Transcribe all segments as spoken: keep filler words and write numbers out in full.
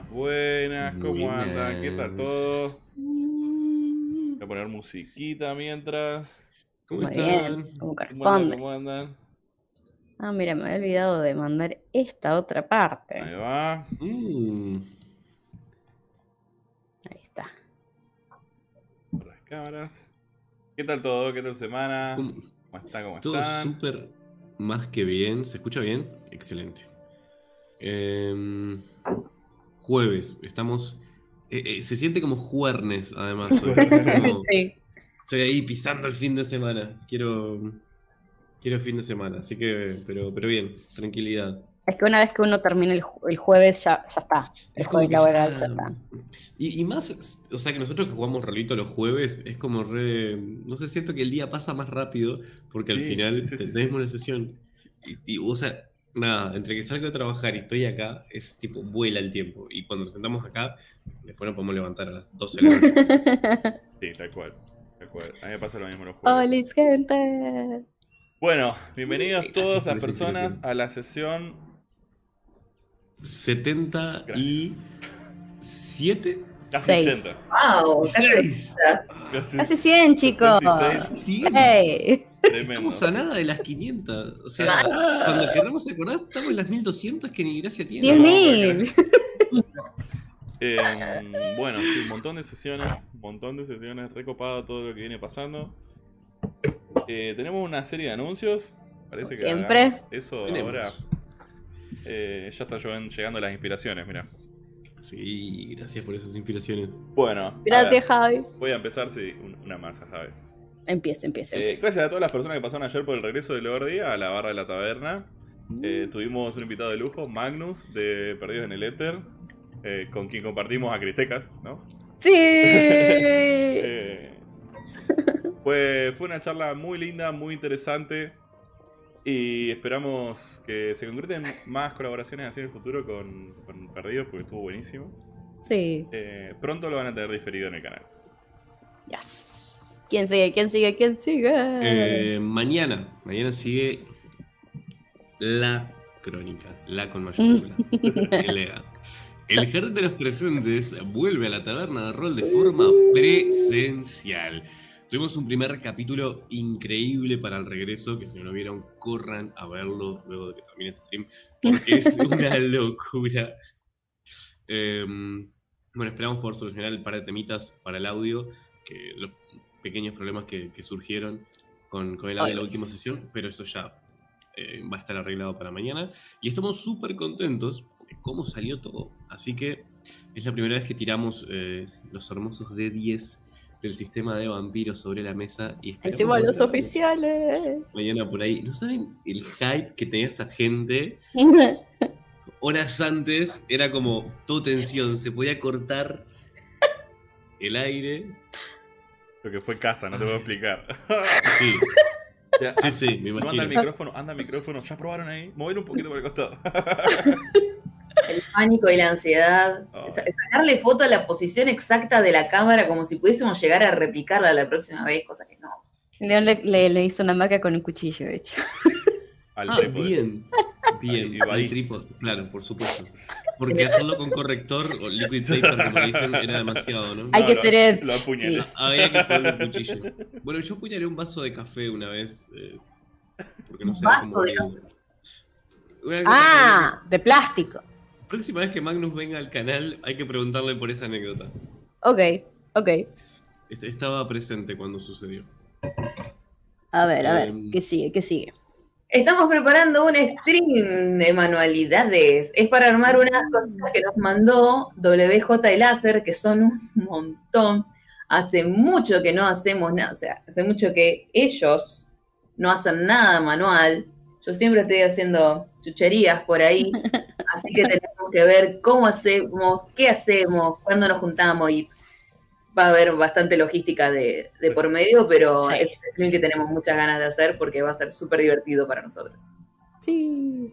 buenas, ¿cómo Buenas. andan? ¿Qué tal todo? Voy a poner musiquita mientras. ¿Cómo Muy bien, están? como ¿Cómo andan? corresponde. ¿Cómo andan? Ah, mira, me había olvidado de mandar esta otra Ahí parte. va. Mm, Ahí está. Por las cámaras. ¿Qué tal todo? ¿Qué tal su semana? ¿cómo? ¿Cómo está? ¿Cómo Todo están? súper más que bien. ¿Se escucha bien? Excelente. Em, jueves, estamos... eh, eh, se siente como juernes, además. Hoy. Como Sí. estoy ahí pisando el fin de semana. Quiero, quiero fin de semana, así que... Pero, pero bien, tranquilidad. Es que una vez que uno termine el, ju- el jueves, ya, ya está. El Es como jueves que laboral ya ya... está. Y, y más, o sea, que nosotros que jugamos rolito los jueves, es como re... No sé, siento que el día pasa más rápido, porque al Sí, final sí, sí, sí, tenemos sí. la sesión. Y, y, o sea, nada, entre que salgo de trabajar y estoy acá, es tipo, vuela el tiempo. Y cuando nos sentamos acá, después nos podemos levantar a las doce de la noche. Sí, tal cual. Tal cual. A mí me pasa lo mismo los jueves. ¡Hola, gente! Bueno, bienvenidos Gracias todas por las esa personas inspiración. a la sesión. setenta y siete Casi Seis. ochenta. ¡Wow! y Casi seis. ochenta. Casi, Casi cien, chicos. setenta y Casi seis. cien. ¡Hey! Tremendo. Estamos a nada de las quinientas. O sea, cuando queramos acordar, estamos en las mil doscientas que ni gracia tiene. ¡Diez No, mil! Eh, bueno, sí, un montón de sesiones, un montón de sesiones, recopado todo lo que viene pasando. Eh, tenemos una serie de anuncios, parece que Siempre. hagamos eso Tenemos. ahora. Eh, ya están llegando- llegando las inspiraciones, mira. Sí, gracias por esas inspiraciones. Bueno, a Gracias, ver, Javi. voy a empezar, sí, un- una masa, Javi. Empieza, empieza, Eh, empieza. gracias a todas las personas que pasaron ayer por el regreso del Lordia a la barra de la taberna. Eh, tuvimos un invitado de lujo, Magnus, de Perdidos en el Éter, eh, con quien compartimos a Cristecas, ¿no? ¡Sí! Eh, fue, fue una charla muy linda, muy interesante. Y esperamos que se concreten más colaboraciones así en el futuro con, con Perdidos, porque estuvo buenísimo. Sí. Eh, pronto lo van a tener diferido en el canal. Yes. ¿Quién sigue? ¿Quién sigue? ¿Quién sigue? Eh, mañana, mañana sigue la crónica, la con mayúscula, L A. El Jardín de los Presentes vuelve a la taberna de rol de forma presencial. Tuvimos un primer capítulo increíble para el regreso, que si no lo vieron, corran a verlo luego de que termine este stream, porque es una locura. Eh, bueno, esperamos poder solucionar el par de temitas para el audio, que los pequeños problemas que, que surgieron con, con el audio de la Always. última sesión, pero eso ya eh, va a estar arreglado para mañana. Y estamos súper contentos de cómo salió todo. Así que es la primera vez que tiramos eh, los hermosos D diez del sistema de vampiros sobre la mesa. Y esperamos Encima los volvernos oficiales. mañana por ahí. ¿No saben el hype que tenía esta gente? Horas antes era como todo tensión, se podía cortar el aire. Lo que fue casa, no te puedo explicar. Sí, Ya, sí, sí, me no anda imagino. el micrófono, anda el micrófono. ¿Ya probaron ahí? Moverlo un poquito por el costado. El pánico y la ansiedad. Ay. Sa- Sacarle foto a la posición exacta de la cámara como si pudiésemos llegar a replicarla la próxima vez, cosa que no. León le, le- le hizo una marca con un cuchillo, de hecho. Al Ah, trípode. bien, bien, Y va ahí. al trípode, claro, por supuesto. Porque hacerlo con corrector o liquid paper, como dicen, era demasiado, ¿no? Hay que lo- ser Ed. Lo apuñalé. Había que poner un cuchillo. Bueno, yo apuñalé un vaso de café una vez, eh, porque no sé ¿Vaso cómo de abrirlo. Una cosa Ah, de plástico. que- próxima vez que Magnus venga al canal, hay que preguntarle por esa anécdota. Ok, ok. Est- Estaba presente cuando sucedió. A ver, a ver. Em. ¿Qué sigue? ¿Qué sigue? Estamos preparando un stream de manualidades. Es para armar unas cositas que nos mandó W J Láser, que son un montón. Hace mucho que no hacemos nada, o sea, hace mucho que ellos no hacen nada manual. Yo siempre estoy haciendo chucherías por ahí, así que tenemos que ver cómo hacemos, qué hacemos, cuándo nos juntamos y va a haber bastante logística de, de por medio, pero Sí. es un stream que tenemos muchas ganas de hacer porque va a ser súper divertido para nosotros. Sí.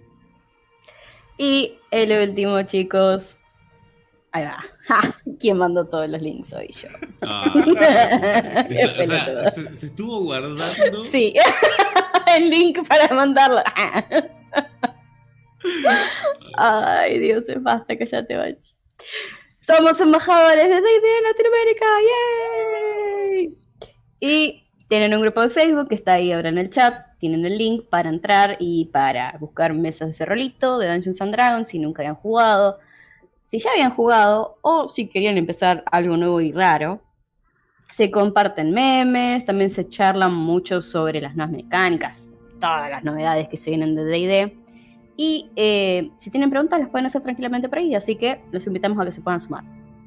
Y el último, chicos. Ahí va. Ja, ¿quién mandó todos los links? Soy yo. Ah, Qué o sea, pelotudo. se, se estuvo guardando. Sí. El link para mandarlo. Ay, Dios, basta, cállate, bachi. Somos embajadores de D and D en Latinoamérica. ¡Yay! Y tienen un grupo de Facebook que está ahí ahora en el chat. Tienen el link para entrar y para buscar mesas de ese rolito de Dungeons and Dragons si nunca habían jugado. Si ya habían jugado o si querían empezar algo nuevo y raro. Se comparten memes, también se charlan mucho sobre las nuevas mecánicas, todas las novedades que se vienen de D and D. Y eh, si tienen preguntas las pueden hacer tranquilamente por ahí, así que los invitamos a que se puedan sumar.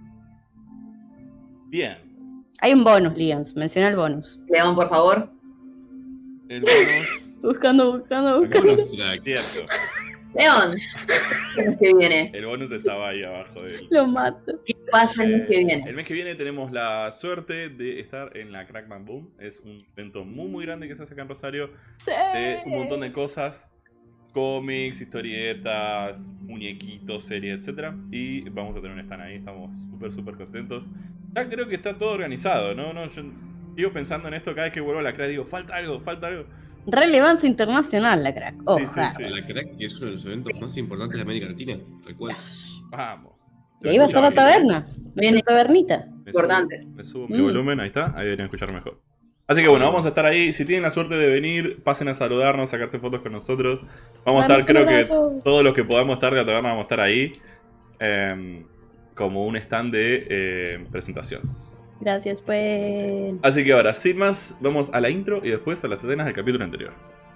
Bien. Hay un bonus, Lians, menciona el bonus. León, por favor. El bonus. Buscando, buscando, buscando. Bonus track. Cierto. León, ¿qué mes que viene? El bonus estaba ahí abajo del. Lo mato. ¿Qué pasa el mes que Eh, viene? El mes que viene tenemos la suerte de estar en la Crackman Boom. Es un evento muy muy grande que se hace acá en Rosario. Sí. De un montón de cosas. Cómics, historietas, muñequitos, series, etcétera. Y vamos a tener un stand ahí. Estamos súper súper contentos. Ya creo que está todo organizado, ¿no? no yo sigo pensando en esto cada vez que vuelvo a la crack. Digo, falta algo, falta algo. Relevancia internacional, la crack. Sí, Ojalá. sí, sí. La crack que es uno de los eventos más importantes de América Latina. Recuerda. Vamos. Y ahí va a estar la Escucha, taberna. Viene tavernita. me Importantes. subo- Me subo mi Mm. volumen, ahí está. Ahí deberían escuchar mejor. Así que bueno, vamos a estar ahí. Si tienen la suerte de venir, pasen a saludarnos, sacarse fotos con nosotros. Vamos a Dame estar, creo un que abrazo. todos los que podamos estar de la taberna vamos a estar ahí. em, como un stand de eh, presentación. Gracias, pues. Así que ahora, sin más, vamos a la intro y después a las escenas del capítulo anterior.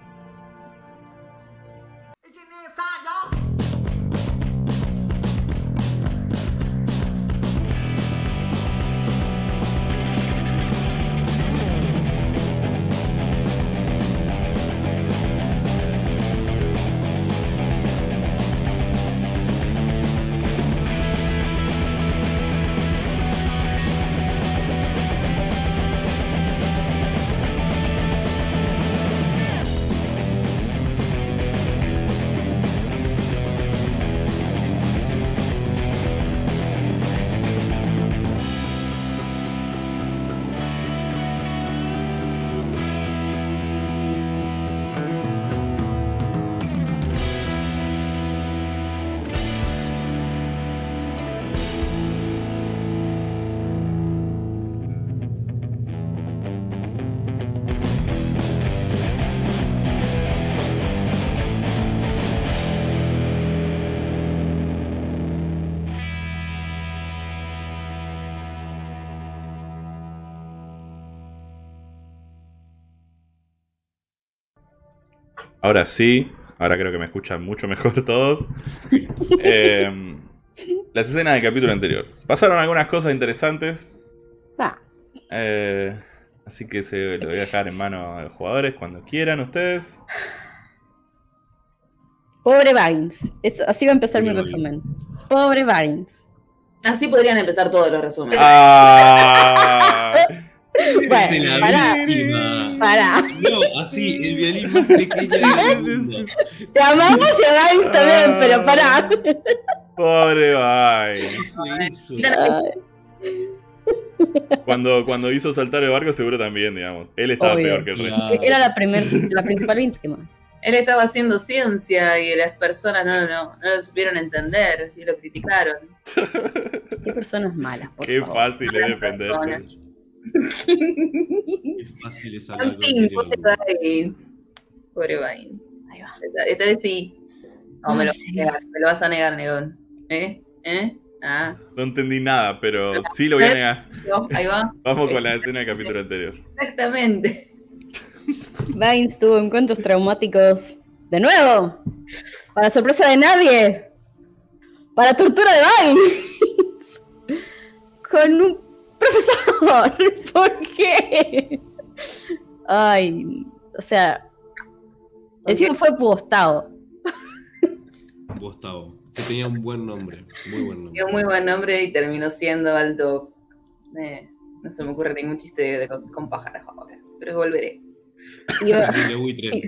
Ahora sí, ahora creo que me escuchan mucho mejor todos. Em, las escenas del capítulo anterior. Pasaron algunas cosas interesantes. Ah, eh, así que se lo voy a dejar en manos a los jugadores cuando quieran ustedes. pobre Vines. Es- así va a empezar mi Pobre resumen. Pobre Vines. Así podrían empezar todos los resúmenes. Ah, Bueno, Es la pará. víctima. Pará. No, así, el violín más pequeño del mundo. Te amamos y a Vines también, pero pará. pobre Vai. ¿Qué fue eso? Ay, Cuando, cuando hizo saltar el barco, seguro también, digamos. Él estaba Obvio. peor que el resto. Claro. Era la, primer, la principal víctima. Él estaba haciendo ciencia y las personas no, no, no lo supieron entender y lo criticaron. Qué personas malas, por Qué favor. fácil es Malas defenderse. personas. Es fácil es hablar con Antín, Tyrion. pobre Vines. Pobre Vines. Ahí va. Esta, esta vez sí. No, me lo, vas a negar, me lo vas a negar, Negón. ¿Eh? ¿Eh? Ah, No entendí nada, pero sí lo voy a negar. no, ahí va. Vamos con la escena del capítulo anterior. Exactamente. Vines tuvo encuentros traumáticos de nuevo. Para sorpresa de nadie. Para tortura de Vines. Con un profesor. ¿Por qué? Ay, o sea, encima fue postado. Gustavo, que tenía un buen nombre, muy buen nombre. Tiene un muy buen nombre y terminó siendo alto. Eh, no se me ocurre ningún chiste de, de- con, con pájaros ahora, pero volveré. Iba- Terrible buitre.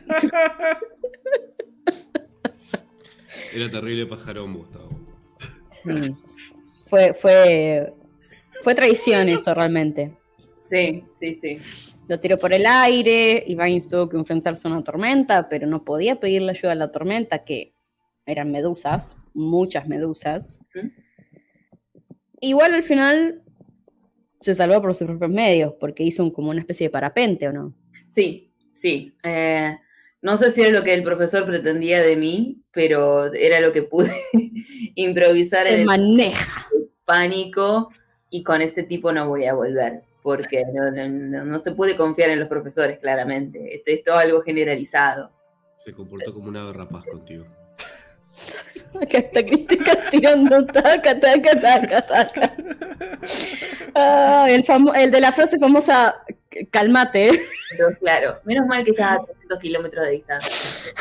Era terrible pajarón, Gustavo. Sí. Fue, fue, fue traición eso realmente. Sí, sí, sí. Lo tiró por el aire y Vines tuvo que enfrentarse a una tormenta, pero no podía pedirle ayuda a la tormenta, que eran medusas, muchas medusas. Ujú. igual al final se salvó por sus propios medios, porque hizo un, como una especie de parapente, ¿o no? Sí, sí. Eh, no sé si era lo que el profesor pretendía de mí, pero era lo que pude improvisar Se en maneja. el pánico, y con ese tipo no voy a volver, porque no, no, no se puede confiar en los profesores, claramente. Esto es todo algo generalizado. Se comportó como una rapaz contigo. Acá está Cristina tirando taca, taca, taca, taca. Ah, el, famo- el de la frase famosa, calmate. Pero claro, menos mal que estás a trescientos kilómetros de distancia.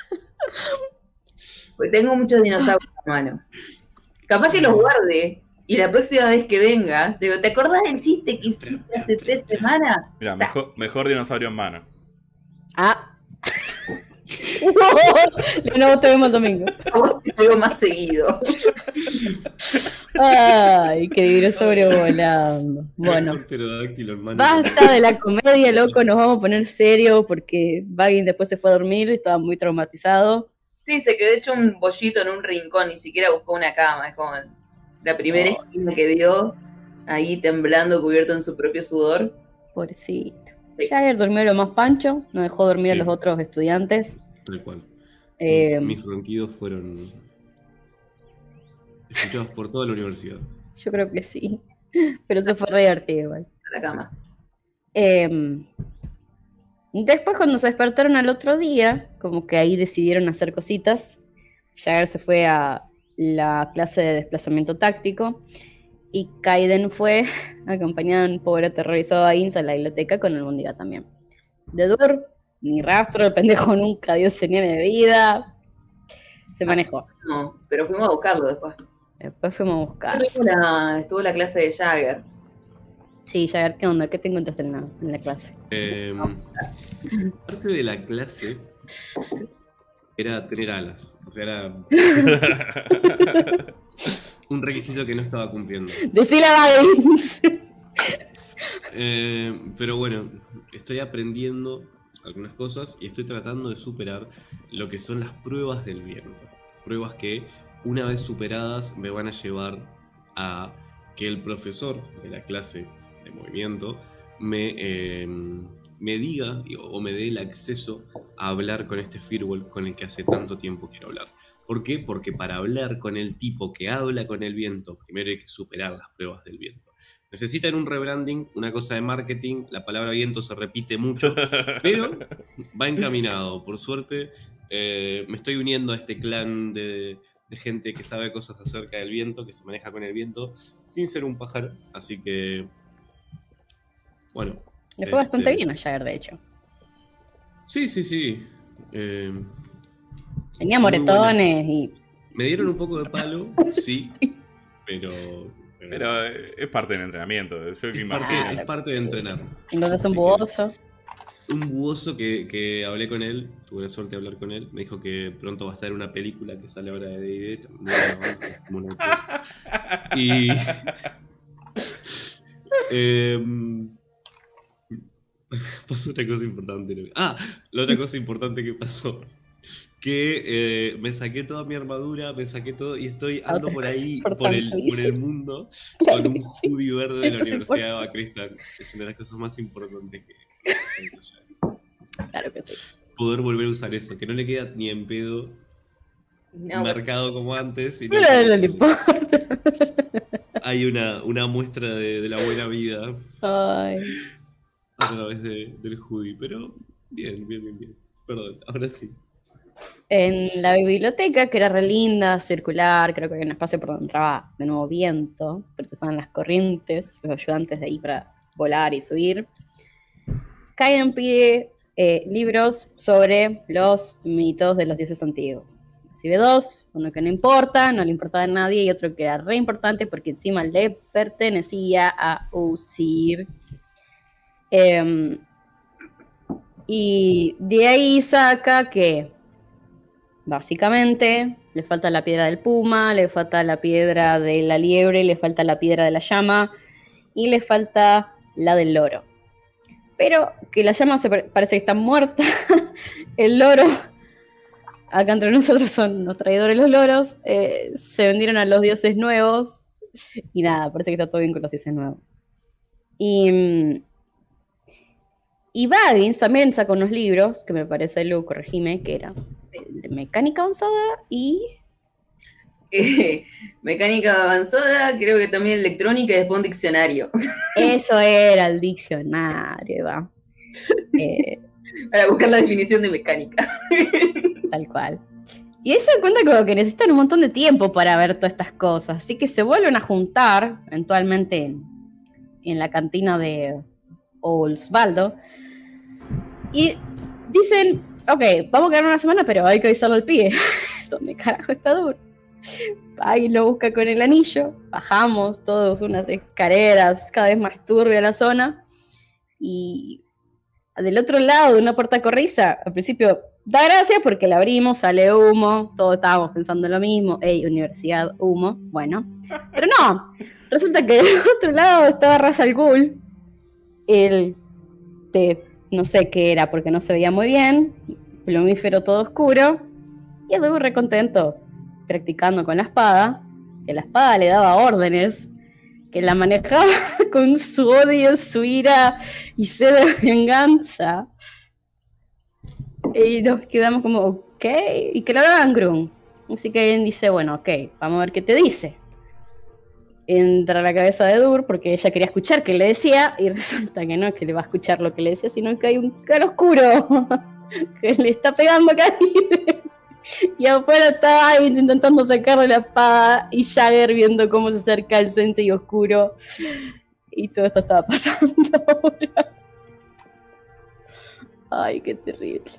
Porque tengo muchos dinosaurios a mano. Capaz que los guarde, y la próxima vez que venga, digo, ¿te acordás del chiste que hiciste hace tres semanas? Mira, mejor, mejor dinosaurio en mano. Ah. De nuevo te vemos el domingo. Algo más seguido. Ay, qué dinosaurio volando. Bueno, Mejor pterodáctilo, hermano. basta de la comedia, loco, nos vamos a poner serio porque Bagin después se fue a dormir, estaba muy traumatizado. Sí, se quedó hecho un bollito en un rincón, ni siquiera buscó una cama. Es como la primera Oh. esquina que vio, ahí temblando, cubierto en su propio sudor. Pobrecito. Sí. Jagger durmió lo más pancho, no dejó dormir a Sí. los otros estudiantes. Tal cual. Eh, Mis, mis ronquidos fueron escuchados por toda la universidad. yo creo que sí, pero se fue re divertido igual. A la cama. Eh, después cuando se despertaron al otro día, como que ahí decidieron hacer cositas. Jagger se fue a la clase de desplazamiento táctico y Kaiden fue acompañado de un pobre aterrorizado a Inza a la biblioteca con el Mundiga también. De Dur, ni rastro, el pendejo nunca dio señales de vida. Se manejó. No, pero fuimos a buscarlo después. Después fuimos a buscar. Estuvo la, estuvo la clase de Jagger. Sí, Jagger, ¿qué onda? ¿Qué te encontraste en la, en la clase? Eh, parte de la clase era tener alas. O sea, era un requisito que no estaba cumpliendo. Decile a Bagin. Eh, pero bueno, estoy aprendiendo algunas cosas y estoy tratando de superar lo que son las pruebas del viento. Pruebas que, una vez superadas, me van a llevar a que el profesor de la clase de movimiento me, eh, me diga o me dé el acceso a hablar con este firewall con el que hace tanto tiempo quiero hablar. ¿Por qué? Porque para hablar con el tipo que habla con el viento, primero hay que superar las pruebas del viento. Necesitan un rebranding, una cosa de marketing, la palabra viento se repite mucho, pero va encaminado. Por suerte, eh, me estoy uniendo a este clan de, de gente que sabe cosas acerca del viento, que se maneja con el viento, sin ser un pájaro. Así que, bueno. Le fue bastante este, bien a Jagger, de hecho. Sí, sí, sí. Eh, Tenía muy moretones y... me dieron un poco de palo, sí, pero... pero Pero eh, es parte del entrenamiento. Yo que es, imagino. parte, es parte de entrenar. encontraste un Así que- buoso. Un buoso que, que hablé con él, tuve la suerte de hablar con él, me dijo que pronto va a estar en una película que sale ahora de D and D, muy buena, como un autor. Y... em, pasó otra cosa importante. ¿no? Ah, la otra cosa importante que pasó. Que eh, me saqué toda mi armadura, me saqué todo y estoy ando Otra por cosa ahí, por el, por el importantísima. mundo, con un Sí, hoodie verde de eso la es Universidad de Bacristan. Es una de las cosas más importantes que que he hecho ya. Claro que sí. Poder volver a usar eso, que no le queda ni en pedo No, marcado como antes, sino No le- no le que importa. hay una, una muestra de, de la buena vida Ay. a través de- del hoodie. Pero bien, bien, bien, bien. Perdón, ahora sí. En la biblioteca, que era re linda, circular, creo que había un espacio por donde entraba de nuevo viento, porque usaban las corrientes, los ayudantes de ahí para volar y subir. Kaiden pide eh, libros sobre los mitos de los dioses antiguos. Recibe dos, uno que no importa, no le importaba a nadie, y otro que era re importante porque encima le pertenecía a Usir. Eh, y de ahí saca que básicamente le falta la piedra del puma, le falta la piedra de la liebre, le falta la piedra de la llama y le falta la del loro. Pero que la llama se pare- parece que está muerta. El loro, acá entre nosotros son los traidores los loros, eh, se vendieron a los dioses nuevos Y nada, parece que está todo bien con los dioses nuevos. Y, mm, y Baggins también sacó unos libros, que me parece, Lu, corregime, que era de, de mecánica avanzada y... Eh, mecánica avanzada, creo que también electrónica y después un diccionario. Eso era el diccionario, va. Eh, Para buscar la definición de mecánica. tal cual. Y ahí se dan cuenta como que necesitan un montón de tiempo para ver todas estas cosas. Así que se vuelven a juntar, eventualmente, en, en la cantina de Osvaldo. Y dicen, ok, vamos a quedar una semana, pero hay que avisarle al pibe. ¿Dónde carajo está Dur? Ahí lo busca con el anillo. Bajamos todos unas escaleras, cada vez más turbia la zona. Y del otro lado de una puerta corrediza, al principio da gracia porque la abrimos, sale humo, todos estábamos pensando lo mismo, ey, universidad, humo, bueno, pero no, resulta que del otro lado estaba Ra's al Ghul, el de, no sé qué era porque no se veía muy bien, plumífero todo oscuro, y estuvo re contento practicando con la espada, que la espada le daba órdenes, que la manejaba con su odio, su ira y sed de venganza. Y nos quedamos como, ok, y que lo hagan Grum. Así que él dice, bueno, ok, vamos a ver qué te dice. Entra a la cabeza de Dur porque ella quería escuchar qué le decía y resulta que no es que le va a escuchar lo que le decía, sino que hay un cara oscuro que le está pegando acá. Y afuera está Baggins intentando sacarle la espada y Jagger viendo cómo se acerca el sensei oscuro. Y todo esto estaba pasando ahora. Ay, qué terrible.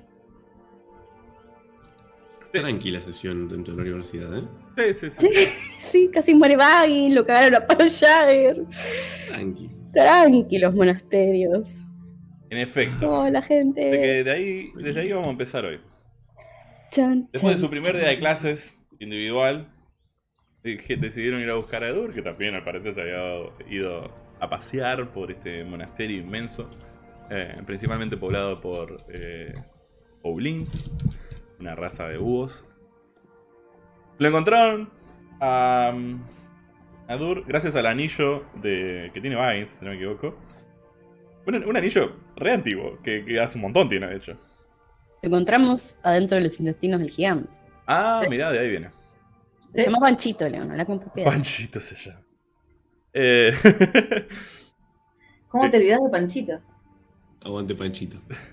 Tranquila sesión dentro de la universidad, ¿eh? Sí, sí, sí. Sí, sí, casi muere Baggins, lo cagaron a palo Jagger. Tranqui. Tranqui los monasterios. En efecto. Oh, la gente. De que de ahí, desde ahí vamos a empezar hoy. Chan, Después de chan, su primer chan. día de clases individual, eh, que decidieron ir a buscar a Edur, que también al parecer se había ido a pasear por este monasterio inmenso, eh, principalmente poblado por eh, Oblins, una raza de búhos. Lo encontraron a, a Dur gracias al anillo de, que tiene Baggins, si no me equivoco. Un, un anillo re antiguo, que, que hace un montón tiene, de hecho. Lo encontramos adentro de los intestinos del gigante. Ah, Sí. mirá, de ahí viene. Se Sí. llama Panchito, León, la con propiedad. Panchito se llama. Eh, ¿Cómo te olvidas de Panchito? Aguante Panchito.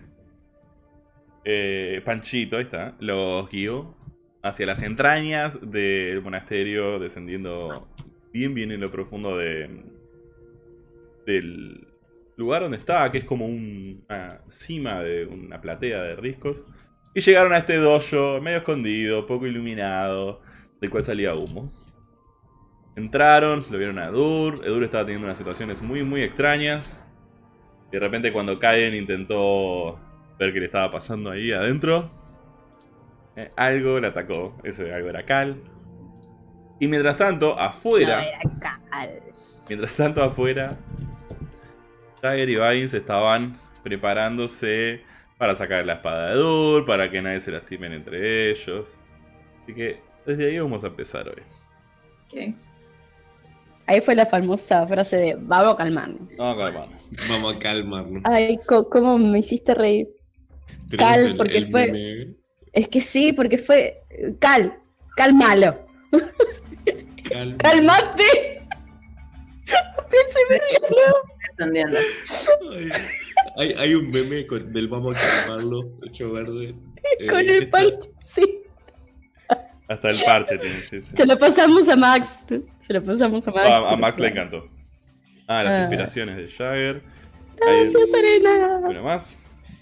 eh, Panchito, ahí está, los guió hacia las entrañas del monasterio, descendiendo bien, bien en lo profundo de, del lugar donde estaba, que es como un- una cima de una platea de riscos. Y llegaron a este dojo medio escondido, poco iluminado, del cual salía humo. Entraron, se lo vieron a Edur. Edur estaba teniendo unas situaciones muy, muy extrañas. Y de repente cuando Kaiden intentó ver qué le estaba pasando ahí adentro, eh, algo le atacó. Ese algo era Cal. Y mientras tanto, afuera... No, era Cal. Mientras tanto afuera, Jagger y Baggins estaban preparándose para sacar la espada de Edur, para que nadie se lastimen entre ellos. Así que desde ahí vamos a empezar hoy. ¿Qué? Ahí fue la famosa frase de vamos a calmarnos. No, calma. Vamos a calmarnos. Ay, co- cómo me hiciste reír. Tenemos Cal, el- porque el fue- meme. Es que sí, porque fue Cal, cálmalo. Calma. ¡Cálmate! Pensé me río. Sondeando. Ay, Hay, hay un meme con- del vamos a calmarlo, hecho verde. eh, Con que el está- parche, sí. Hasta el parche tiene. Sí, sí. Se lo pasamos a Max. Se lo pasamos a Max. Ah, a Max le encantó. Ah, las Ah. inspiraciones de Jagger. Ahí- Gracias, Arena. Una más.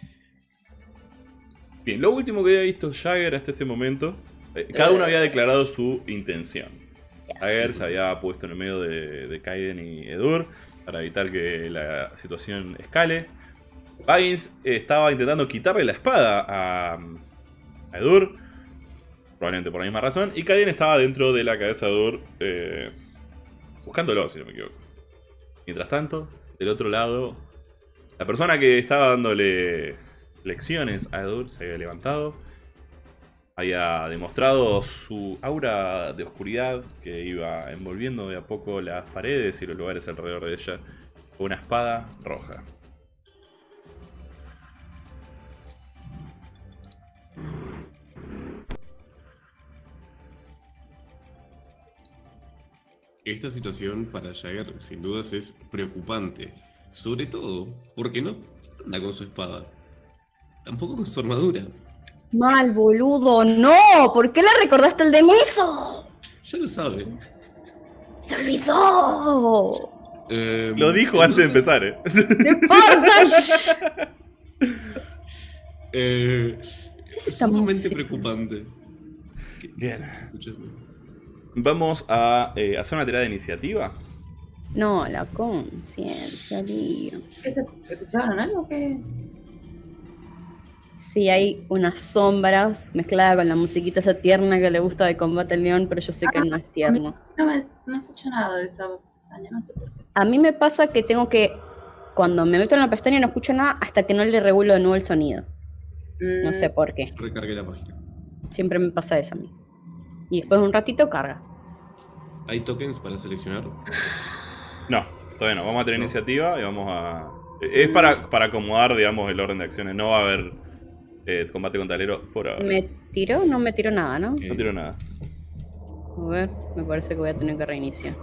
Bien, lo último que había visto Jagger hasta este momento, eh, cada uno había declarado su intención. Jagger se había puesto en el medio de, de Kaiden y Edur para evitar que la situación escale. Baggins eh, estaba intentando quitarle la espada a, a Edur, probablemente por la misma razón, y Kaiden estaba dentro de la cabeza de Edur eh, buscándolo, si no me equivoco. Mientras tanto, del otro lado, la persona que estaba dándole lecciones a Edur se había levantado había demostrado su aura de oscuridad que iba envolviendo de a poco las paredes y los lugares alrededor de ella con una espada roja. Esta situación para Jagger sin dudas es preocupante, sobre todo porque no anda con su espada, tampoco con su armadura. Mal, boludo, no, ¿por qué le recordaste el de Miso? Ya lo saben. ¡Se olvidó! Eh, Lo dijo antes de empezar, ¿eh? ¡No importa! Eh, es es esta sumamente música? preocupante. Bien. Escúchame. Vamos a eh, hacer una tirada de iniciativa. No, la conciencia, tío. ¿Qué se escucharon algo? ¿Qué? Sí, hay unas sombras mezcladas con la musiquita esa tierna que le gusta de Combate al León, pero yo sé que no es tierno. No, me, no escucho nada de esa pestaña, no sé por qué. A mí me pasa que tengo que, cuando me meto en la pestaña no escucho nada hasta que no le regulo de nuevo el sonido. No sé por qué. Recargué la página. Siempre me pasa eso a mí. Y después de un ratito carga. ¿Hay tokens para seleccionar? No, todavía no. Vamos a tener No. iniciativa y vamos a... Es para, para acomodar, digamos, el orden de acciones. No va a haber eh, combate con talero por ahora. ¿Me tiró? No me tiró nada, ¿no? Ok. No tiro nada. A ver, me parece que voy a tener que reiniciar.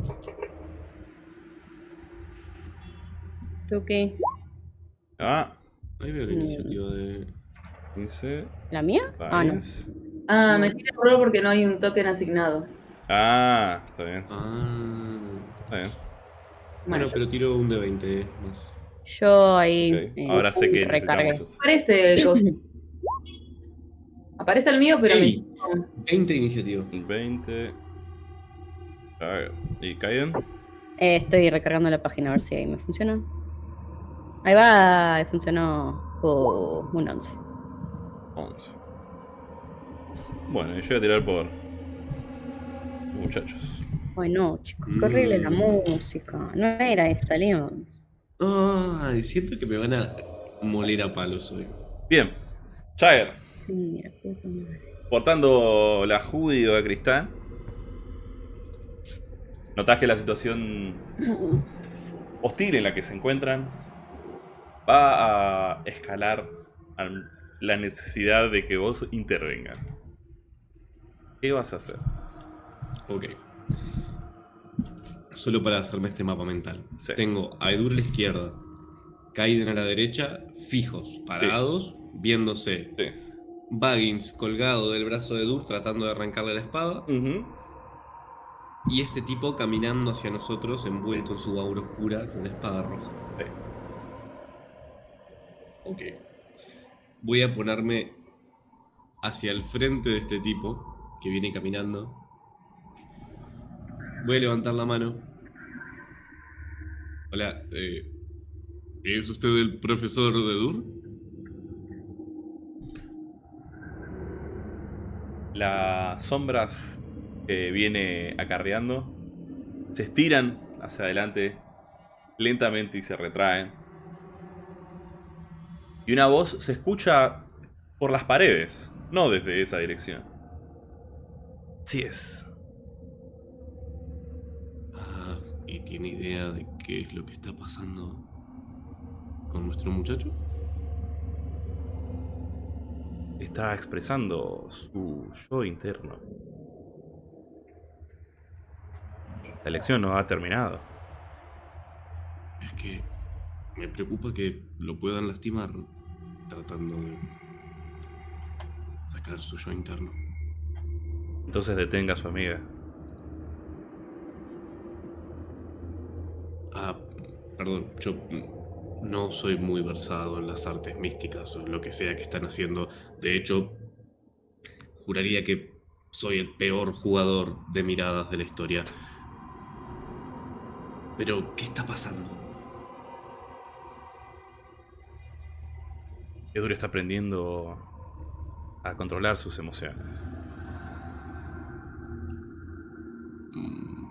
¿Tú qué? Ah, Ahí veo la Mm. iniciativa de... quince. ¿La mía? Ah, no. Vines. Ah, me tira error porque no hay un token asignado. Ah, está bien. Ah. Está bien. Bueno, Bueno, pero tiro un de veinte más. Yo ahí. Ok. eh, Ahora sé que recargué. necesitamos eso. aparece el coso. Aparece el mío, pero Ey. me- veinte de iniciativa. veinte. A ver. ¿Y Kaiden? Eh, estoy recargando la página a ver si ahí me funciona. Ahí va, ahí funcionó. Oh, un once. once. Bueno, y yo voy a tirar por... muchachos. Ay no, chicos, qué horrible la Mm. música. No era esta, León. Ay, siento que me van a moler a palos hoy. Bien. Jagger, Sí, la puta madre. portando la hoodie de cristal. Notás que la situación hostil en la que se encuentran va a escalar a la necesidad de que vos intervengas. ¿Qué vas a hacer? Ok. Solo para hacerme este mapa mental. Sí. Tengo a Edur a la izquierda, Kaiden a la derecha, fijos, parados, viéndose. Sí. Baggins colgado del brazo de Edur tratando de arrancarle la espada. Ujú. Y este tipo caminando hacia nosotros envuelto en su aura oscura con una espada roja. Sí. Ok. Voy a ponerme hacia el frente de este tipo que viene caminando. Voy a levantar la mano. Hola, eh, ¿es usted el profesor de Dur? Las sombras que viene acarreando se estiran hacia adelante lentamente y se retraen. Y una voz se escucha por las paredes, no desde esa dirección. Sí es. Ah, ¿y tiene idea de qué es lo que está pasando con nuestro muchacho? Está expresando su yo interno. La lección no ha terminado. Es que me preocupa que lo puedan lastimar tratando de sacar su yo interno. Entonces detenga a su amiga. Ah, perdón, yo no soy muy versado en las artes místicas o lo que sea que están haciendo. De hecho, juraría que soy el peor jugador de miradas de la historia. Pero, ¿qué está pasando? Edur está aprendiendo a controlar sus emociones. Mm.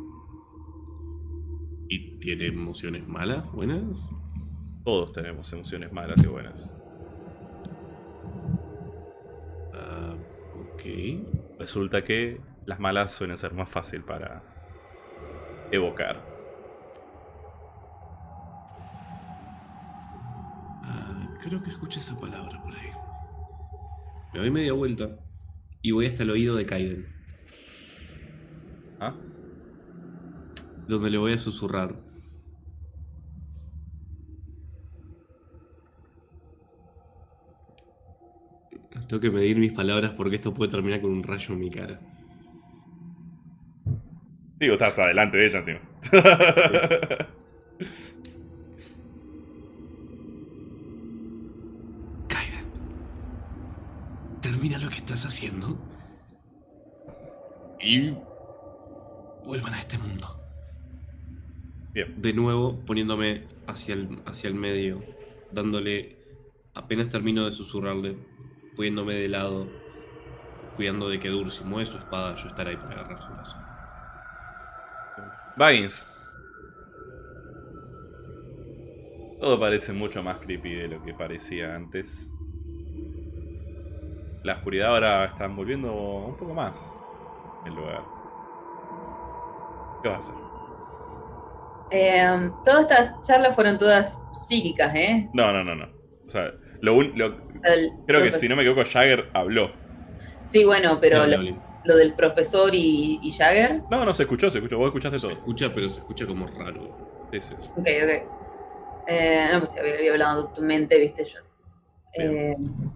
¿Y tiene emociones malas, buenas? Todos tenemos emociones malas y buenas. Ah, Ok. Resulta que las malas suelen ser más fácil para evocar. Ah, creo que escuché esa palabra por ahí. Me doy media vuelta y voy hasta el oído de Kaiden, ¿Ah? donde le voy a susurrar. Tengo que medir mis palabras porque esto puede terminar con un rayo en mi cara. Digo, estás adelante de ella encima. Kaiden, termina lo que estás haciendo y vuelvan a este mundo. Bien. De nuevo poniéndome hacia el, hacia el medio, dándole, apenas termino de susurrarle, poniéndome de lado, cuidando de que Dur, si mueve su espada, yo estaré ahí para agarrar su brazo. Baggins. Todo parece mucho más creepy de lo que parecía antes. La oscuridad ahora está envolviendo un poco más el lugar. ¿Qué vas a hacer? Eh, todas estas charlas fueron todas psíquicas, ¿eh? No, no, no, no. O sea, lo, un- lo- El creo que profe- si no me equivoco, Jagger habló. Sí, bueno, pero Dale, lo, Oli. lo del profesor y, y Jagger. No, no, se escuchó, se escuchó. Vos escuchaste Se todo. escucha, pero se escucha como raro. Sí, sí, sí. Ok, ok. Eh, no, pues si había, había hablado tu mente, viste yo. Eh,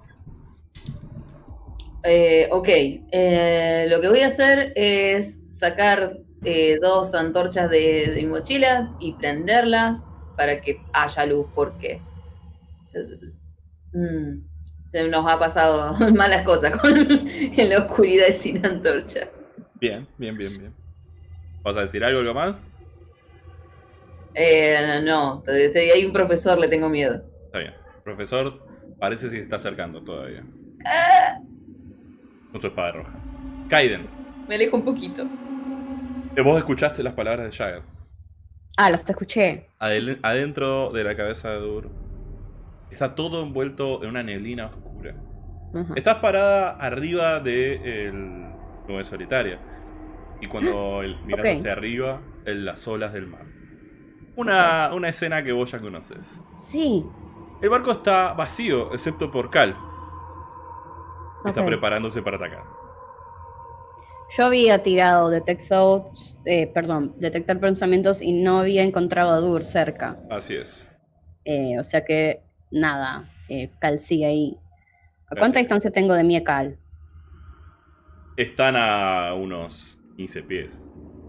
eh, ok, eh, lo que voy a hacer es sacar eh, dos antorchas de, de mi mochila y prenderlas para que haya luz, porque se, mm, se nos ha pasado malas cosas con, en la oscuridad y sin antorchas. Bien, bien, bien, bien. ¿Vas a decir algo, algo más? Eh, no, te- te- hay un profesor, le tengo miedo. Está bien. Profesor, parece que se está acercando todavía. Con su espada roja. Kaiden, Me alejo un poquito. eh, vos escuchaste las palabras de Jagger. Ah, los escuché. Adel- adentro de la cabeza de Dur está todo envuelto en una neblina oscura. Ajá. Estás parada arriba de el nube solitaria. Y cuando el- miras Ok. hacia arriba, en las olas del mar. Una, una escena que vos ya conoces. Sí. El barco está vacío, excepto por Cal. que Está Ok. preparándose para atacar. Yo había tirado Detect Thoughts, eh, perdón, detectar pensamientos y no había encontrado a Dur cerca. Así es. Eh, o sea que nada, eh, Cal sigue ahí. ¿A Así cuánta es. distancia tengo de mí a Cal? Están a unos quince pies.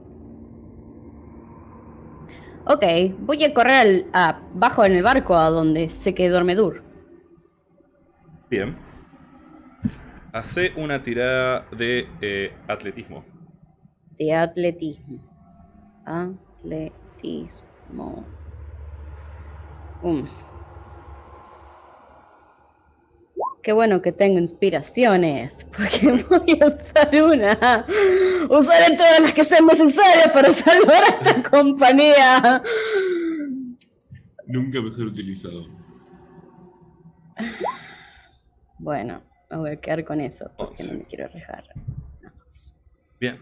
Ok, voy a correr al- abajo en el barco a donde sé que duerme Dur. Bien. Hace una tirada de eh, atletismo. De atletismo. Atletismo. Um. Qué bueno que tengo inspiraciones, porque voy a usar una. Usaré todas las que sean necesarias para salvar a esta compañía. Nunca mejor utilizado. Bueno, me voy a quedar con eso, porque Once. no me quiero arriesgar. nada más. Bien.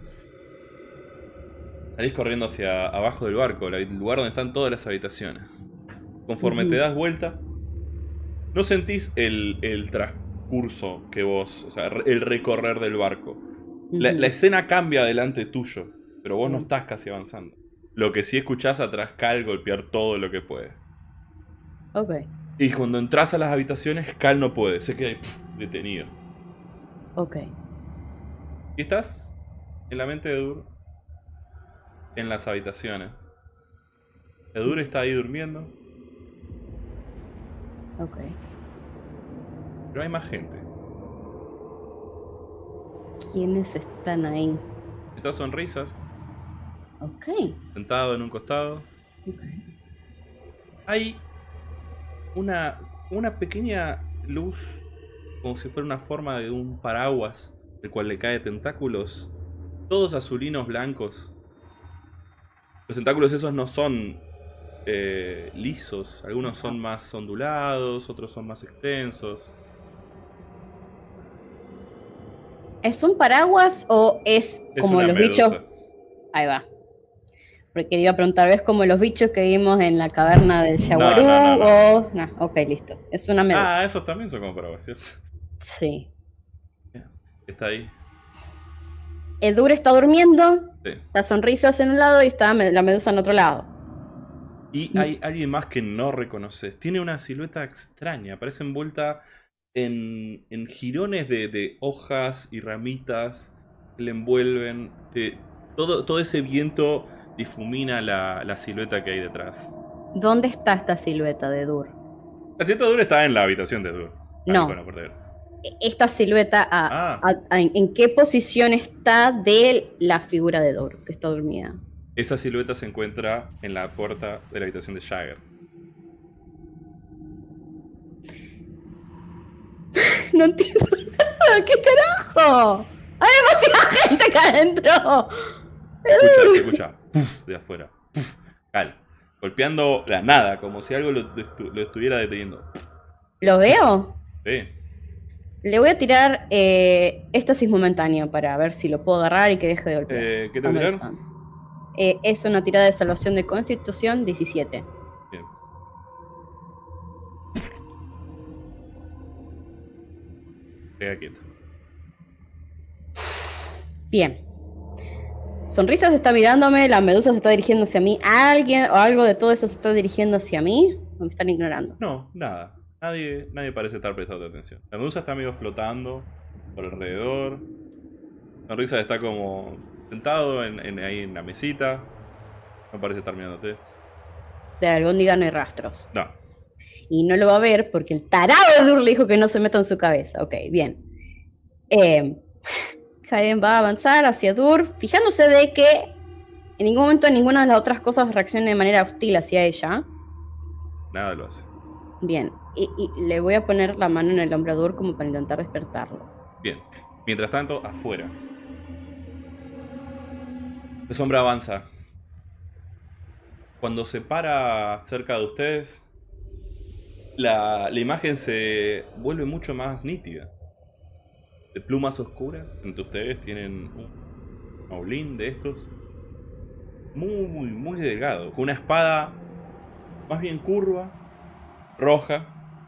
Salís corriendo hacia abajo del barco, el lugar donde están todas las habitaciones. Conforme Ujú. te das vuelta, no sentís el, el transcurso que vos, o sea, el recorrer del barco. La, Ujú. la escena cambia delante tuyo, pero vos no Mm. estás casi avanzando. Lo que sí escuchás atrás Cal golpear todo lo que puede. Ok, Y cuando entras a las habitaciones, Cal no puede, se queda ahí, pf, detenido. ok. Y estás en la mente de Dur, en las habitaciones. Edur está ahí durmiendo, Ok. pero hay más gente. ¿Quiénes están ahí? Está Sonrisas, Ok. sentado en un costado. Ok. Hay una, una pequeña luz, como si fuera una forma de un paraguas, del cual le cae tentáculos, todos azulinos blancos. Los tentáculos esos no son eh, lisos, algunos son más ondulados, otros son más extensos. ¿Es un paraguas o es, Es como una los medusa. bichos? Ahí va. Porque iba a preguntar, ¿ves como los bichos que vimos en la caverna del Yaguarú? no, no, O... No, ok, listo. Es una medusa. Ah, esos también son como paraguas, ¿cierto? Sí. Está ahí. Edur está durmiendo, Sí. las sonrisas en un lado y está me- la medusa en otro lado. Y hay alguien más que no reconoces. Tiene una silueta extraña. Parece envuelta en, en jirones de, de hojas y ramitas que le envuelven. Te- todo, todo ese viento difumina la, la silueta que hay detrás. ¿Dónde está esta silueta de Edur? La silueta de Dur está en la habitación de Dur. No. Bueno, por ver. E- Esta silueta, a- Ah. a- a- ¿en, en qué posición está de la figura de Edur que está dormida? Esa silueta se encuentra en la puerta de la habitación de Jagger. No entiendo nada, ¿qué carajo? ¡Hay demasiada gente acá adentro! Escucha, se escucha puf, de afuera. Puf, cal, golpeando la nada, como si algo lo, estu- lo estuviera deteniendo. ¿Lo veo? Sí. Le voy a tirar eh, éxtasis momentáneo para ver si lo puedo agarrar y que deje de golpear. Eh, ¿Qué te Cuando tirar? están. Eh, es una tirada de salvación de constitución diecisiete. Bien. Queda quieto. Bien. Sonrisas está mirándome, la medusa se está dirigiendo hacia mí. ¿Alguien o algo de todo eso se está dirigiendo hacia mí? ¿O me están ignorando? No, nada. Nadie, nadie parece estar prestando atención. La medusa está medio flotando por alrededor. Sonrisa está como sentado en, en- ahí en la mesita. No parece estar mirándote. De albóndiga no hay rastros. No. Y no lo va a ver porque el tarado de Dur le dijo que no se meta en su cabeza. Ok, bien. Eh, Kaiden va a avanzar hacia Dur, fijándose de que en ningún momento ninguna de las otras cosas reaccione de manera hostil hacia ella. Nada lo hace. Bien. Y, y le voy a poner la mano en el hombro a Dur como para intentar despertarlo. Bien. Mientras tanto, afuera. La sombra avanza. Cuando se para cerca de ustedes, la, la imagen se vuelve mucho más nítida. De plumas oscuras, frente a ustedes tienen un maulín de estos. Muy, muy delgado. Con una espada más bien curva, roja.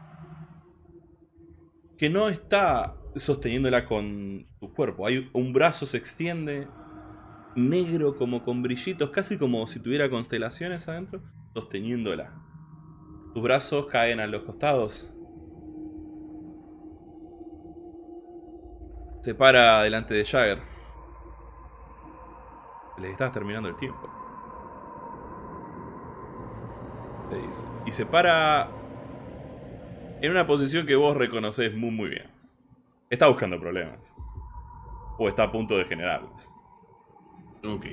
Que no está sosteniéndola con su cuerpo. Hay un brazo se extiende, negro como con brillitos, casi como si tuviera constelaciones adentro, sosteniéndola. Sus brazos caen a los costados. Se para delante de Jagger. Le estás terminando el tiempo. Le dice. Y se para en una posición que vos reconoces muy muy bien. Está buscando problemas. O está a punto de generarlos. Ok.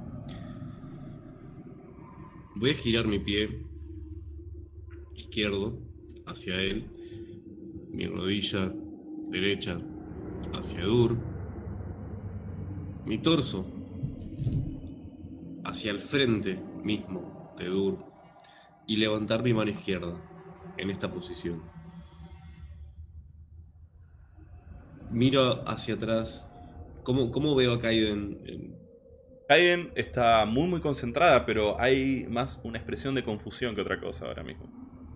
Voy a girar mi pie izquierdo hacia él, mi rodilla derecha hacia Dur, mi torso hacia el frente mismo de Dur y levantar mi mano izquierda en esta posición. Miro hacia atrás. ¿Cómo, cómo veo a Kaiden? En... Kaiden está muy muy concentrada, pero hay más una expresión de confusión que otra cosa ahora mismo.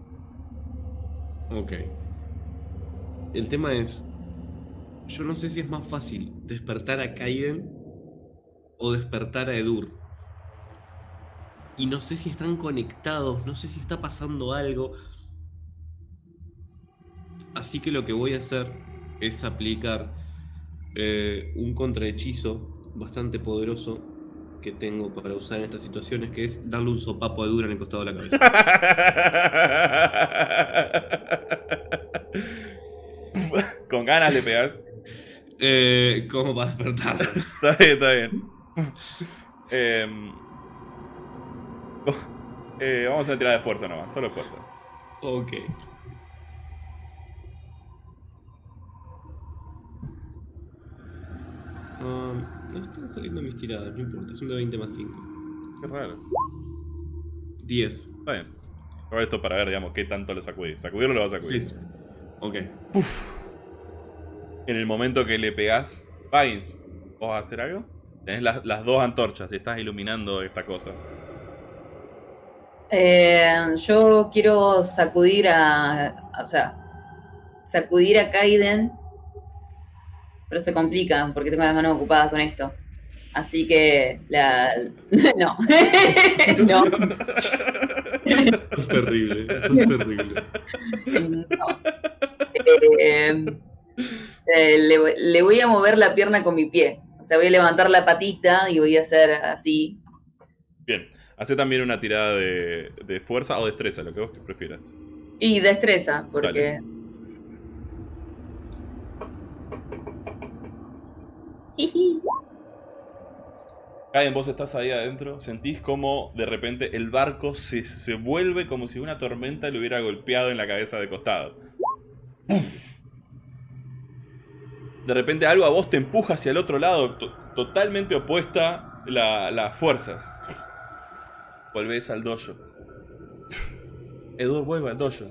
Ok. El tema es, yo no sé si es más fácil despertar a Kaiden o despertar a Edur. Y no sé si están conectados, no sé si está pasando algo. Así que lo que voy a hacer es aplicar eh, un contrahechizo bastante poderoso que tengo para usar en estas situaciones, que es darle un sopapo a Edur en el costado de la cabeza. Con ganas le pegas. Eh, ¿Cómo para despertarlo? Está bien, está bien. Eh, oh, eh, vamos a tirar de fuerza nomás, solo fuerza. Ok. Um, no están saliendo mis tiradas, no importa, es un de veinte más cinco. Qué raro. diez. Está bien. Ahora esto para ver, digamos, qué tanto lo sacudís. Sacudirlo lo vas a sacudir. Sí. Ok. En el momento que le pegás, Vines, ¿vos vas a hacer algo? Tenés las, las dos antorchas y estás iluminando esta cosa. Eh, yo quiero sacudir a, a- O sea, sacudir a Kaiden. Pero se complica porque tengo las manos ocupadas con esto. Así que la. No. No. Eso es terrible, eso es terrible. No. Eh, eh, le, le voy a mover la pierna con mi pie. O sea, voy a levantar la patita y voy a hacer así. Bien, hace también una tirada de, de fuerza o destreza, lo que vos prefieras. Y destreza, porque. Dale. Kaiden, vos estás ahí adentro, sentís como de repente el barco se, se vuelve como si una tormenta le hubiera golpeado en la cabeza de costado. De repente algo a vos te empuja hacia el otro lado, to totalmente opuesta la, las fuerzas. Volvés al dojo. Edur vuelve al dojo.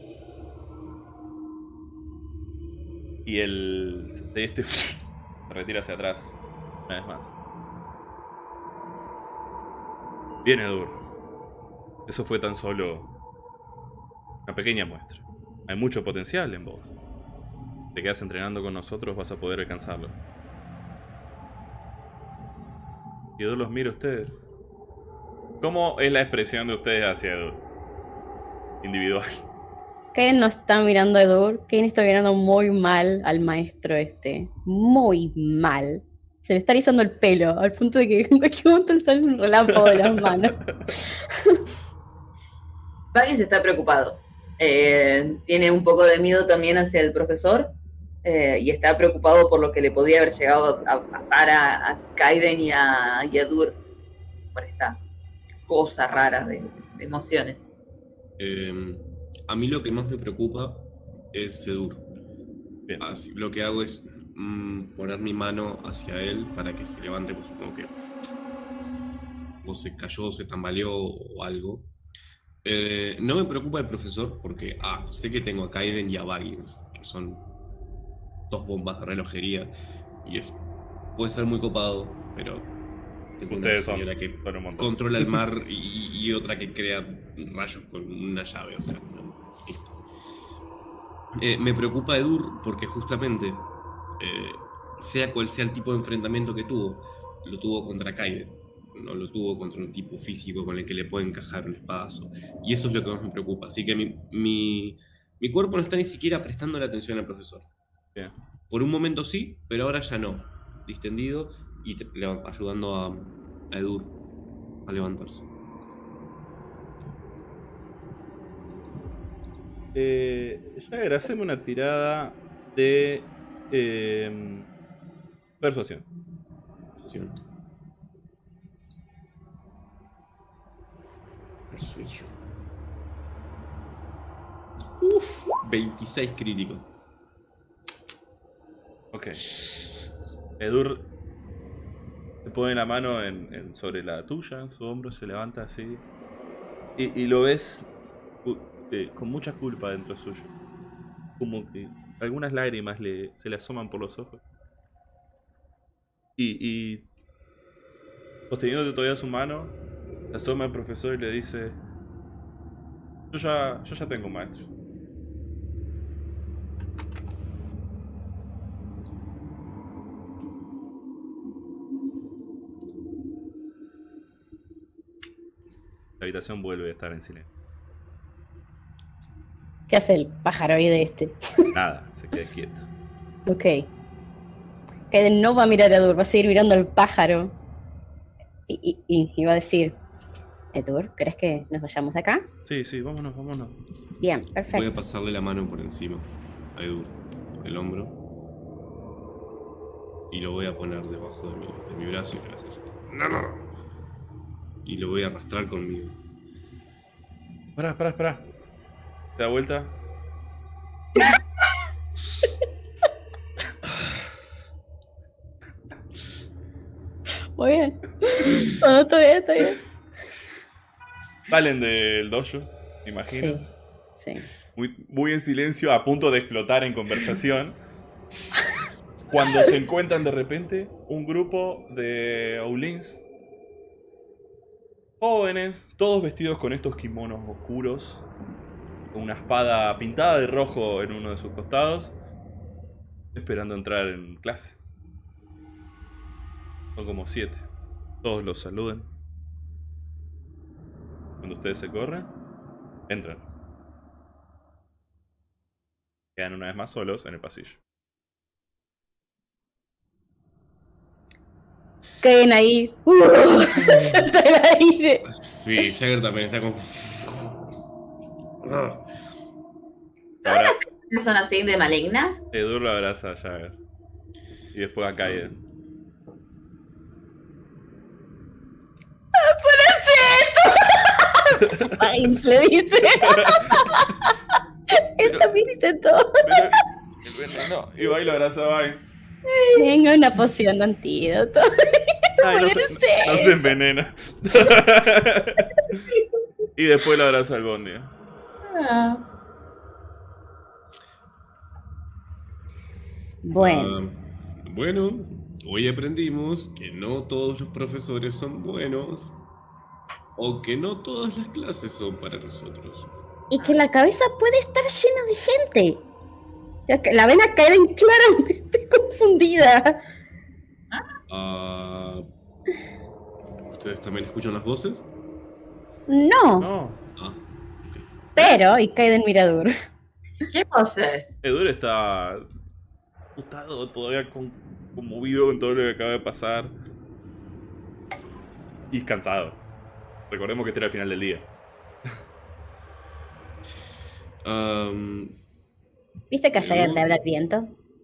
Y el este se retira hacia atrás una vez más. Bien, Edur. Eso fue tan solo una pequeña muestra. Hay mucho potencial en vos. Te quedas entrenando con nosotros, vas a poder alcanzarlo. Y Edur los mira a ustedes. ¿Cómo es la expresión de ustedes hacia Edur? Individual. Kaiden no está mirando a Edur. Kaiden está mirando muy mal al maestro este. Muy mal. Se le está erizando el pelo, al punto de que en cualquier momento le sale un relámpago de las manos. Vines está preocupado. Eh, tiene un poco de miedo también hacia el profesor. Eh, y está preocupado por lo que le podría haber llegado a pasar a, a Kaiden y a Edur. Por esta cosa rara de, de emociones. Eh, a mí lo que más me preocupa es Edur. Bien. Así, lo que hago es mm, poner mi mano hacia él para que se levante, pues supongo que o se cayó, se tambaleó o algo. Eh, no me preocupa el profesor porque ah, sé que tengo a Kaiden y a Baggins, que son dos bombas de relojería y es puede ser muy copado, pero tengo una Ustedes son, señora que son un montón. controla el mar y, y otra que crea rayos con una llave, o sea, no, listo. Eh, me preocupa Edur porque justamente, eh, sea cual sea el tipo de enfrentamiento que tuvo, lo tuvo contra Kaiden, no lo tuvo contra un tipo físico con el que le puede encajar un espadazo. Y eso es lo que más me preocupa. Así que mi, mi, mi cuerpo no está ni siquiera prestando la atención al profesor. Bien. Por un momento sí, pero ahora ya no. Distendido y te, le, ayudando a, a Edur a levantarse. Eh, Jagger, haceme una tirada de eh, persuasión. Persuasión. Persuasion. Uf, veintiséis críticos. Ok. Edur te pone la mano en, en- sobre la tuya, en su hombro, se levanta así. Y, y lo ves uh, eh, con mucha culpa dentro suyo. Como que algunas lágrimas le, se le asoman por los ojos. Y, y sosteniéndote todavía su mano, se asoma el profesor y le dice: Yo ya, yo ya tengo un maestro. La habitación vuelve a estar en silencio. ¿Qué hace el pájaroide este? Nada, se queda quieto. Ok. Kaiden no va a mirar a Edur, va a seguir mirando al pájaro. Y, y, y, y va a decir: Edur, ¿crees que nos vayamos de acá? Sí, sí, vámonos, vámonos. Bien, Voy a perfecto. pasarle la mano por encima a Edur, por el hombro. Y lo voy a poner debajo de mi, de mi brazo y le voy a hacer. ¡No, no! Y lo voy a arrastrar conmigo. Pará, pará, pará. ¿Te da vuelta? Muy bien. Bueno, está bien, está bien. Salen del dojo, me imagino. Sí, sí. Muy, muy en silencio, a punto de explotar en conversación. Cuando se encuentran de repente un grupo de Aulins jóvenes, todos vestidos con estos kimonos oscuros, con una espada pintada de rojo en uno de sus costados, esperando entrar en clase. Son como siete. Todos los saludan. Cuando ustedes se corren, entran. Quedan una vez más solos en el pasillo. Caen ahí. Uh, salta el aire. Sí, Jagger también está con... Ahora, ¿Todas las secciones son así de malignas? Edur lo abraza a Jagger. Y después a Kaiden. Vines le dice. Él también intentó. Pero el veneno. Y va y lo abraza a Vines. Tengo una poción de antídoto. Ay, no, se, no, no se envenena. Y después lo abraza al Bondi. Ah. Bueno. Ah, bueno, hoy aprendimos que no todos los profesores son buenos o que no todas las clases son para nosotros. Y que la cabeza puede estar llena de gente. La, la ven a Kaiden claramente confundida. Ah, ¿ustedes también escuchan las voces? No, No. Ah, ok. pero, y Kaiden mira duro. ¿Qué voces? Edur está asustado, todavía con, conmovido con todo lo que acaba de pasar. Y cansado. Recordemos que este era el final del día. Um, ¿Viste que a Jagger le habla el viento?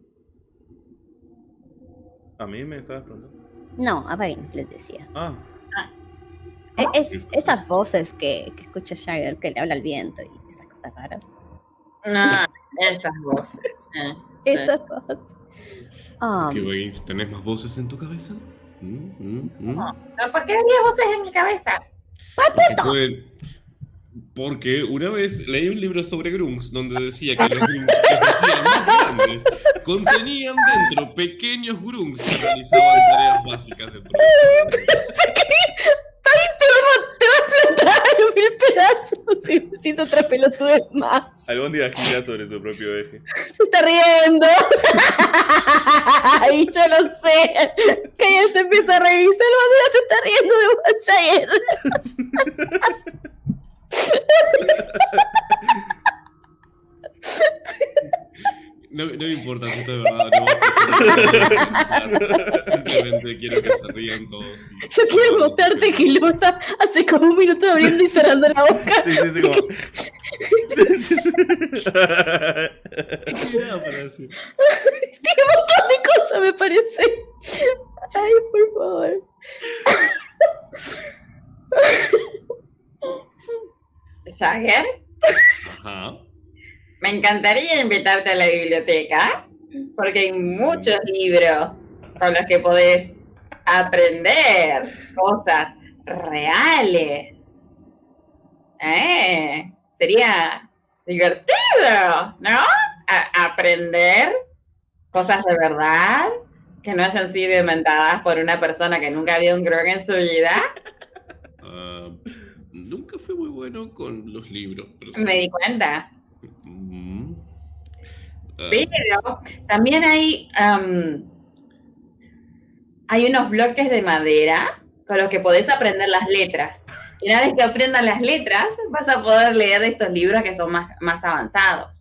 ¿A mí me estabas preguntando? No, a Vines les decía. Ah, E- Es, esas voces que, que escucha Jagger, que le habla el viento y esas cosas raras. No, esas voces. eh, Esas voces. Um, ¿Qué veis? ¿Tenés más voces en tu cabeza? ¿Mm? ¿Mm? ¿Mm? No, pero ¿por qué había voces en mi cabeza? Porque, fue- porque una vez leí un libro sobre grunts donde decía que los grunts que se hacían más grandes contenían dentro pequeños grunts que realizaban tareas básicas dentro de Te va, te va a flotar en mil pedazos si, si es otra pelotudez más. al Bondi gira sobre su propio eje. Se está riendo. Y yo lo sé. Que ella se empieza a revisar, el se está riendo de Jagger. No, no me importa si esto es verdad o no. Simplemente quiero que se rían todos. y- Yo quiero mostrarte que lo está hace como un minuto abriendo y cerrando la boca. Sí, sí, sí, como... ¿Qué era para decir? Tiene un montón de cosas, me parece. Ay, por favor. ¿Jagger? Ajá. Me encantaría invitarte a la biblioteca, porque hay muchos libros con los que podés aprender cosas reales. Eh, sería divertido, ¿no? A- aprender cosas de verdad que no hayan sido inventadas por una persona que nunca vio un grog en su vida. Ah, nunca fui muy bueno con los libros, pero sí. Me di cuenta. Mm. Ah, Pero también hay, um, hay unos bloques de madera con los que podés aprender las letras. Y una vez que aprendas las letras, vas a poder leer estos libros que son más, más avanzados.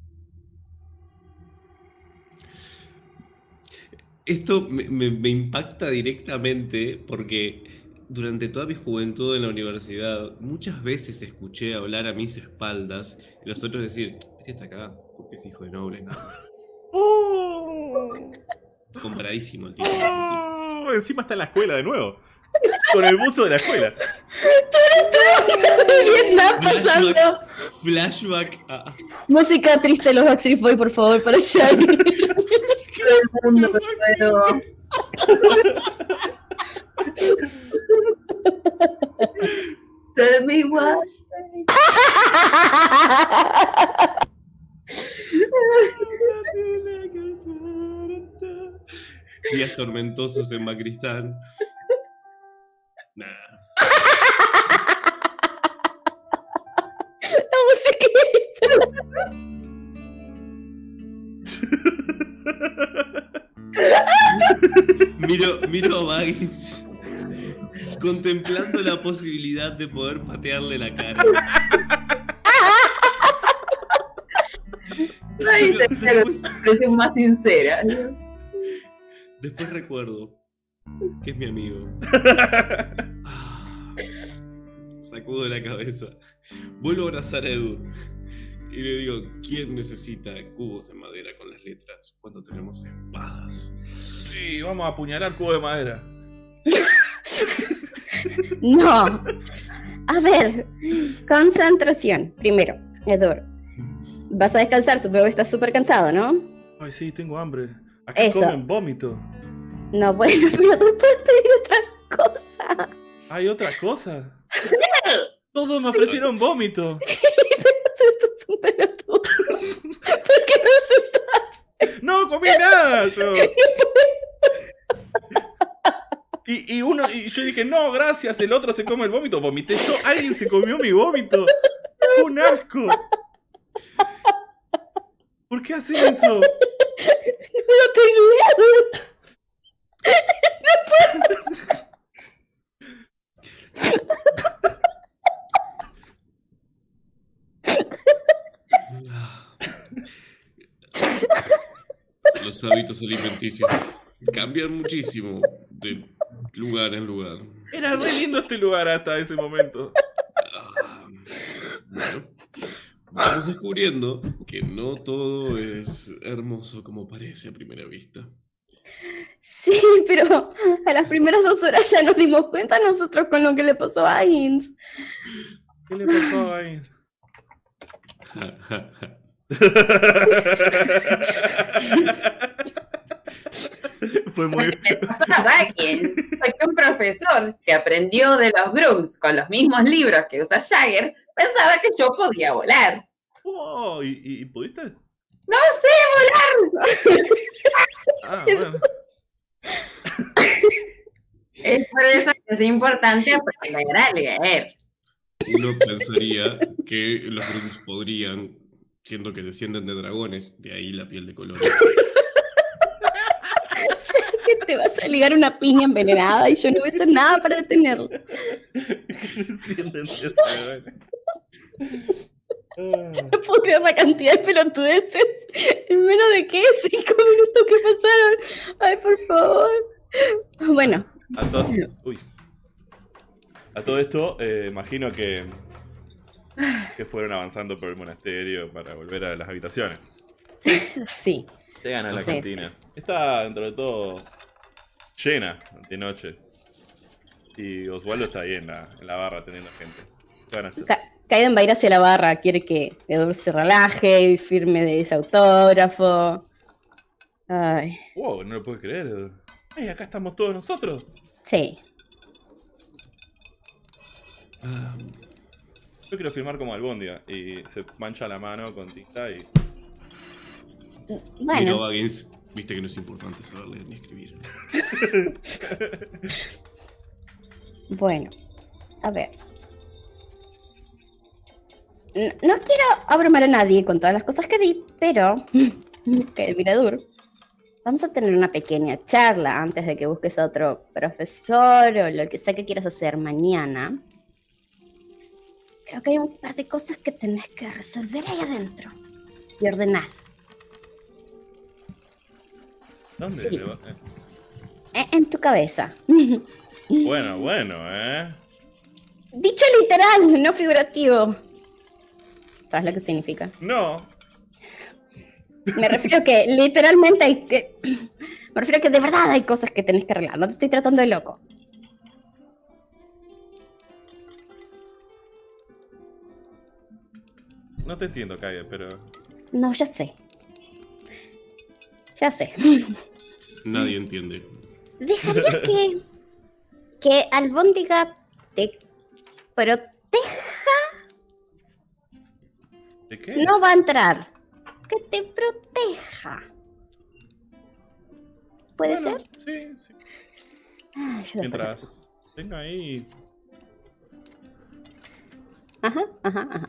Esto me, me- me impacta directamente porque durante toda mi juventud en la universidad muchas veces escuché hablar a mis espaldas y los otros decir, este está acá porque es hijo de noble, ¿no? Compradísimo el tipo. Oh, encima está en la escuela de nuevo. Con el buzo de la escuela. Vietnam pasando. Flashback, flashback a... Música triste de los Backstreet Boys, por favor, para Jagger. Todo el mundo pero... Tell me what. días tormentosos en Macristán. Nah. La musiquita. Miro, miro a Baggins contemplando la posibilidad de poder patearle la cara. Ay, se me la expresión más sincera. Después recuerdo que es mi amigo. Sacudo la cabeza. Vuelvo a abrazar a Edu y le digo, ¿quién necesita cubos de madera con las letras cuando tenemos espadas? Sí, vamos a apuñalar cubo de madera. No. A ver, concentración. Primero, Edu, vas a descansar, supongo que estás súper cansado, ¿no? Ay, sí, tengo hambre. Acá Eso. comen vómito. No, bueno, pero tú puedes pedir otras cosas. ¿Hay otra cosa? Todos me ofrecieron vómito. Esto es un pelotudo. ¿Por qué no aceptas? No comí nada yo. Y, y uno, y yo dije, no, gracias, el otro se come el vómito. Vomité yo, alguien se comió mi vómito. Un asco. ¿Por qué hacen eso? No tengo idea. Los hábitos alimenticios cambian muchísimo de lugar en lugar. Era re lindo este lugar hasta ese momento. Ah, bueno, vamos descubriendo que no todo es hermoso como parece a primera vista. Sí, pero a las primeras dos horas ya nos dimos cuenta nosotros con lo que le pasó a Ins. ¿Qué le pasó ahí? Fue muy... Le pasó a Baggins, fue que un profesor que aprendió de los Grunts con los mismos libros que usa Jagger pensaba que yo podía volar. Oh, ¿y, y, y pudiste? ¡No sé volar! Ah, bueno. Es por eso que es importante aprender a leer. Uno pensaría que los Grunts podrían, siendo que descienden de dragones, de ahí la piel de color. Ya que te vas a ligar una piña envenenada y yo no voy a hacer nada para detenerlo. No puedo creer la cantidad de pelotudeces en menos de qué, cinco minutos que pasaron. Ay, por favor. Bueno. A todo, uy. A todo esto, eh, imagino que, que fueron avanzando por el monasterio para volver a las habitaciones. Sí. Llegan a la Sí, cantina. Está, dentro de todo, llena de noche. Y Osvaldo está ahí en la, en la barra teniendo gente. ¿Qué van a hacer? Ka- Kaiden va a ir hacia la barra, quiere que Edu se relaje y firme de ese autógrafo. Ay, Wow, no lo puedo creer. Ay, acá estamos todos nosotros. sí. Ah, Yo quiero firmar como Albondia. Y se mancha la mano con tinta y... mira, Bueno, Baggins, viste que no es importante saber leer ni escribir. bueno. A ver. No, no quiero abrumar a nadie con todas las cosas que di, pero... que el Miradur. Vamos a tener una pequeña charla antes de que busques a otro profesor o lo que sea que quieras hacer mañana. Creo que hay un par de cosas que tenés que resolver ahí adentro y ordenar. ¿Dónde? Sí. le va- eh? En, en tu cabeza. Bueno, bueno, ¿eh? Dicho literal, no figurativo. ¿Sabes lo que significa? No. Me refiero a que literalmente hay que... Me refiero a que de verdad hay cosas que tenés que arreglar. No te estoy tratando de loco. No te entiendo, Kaya, pero... No, ya sé. Ya sé. Nadie entiende. ¿Dejarías que... que Albóndiga te proteja? ¿De qué? No va a entrar. Que te proteja. ¿Puede Bueno, ser? Sí, sí. Ah, yo después- Mientras tenga ahí. Ajá, ajá, ajá.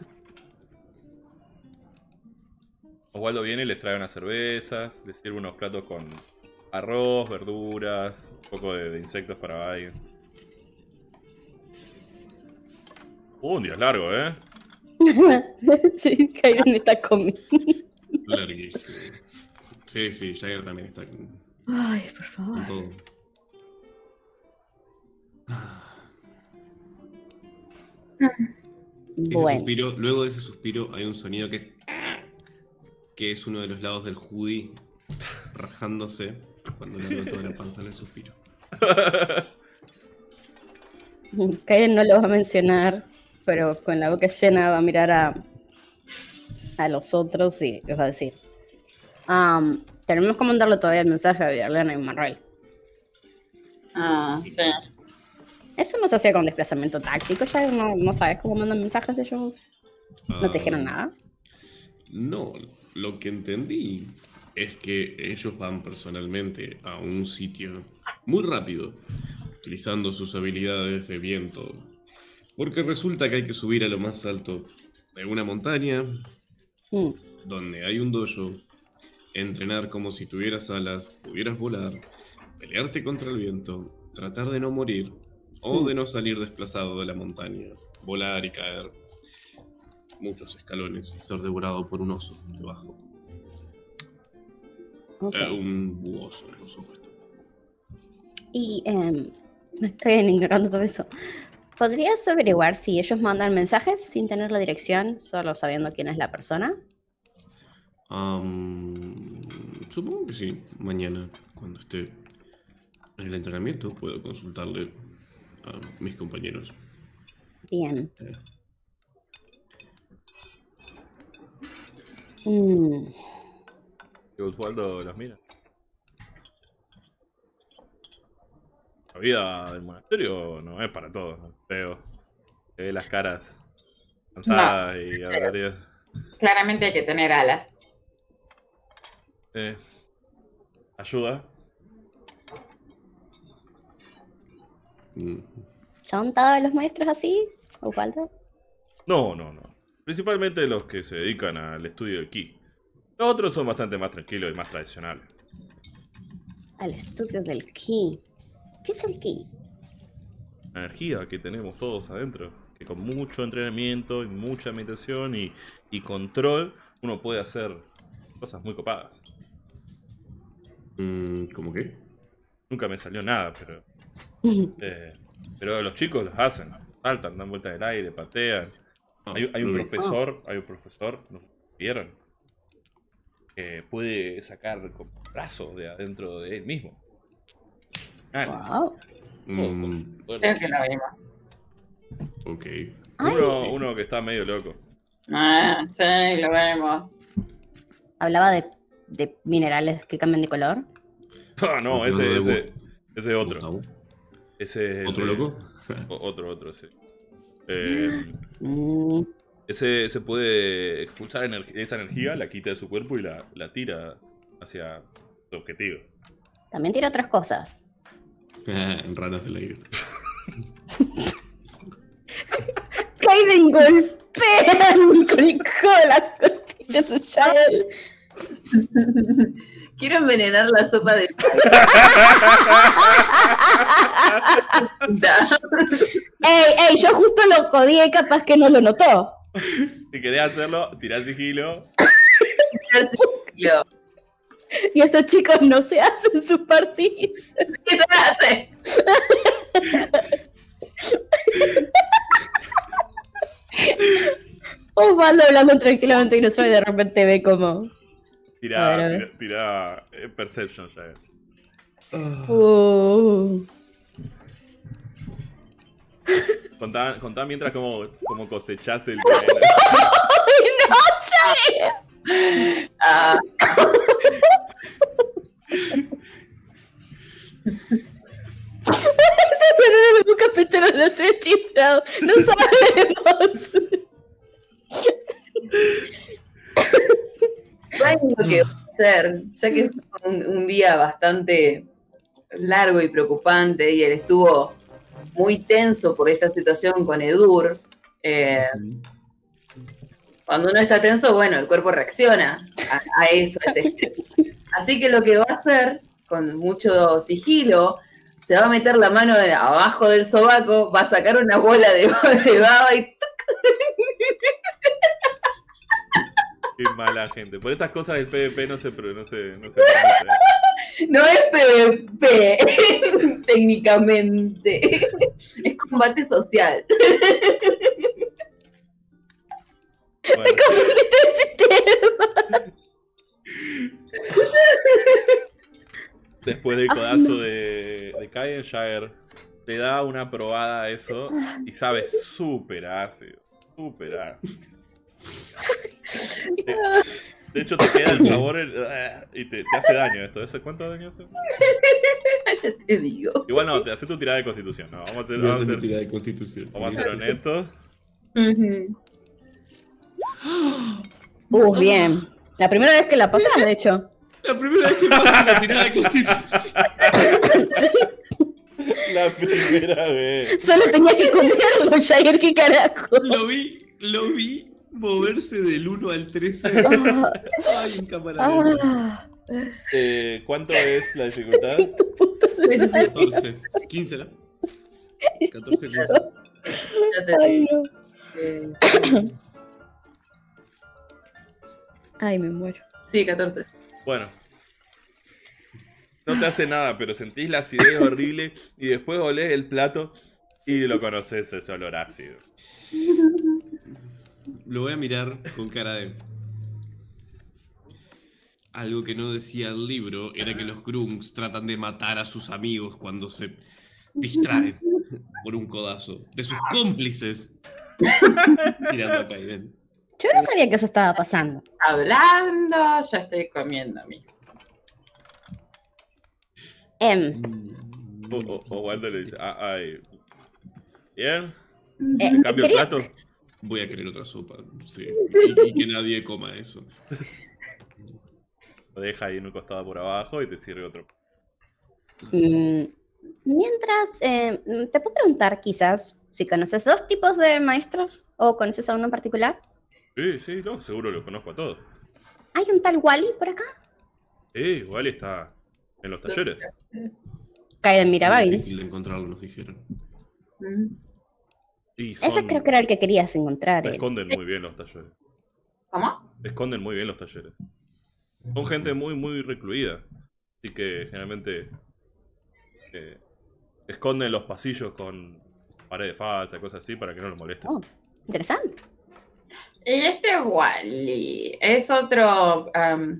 Osvaldo viene y les trae unas cervezas, les sirve unos platos con arroz, verduras, un poco de, de insectos para alguien. Uh, un día largo, ¿eh? Sí, Kairon está comiendo. Larguísimo. Sí, sí, Jagger también está con, Ay, por con favor. todo. Ese Bueno. suspiro, luego de ese suspiro hay un sonido que es que es uno de los lados del hoodie rajándose cuando le toda la panza en el suspiro. Kairon no lo va a mencionar, pero con la boca llena va a mirar a, a los otros y les va a decir: "Am, tenemos que mandarle todavía el mensaje a Violena y Manuel. Ah, sí. Eso no se hacía con desplazamiento táctico, ya no, no sabes cómo mandan mensajes ellos. ¿No te dijeron Ah, nada? No, lo que entendí es que ellos van personalmente a un sitio muy rápido, utilizando sus habilidades de viento, porque resulta que hay que subir a lo más alto de una montaña, Mm. donde hay un dojo, entrenar como si tuvieras alas, pudieras volar, pelearte contra el viento, tratar de no morir o de no salir desplazado de la montaña, volar y caer muchos escalones y ser devorado por un oso debajo. Ok. Eh, un buoso, por supuesto. Y em, estoy ignorando todo eso. ¿Podrías averiguar si ellos mandan mensajes sin tener la dirección, solo sabiendo quién es la persona? Am, supongo que sí. Mañana, cuando esté en el entrenamiento, puedo consultarle a mis compañeros. Bien. Eh, Mm. Y Osvaldo los mira. La vida del monasterio no es para todos, ¿no? Veo. Se ve las caras cansadas y aburridas. Claramente hay que tener alas. Eh, ayuda. mm, ¿Son todos los maestros así, Osvaldo? No, no, no. Principalmente los que se dedican al estudio del ki. Los otros son bastante más tranquilos y más tradicionales. Al estudio del ki. ¿Qué es el ki? La energía que tenemos todos adentro. Que con mucho entrenamiento y mucha meditación y, y control, uno puede hacer cosas muy copadas. mm, ¿Cómo qué? Nunca me salió nada, pero. eh, pero los chicos los hacen. Saltan, dan vueltas en el aire, patean. Ah, Hay, hay un lo vi. profesor, hay un profesor, ¿no vieron? Que puede sacar con brazos de adentro de él mismo. Ah, Wow. Mm, Creo que lo vimos. ok. uno, uno que está medio loco. Ah, sí, lo vemos. Hablaba de, de minerales que cambian de color. Ah, no, Funcionó ese, de ese, ese otro. Gustavo. Ese es el ¿Otro de- loco? o- Otro, otro, sí. Eh, Mm. ese se puede expulsar ener- esa energía, la quita de su cuerpo y la, la tira hacia su objetivo. También tiene otras cosas. En ranas del aire. Kaiden golpea con el codo las costillas de Shael. Quiero envenenar la sopa de Ey, ey, yo justo lo codié, capaz que no lo notó. Si querés hacerlo, tirá sigilo. Lo- Y estos chicos no se hacen sus partidas. ¿Qué se hace? Osvaldo hablando tranquilamente y no soy de repente ve como. Tirá, A ver, a ver. tirá, tirá, eh, Perception ya. Uh. Contá, contá mientras como, como cosechás el ¡Ay, no, Shael! Ah, Ese sonido de un capítulo lo estoy chiflado. No sabemos. ¿saben lo que voy a hacer? Ya que es un, un día bastante largo y preocupante y él estuvo muy tenso por esta situación con Edur. Eh, cuando uno está tenso, bueno, el cuerpo reacciona a, a eso, a ese estrés. Así que lo que va a hacer, con mucho sigilo, se va a meter la mano de, abajo del sobaco, va a sacar una bola de, de baba y... Qué mala gente. Por estas cosas del PvP no se, no se, no se permite. No es PvP, técnicamente. Es combate social. Bueno. Después del codazo de, de Kaienshire, te da una probada a eso y sabe súper ácido. Súper ácido. De, de hecho, te queda el sabor el, y te, te hace daño esto. ¿Ese cuánto daño hace? Ya te digo. Igual no, te hace tu tirada de constitución. No, vamos a ser, vamos a ser, tirada de constitución. vamos a ser honestos. Uh-huh. Uh, bien. La primera vez que la pasas, de hecho. La primera vez que pasa la tirada de constitución. La primera vez. Solo tenía que comerlo, Jair, qué carajo. Lo vi, lo vi moverse del uno al trece. Ah, Ay, en cámara lenta. ah. Eh, ¿Cuánto es la dificultad? catorce. quince, ¿no? catorce, quince. Ya te Ay, digo. no. Eh, Ay, me muero. sí, catorce. Bueno. No te hace nada, pero sentís la acidez horrible y después olés el plato y lo conoces ese olor ácido. Lo voy a mirar con cara de... Algo que no decía el libro era que los grunts tratan de matar a sus amigos cuando se distraen por un codazo. De sus cómplices. Tirando a Kaiden. Yo no sabía que eso estaba pasando. Hablando, ya estoy comiendo a mí. Em, O, o, o Walter le dice, ah, ay. ¿Bien? eh, ¿Te cambio el quería- plato? Voy a querer otra sopa. Sí. Y, y que nadie coma eso. Lo deja ahí en un costado por abajo y te sirve otro. Mm, mientras, eh, ¿te puedo preguntar quizás si conoces dos tipos de maestros o conoces a uno en particular? Sí, sí, no, seguro lo conozco a todos. ¿Hay un tal Wally por acá? Sí, igual está en los talleres. Kaiden mira a Es Babins. difícil de encontrarlo, nos dijeron. Mm. Y son, Ese creo que era el que querías encontrar. eh. esconden muy bien los talleres. ¿Cómo? Esconden muy bien los talleres. Son gente muy, muy recluida. Así que generalmente eh, esconden los pasillos con paredes falsas, cosas así, para que no los molesten. Oh, interesante. Y este Wally es otro. Um,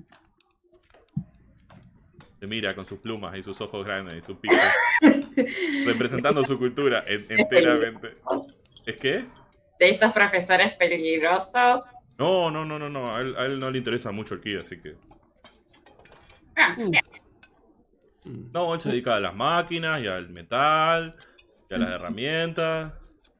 Se mira con sus plumas y sus ojos grandes y sus picos. Representando su cultura en- enteramente. ¿Es qué? de estos profesores peligrosos. No, no, no, no, no. A él, a él no le interesa mucho el ki, así que... Ah, Mm. Mm. No, él se dedica a las máquinas y al metal y a las herramientas.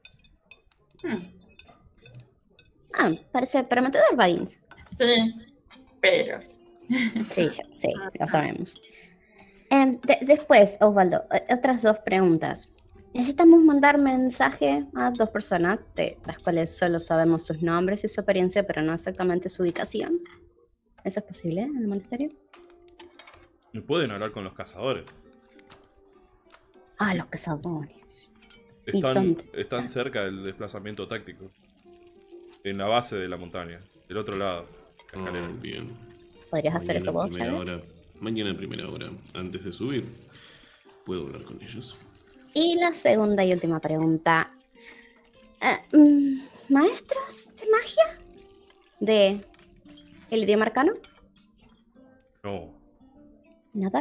Ah, parece prometedor, Babins. sí, pero. Sí, ya, sí, lo sabemos. Em, de- después, Osvaldo, eh, otras dos preguntas. Necesitamos mandar mensaje a dos personas, de las cuales solo sabemos sus nombres y su experiencia, pero no exactamente su ubicación. ¿Eso es posible en el monasterio? Y pueden hablar con los cazadores. Ah, los cazadores. ¿Y Están, dónde están están? cerca del desplazamiento táctico. En la base de la montaña. Del otro lado. La Ah, escalera. bien. ¿Podrías hacer eso Mañana a vos, primera Javier? hora, mañana a primera hora, antes de subir, puedo hablar con ellos. Y la segunda y última pregunta. Eh, mm, ¿Maestros de magia? ¿De el idioma arcano? No, ¿Nada?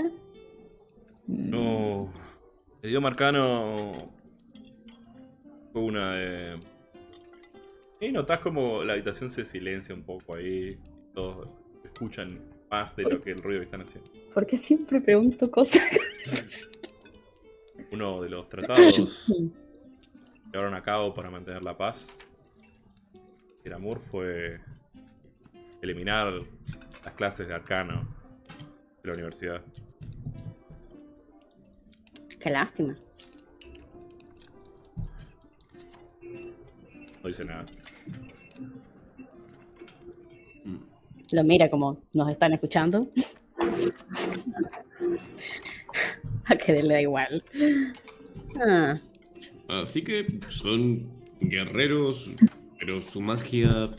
no. El idioma arcano fue una de... Y notás como la habitación se silencia un poco ahí. Todos escuchan más de lo que el ruido que están haciendo. Porque siempre pregunto cosas. Uno de los tratados que llevaron a cabo para mantener la paz, el amor, fue eliminar las clases de arcano de la universidad. Qué lástima. No dice nada. Lo mira como nos están escuchando. A que le da igual. Ah. Así que son guerreros, pero su magia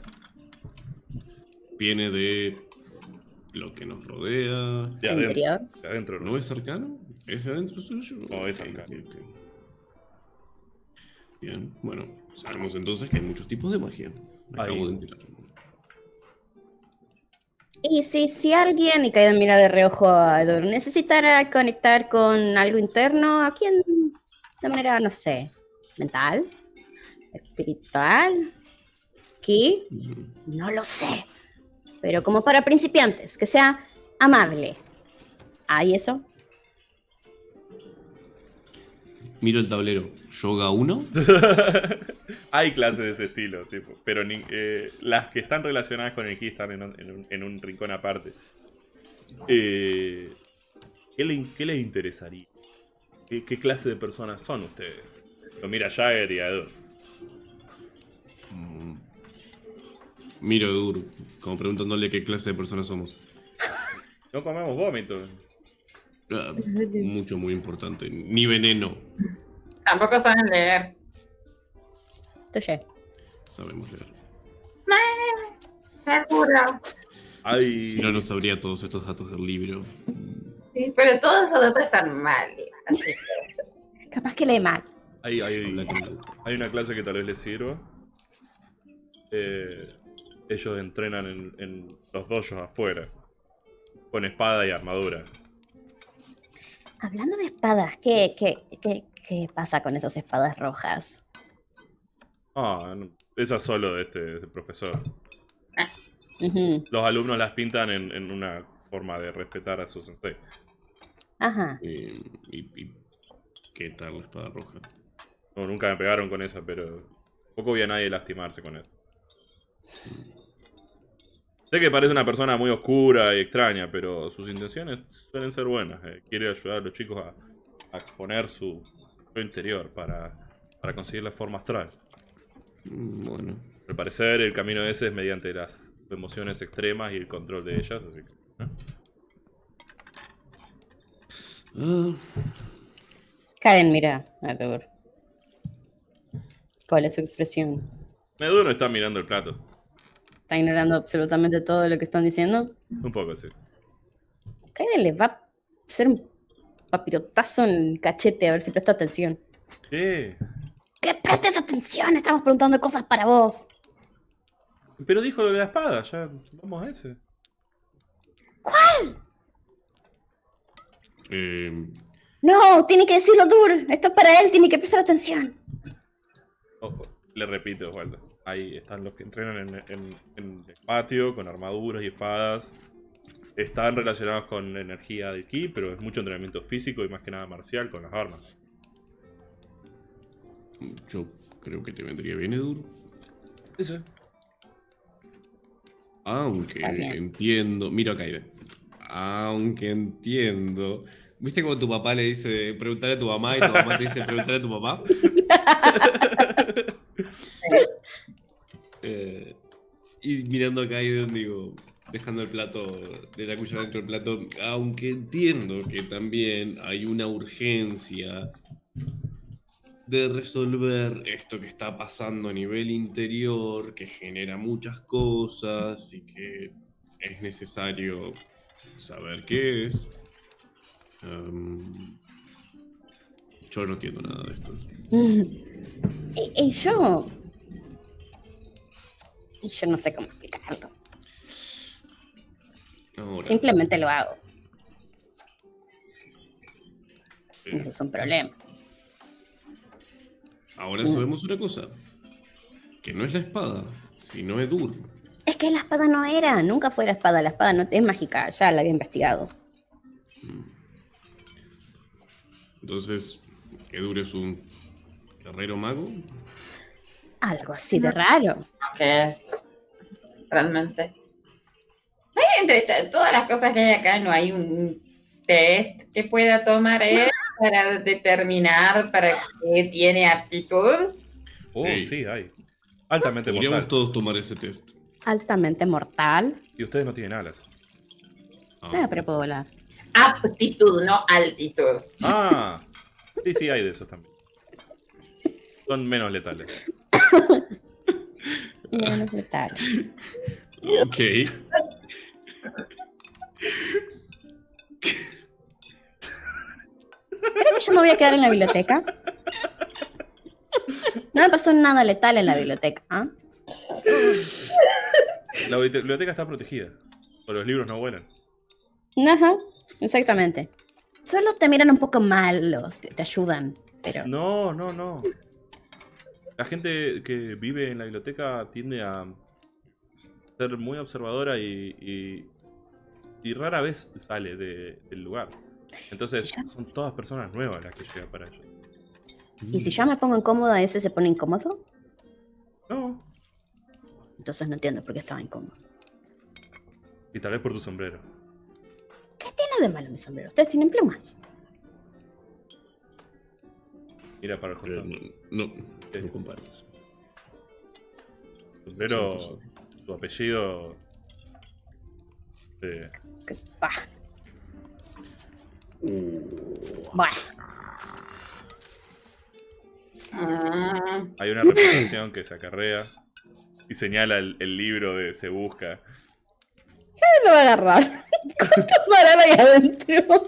viene de lo que nos rodea. De adentro. Interior. De adentro ¿No es cercano? ¿Es adentro suyo? No, es Ok, cercano. ok, ok. Bien, bueno, sabemos entonces que hay muchos tipos de magia. Me Ahí. acabo de enterar. Y si, si alguien, y Kaidan mira de reojo a Edur, necesitara conectar con algo interno, ¿a quién? De manera, no sé, mental, espiritual, ¿qué? No lo sé. Pero como para principiantes, que sea amable. ¿Hay eso? Miro el tablero. ¿Yoga uno? Hay clases de ese estilo, tipo, pero ni- eh, las que están relacionadas con el ki están en un, en un- en un rincón aparte. Eh, ¿qué, le, qué les interesaría? ¿Qué, qué clase de personas son ustedes? Lo mira a Jagger y a Edur. Mm. Miro a Edur, como preguntándole qué clase de personas somos. No comemos vómito. Ah, mucho, muy importante. Ni veneno. Tampoco saben leer. Touché. Sabemos leer. Seguro. Hay, Si no, no sabría todos estos datos del libro. Sí, pero todos esos datos están mal. Así que, Capaz que lee mal. hay, hay, Habla con él. hay una clase que tal vez les sirva. Eh, ellos entrenan en, en los dojos afuera. Con espada y armadura. Hablando de espadas, ¿qué, qué, qué, qué pasa con esas espadas rojas? Ah, no, esa es solo de este, de este profesor. Ujú. Los alumnos las pintan en, en una forma de respetar a su sensei. Ajá. Eh, y, y- ¿Qué tal la espada roja? No, nunca me pegaron con esa, pero poco vi a nadie lastimarse con eso. Sé que parece una persona muy oscura y extraña, pero sus intenciones suelen ser buenas. Eh, quiere ayudar a los chicos a, a exponer su yo interior para, para conseguir la forma astral. Mm, Bueno. Al parecer, el camino ese es mediante las emociones extremas y el control de ellas, así que... ¿eh? Ah, Karen mira a Edur. ¿Cuál es su expresión? Edu no está mirando el plato. ¿Está ignorando absolutamente todo lo que están diciendo? Un poco, sí. Karen le va a hacer un papirotazo en el cachete a ver si presta atención. ¿Qué? ¡Que prestes atención! Estamos preguntando cosas para vos. Pero dijo lo de la espada, ya vamos a ese. eh, No, tiene que decirlo Dur. Esto es para él, tiene que prestar atención. Oh, oh, le repito, Osvaldo. Ahí están los que entrenan en, en- en el patio con armaduras y espadas. Están relacionados con la energía del ki, pero es mucho entrenamiento físico y más que nada marcial con las armas. yo creo que te vendría bien, Edur. Ese. Aunque Está bien. entiendo. Mira, Kaide. Aunque entiendo. ¿Viste como tu papá le dice preguntarle a tu mamá y tu mamá te dice preguntarle a tu papá? Eh, y mirando a Kaiden, digo, dejando el plato de la cuchara dentro del plato, aunque entiendo que también hay una urgencia de resolver esto que está pasando a nivel interior, que genera muchas cosas y que es necesario saber qué es. Um, yo no entiendo nada de esto. Y, y yo... Y yo no sé cómo explicarlo. Ahora, Simplemente lo hago. eh, Eso es un problema. ahora sabemos una cosa, que no es la espada, sino Edur. Es que la espada no era, nunca fue la espada. La espada no es mágica, ya la había investigado. Entonces, Edur es un guerrero mago. Algo así de raro. ¿qué es? Realmente. Ay, entre to- todas las cosas que hay acá, no hay un test que pueda tomar él para determinar para qué tiene aptitud? Oh, Ey. sí, hay. Altamente Podríamos mortal. todos tomar ese test. Altamente mortal. Y ustedes no tienen alas. Ah, Ah, pero puedo volar. Aptitud, no altitud. Ah, sí, sí, hay de esos también. Son menos letales. Menos letal. Ok. Creo que yo me voy a quedar en la biblioteca. No me pasó nada letal en la biblioteca. ¿Ah? La biblioteca está protegida. O los libros no vuelan. Ajá, exactamente. Solo te miran un poco mal los que te ayudan, pero... No, no, no. La gente que vive en la biblioteca tiende a ser muy observadora y, y, y rara vez sale de- del lugar. Entonces Ya. son todas personas nuevas las que llegan para ello. ¿Y si yo me pongo incómoda, ese se pone incómodo? No. Entonces no entiendo por qué estaba incómodo. Y tal vez por tu sombrero. ¿Qué tiene de malo mi sombrero? Ustedes tienen plumas. Mira para el Pero costado. no, no, no compares. Tu sombrero, Son cosas. tu apellido. eh, Que- bah, Uh, bah. Mm, hay una reputación que se acarrea y señala el, el libro de Se Busca. ¿Qué lo va a agarrar? ¿Cuántas maralas hay adentro?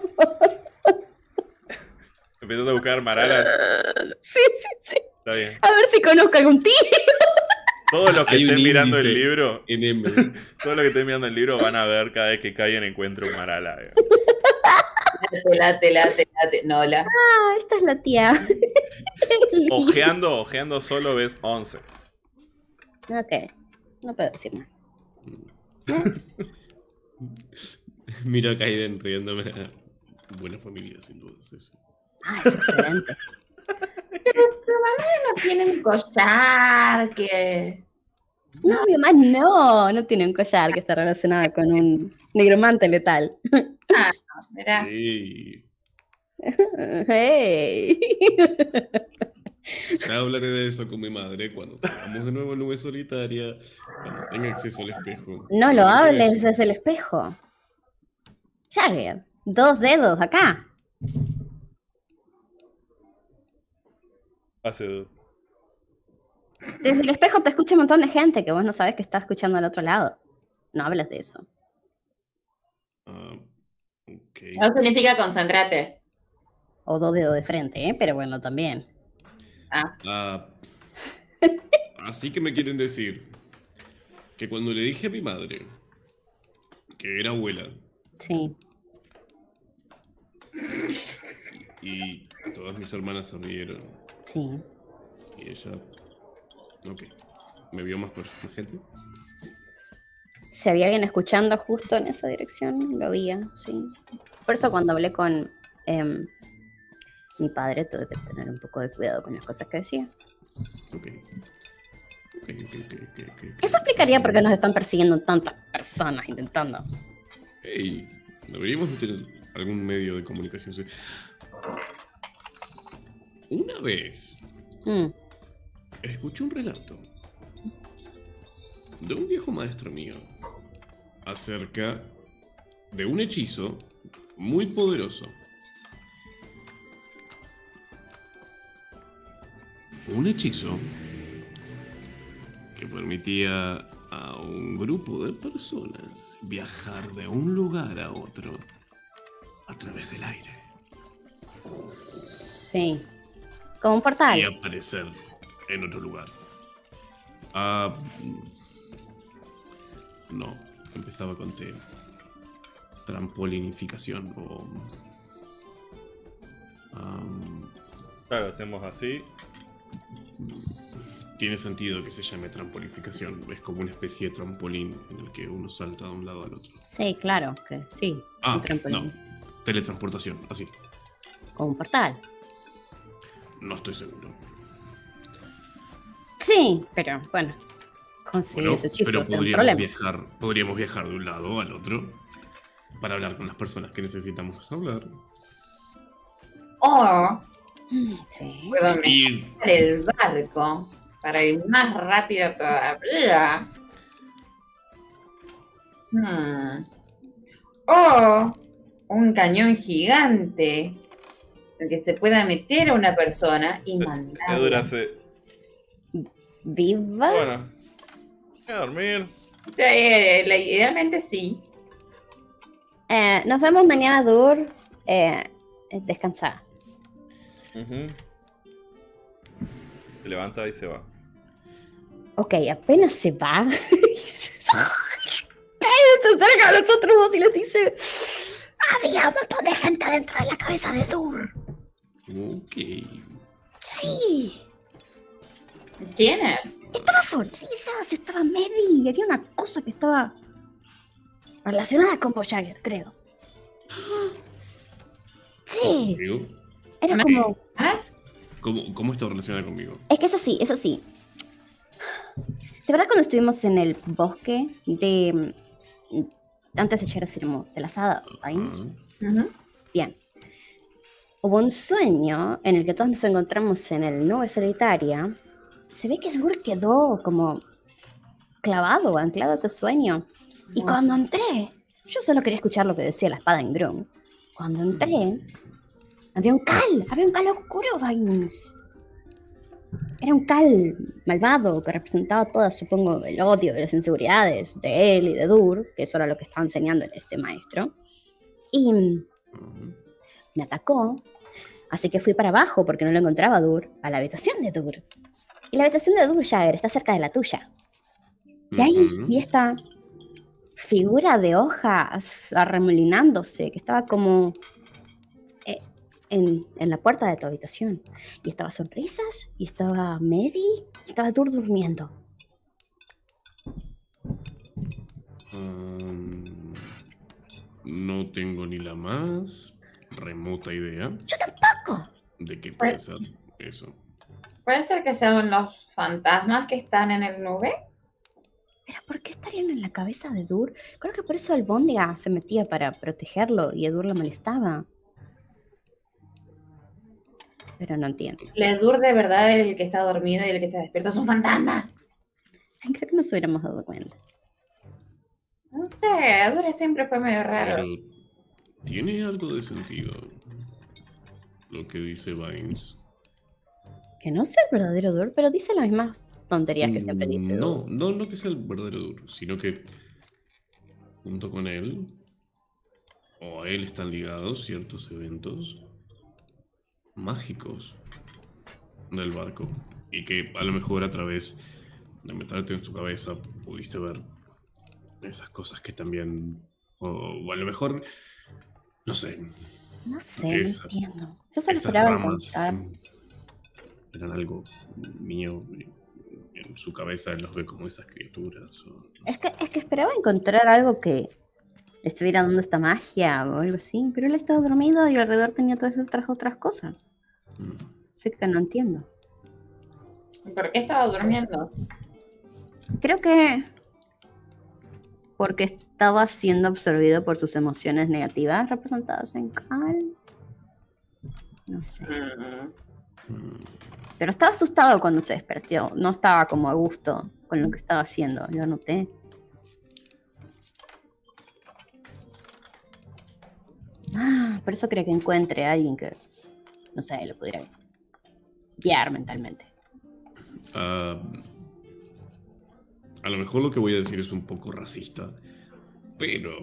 Empiezas a buscar maralas. Sí, sí, sí. Está bien. A ver si conozco algún tío. Todos los que Hay un estén mirando el índice. libro, en M. todos los que estén mirando el libro van a ver cada vez que caen encuentro un marala. eh. late, late, late, late. No, la. Ah, esta es la tía. Ojeando, ojeando solo ves once. Ok, no puedo decir nada. Mira a Kaiden riéndome. Buena familia, sin duda. Sí, sí. Ah, es excelente. No tienen collar que. No, mi mamá no, no tiene un collar que está relacionado con un negromante letal. Mira. Sí. Hey. Ya hablaré de eso con mi madre cuando tengamos de nuevo nube solitaria, cuando tenga acceso al espejo. No lo Pero hables eso- desde el espejo. Jagger, dos dedos acá. Hace. Desde el espejo te escucha un montón de gente que vos no sabes que está escuchando al otro lado. No hables de eso. Ah, ok. No significa concentrate. O dos dedos de frente, ¿eh? Pero bueno, también. Ah, Ah, así que me quieren decir que cuando le dije a mi madre que era abuela Sí. y todas mis hermanas se rieron Sí. y ella, ok, me vio más, por- más gente. Si había alguien escuchando justo en esa dirección, lo había, sí. Por eso cuando hablé con em, mi padre tuve que tener un poco de cuidado con las cosas que decía. Ok. Ok, ok, ok, ok, ok. Eso explicaría por qué nos están persiguiendo tantas personas intentando. Hey, deberíamos tener algún medio de comunicación. Sí. Una vez Mm, escuché un relato de un viejo maestro mío acerca de un hechizo muy poderoso. Un hechizo que permitía a un grupo de personas viajar de un lugar a otro a través del aire sí. Como un portal. y aparecer en otro lugar. Ah, no, empezaba con T. Trampolinificación o... am, Claro, hacemos así. tiene sentido que se llame trampolinificación. Es como una especie de trampolín en el que uno salta de un lado al otro. Sí, claro, que sí. Ah, un trampolín. no. Teletransportación, así. Como un portal. No estoy seguro. Sí, pero bueno. Conseguir Bueno, ese hechizo pero es un podríamos problema. viajar, podríamos viajar de un lado al otro para hablar con las personas que necesitamos hablar. O Sí. puedo Y mejorar el barco para ir más rápido todavía. Hmm. O un cañón gigante en el que se pueda meter a una persona y Edura mandarla. se... ¿Viva? Bueno, voy a dormir. Sí, eh, la- idealmente sí. Eh, nos vemos mañana, Dur. Eh, descansa. Ujú. Se levanta y se va. Ok, apenas se va. Se acerca a nosotros dos y les dice: había un montón de gente dentro de la cabeza de Dur. Ok. Sí. ¿Quién es? Estaba Sonrisas, estaba Medi y había una cosa que estaba relacionada con Bojager, creo. Sí, ¿Conmigo? era ¿Una- como... ¿Ah? ¿Cómo, ¿Cómo está relacionada conmigo? Es que es así, es así. ¿De verdad cuando estuvimos en el bosque de... antes de llegar a Cirimo, de las hadas, Vines? Ah, Ujú. Bien. Hubo un sueño en el que todos nos encontramos en el nube solitaria. Se ve que Dur quedó como clavado, anclado a ese sueño. Y cuando entré, yo solo quería escuchar lo que decía la espada en Grum. Cuando entré, había un cal, había un cal oscuro, Vines. Era un cal malvado que representaba todo, supongo, el odio y las inseguridades de él y de Dur, que eso era lo que estaba enseñándole este maestro. Y ah. me atacó, así que fui para abajo porque no lo encontraba a Dur, a la habitación de Dur. Y la habitación de Dur, Jagger, está cerca de la tuya. Y ahí Ujú. vi esta figura de hojas arremolinándose, que estaba como eh, en, en la puerta de tu habitación. Y estaba Sonrisas, y estaba Medi, y estaba Dur durmiendo. Um, no tengo ni la más remota idea ¡Yo tampoco! de qué puede ser eso. ¿Puede ser que sean los fantasmas que están en el nube? ¿Pero por qué estarían en la cabeza de Dur? Creo que por eso Albóndiga se metía para protegerlo y a Dur le molestaba. Pero no entiendo. ¿El Dur de verdad el que está dormido y el que está despierto es un fantasma? Creo que nos hubiéramos dado cuenta. No sé, Dur siempre fue medio raro. Pero tiene algo de sentido lo que dice Vines. Que no sea el verdadero Dur, pero dice las mismas tonterías que siempre dice. No, no, no que sea el verdadero Dur, sino que junto con él, o a él están ligados ciertos eventos mágicos del barco. Y que a lo mejor a través de meterte en su cabeza pudiste ver esas cosas que también... O, o a lo mejor, no sé, No sé, Esa- no entiendo. Yo solo esas esperaba ramas encontrar. que eran algo mío. En su cabeza él los ve como esas criaturas. o- Es que, es que esperaba encontrar algo que le estuviera dando esta magia o algo así, pero él estaba dormido y alrededor tenía todas otras otras cosas. Mm. Así que no entiendo. ¿Por qué estaba durmiendo? Creo que porque estaba siendo absorbido por sus emociones negativas representadas en Cal. No sé. Mm. Pero estaba asustado cuando se despertó. No estaba como a gusto con lo que estaba haciendo. Yo noté. Ah, por eso creo que encuentre a alguien que, no sé, lo pudiera guiar mentalmente. Ah, a lo mejor lo que voy a decir es un poco racista, pero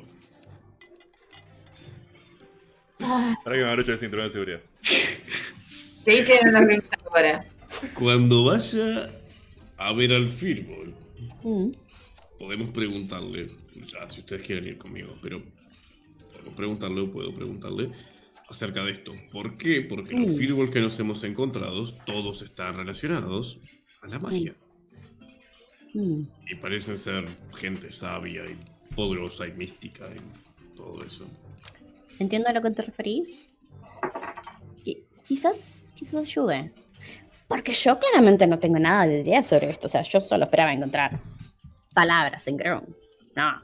Para que me abroche el cinturón de seguridad. ¿Qué hicieron los gringos ahora? cuando vaya a ver al Firbol, Mm. podemos preguntarle, ya, si ustedes quieren ir conmigo, pero podemos preguntarle o puedo preguntarle acerca de esto. ¿Por qué? Porque los Mm. Firbol que nos hemos encontrado, todos están relacionados a la magia. Mm. Y parecen ser gente sabia y poderosa y mística y todo eso. Entiendo a lo que te referís. Y quizás, quizás ayude. Porque yo claramente no tengo nada de idea sobre esto. O sea, yo solo esperaba encontrar palabras en Grum. No.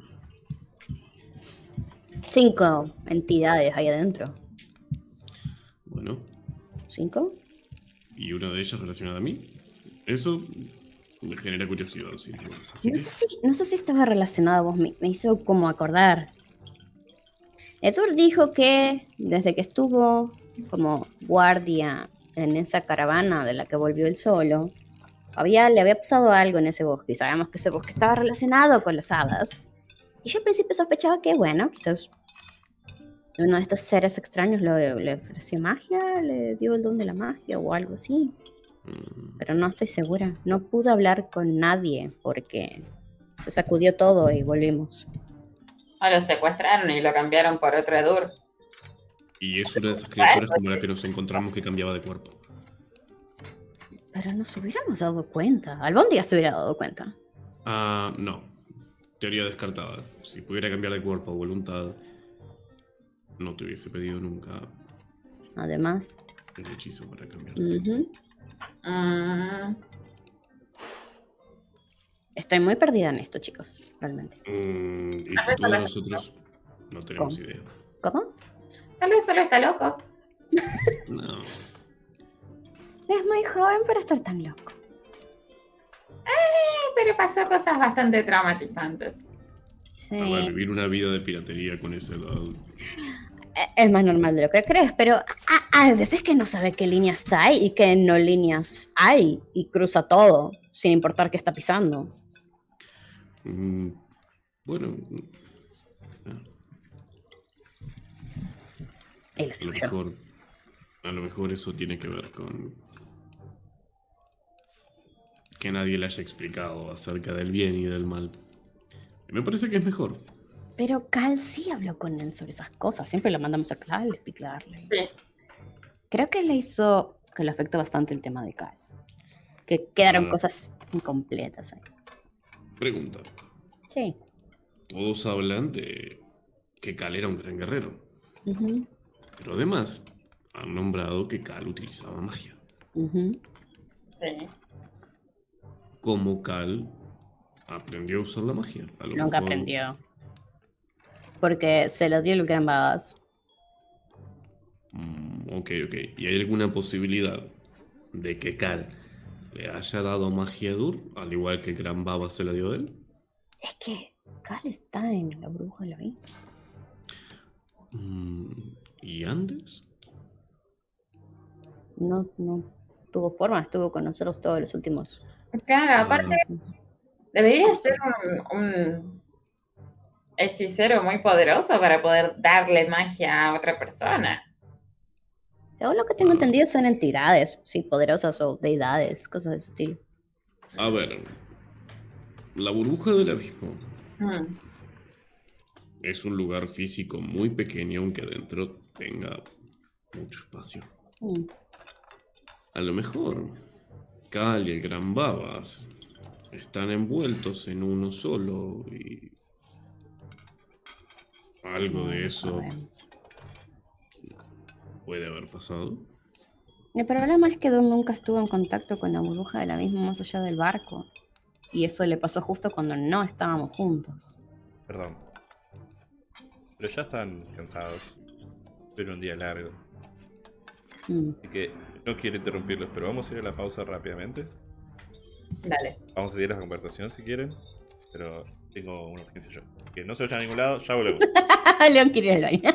Mm. Cinco entidades ahí adentro. Bueno, ¿Cinco? y una de ellas relacionada a mí. Eso me genera curiosidad, sí, así No que... sé si, no sé si estaba relacionado a vos, me, me hizo como acordar. Edur dijo que desde que estuvo como guardia en esa caravana de la que volvió él solo, había, le había pasado algo en ese bosque, y sabemos que ese bosque estaba relacionado con las hadas. Y yo al principio sospechaba que, bueno, quizás uno de estos seres extraños le, le ofreció magia, le dio el don de la magia o algo así. Mm, Pero no estoy segura. No pude hablar con nadie porque se sacudió todo y volvimos. O lo secuestraron y lo cambiaron por otro Edur. Y es una de esas criaturas como la que nos encontramos que cambiaba de cuerpo. Pero nos hubiéramos dado cuenta. Albóndiga se hubiera dado cuenta. Ah, no. Teoría descartada. Si pudiera cambiar de cuerpo o voluntad, no te hubiese pedido nunca Además. el hechizo para cambiar. Ujú. Mm, Estoy muy perdida en esto, chicos. Realmente. Mm, y si todos nosotros no tenemos ¿Cómo? idea. ¿Cómo? tal vez solo está loco. No. Es muy joven para estar tan loco. Eh, pero pasó cosas bastante traumatizantes. Sí. A ver, vivir una vida de piratería con esa edad. Es más normal de lo que crees, pero a, a veces que no sabe qué líneas hay y qué no líneas hay y cruza todo sin importar qué está pisando. Mm, bueno, ah, Y lo a lo escucho. mejor, a lo mejor eso tiene que ver con que nadie le haya explicado acerca del bien y del mal. Y me parece que es mejor. Pero Cal sí habló con él sobre esas cosas. Siempre lo mandamos a Cal a explicarle. Sí. Creo que le hizo que le afectó bastante el tema de Cal. Que quedaron Ah. cosas incompletas ahí. Pregunta. Sí. Todos hablan de que Cal era un gran guerrero, Ujú, pero además han nombrado que Cal utilizaba magia. ujú. Sí. ¿Cómo Cal aprendió a usar la magia? A lo Nunca mejor- aprendió. Porque se lo dio el gran babas. Mm, ok, ok. ¿Y hay alguna posibilidad de que Cal le haya dado magia a Dur, al igual que el gran baba se la dio a él? Es que Cal está en la bruja de la vida. Mm, ¿y antes? No, no tuvo forma, estuvo con nosotros todos los últimos. Claro, aparte meses. debería ser un, un hechicero muy poderoso para poder darle magia a otra persona. Según lo que tengo entendido son entidades, sí, poderosas o deidades, cosas de ese estilo. A ver, la burbuja del abismo Mm. es un lugar físico muy pequeño, aunque adentro tenga mucho espacio. Mm. A lo mejor Cal y el gran babas están envueltos en uno solo y algo No de lo eso sabemos. puede haber pasado. El problema es que Doom nunca estuvo en contacto con la burbuja del abismo más allá del barco. Y eso le pasó justo cuando no estábamos juntos. Perdón. Pero ya están cansados. Pero un día largo. Mm. Así que no quiero interrumpirlos, pero vamos a ir a la pausa rápidamente. Dale. Vamos a seguir la conversación si quieren. Pero tengo una urgencia yo. Que no se vayan a ningún lado, ya volvemos. León quiere ir al baño.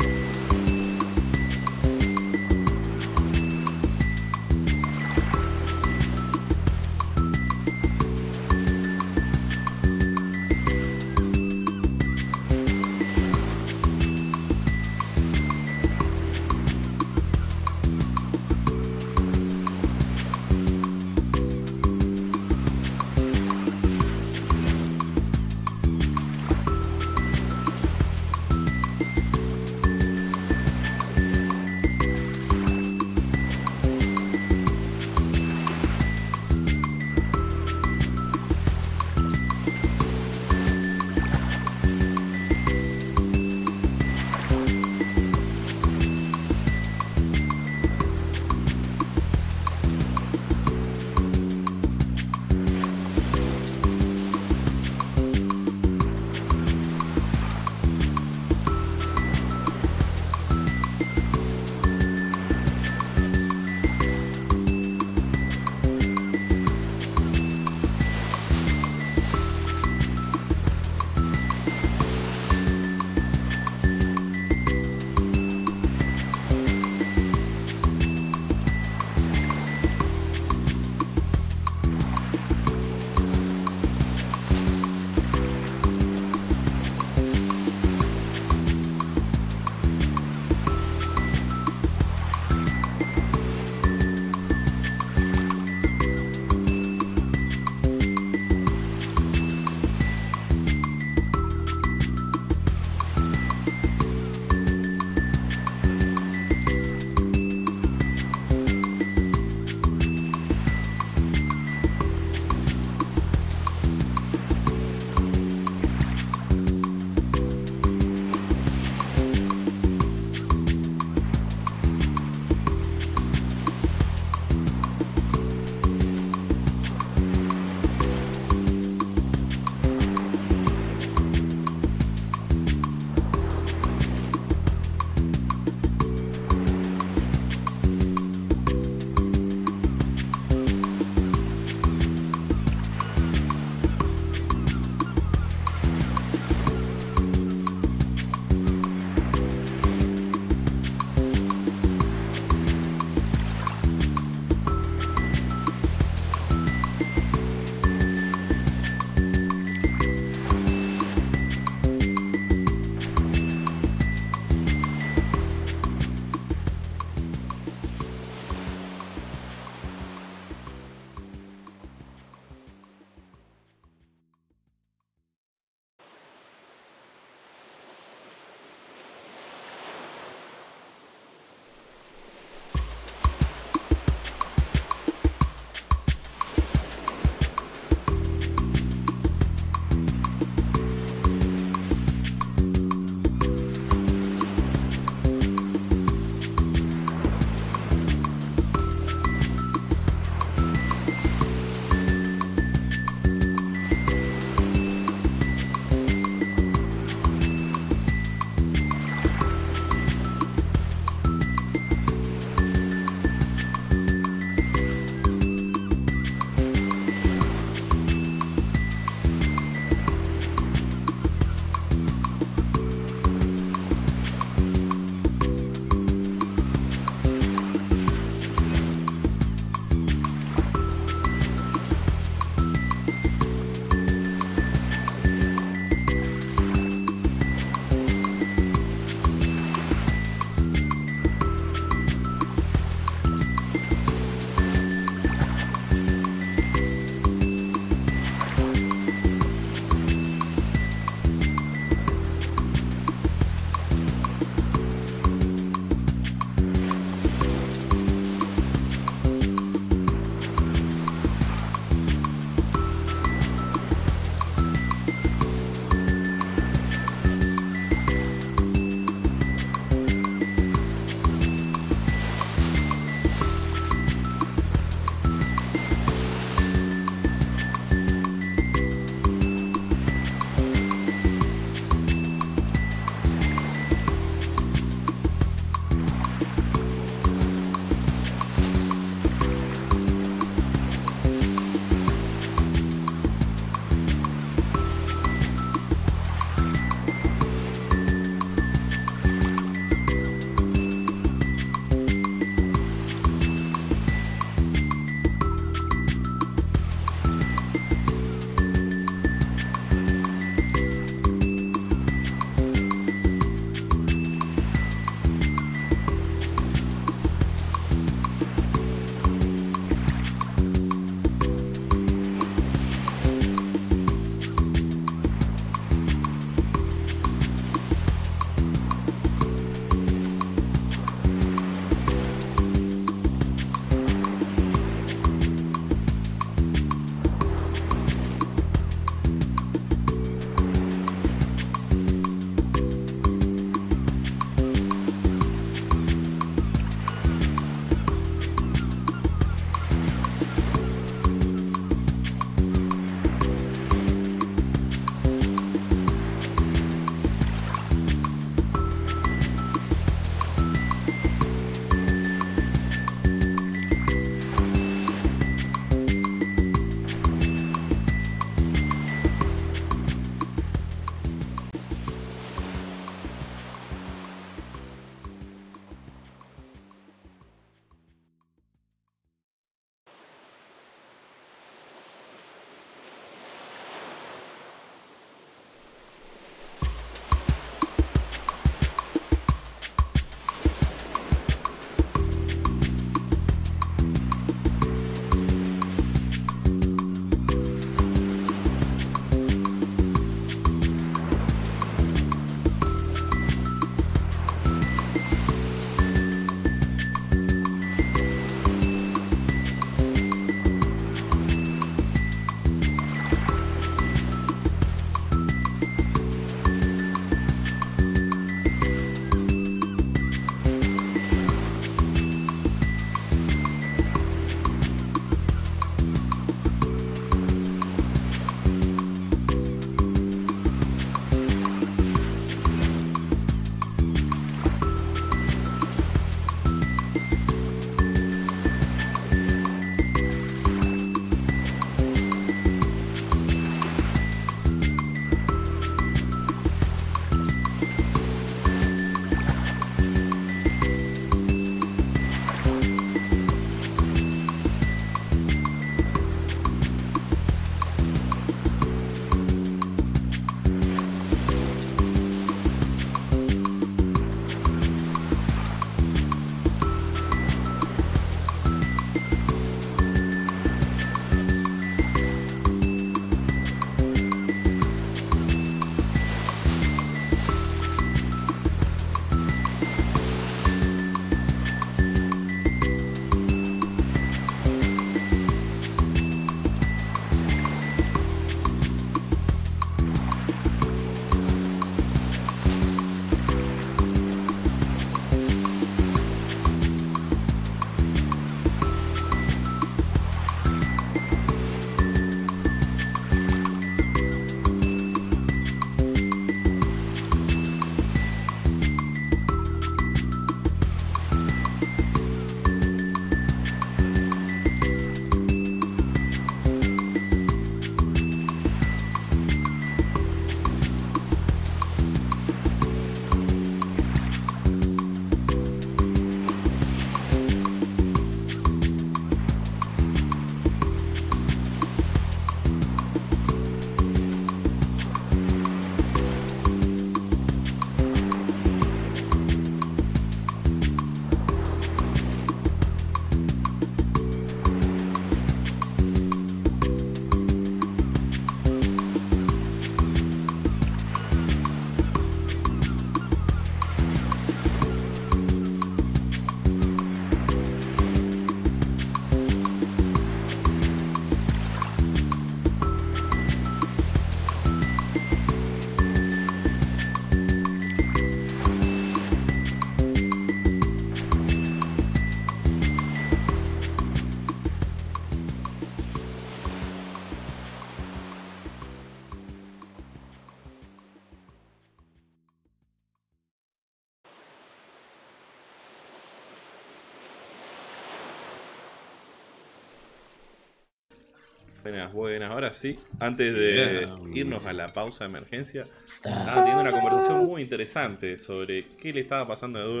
Buenas, buenas. Ahora sí, antes de Bien. irnos a la pausa de emergencia, estaba teniendo una conversación muy interesante sobre qué le estaba pasando a Edur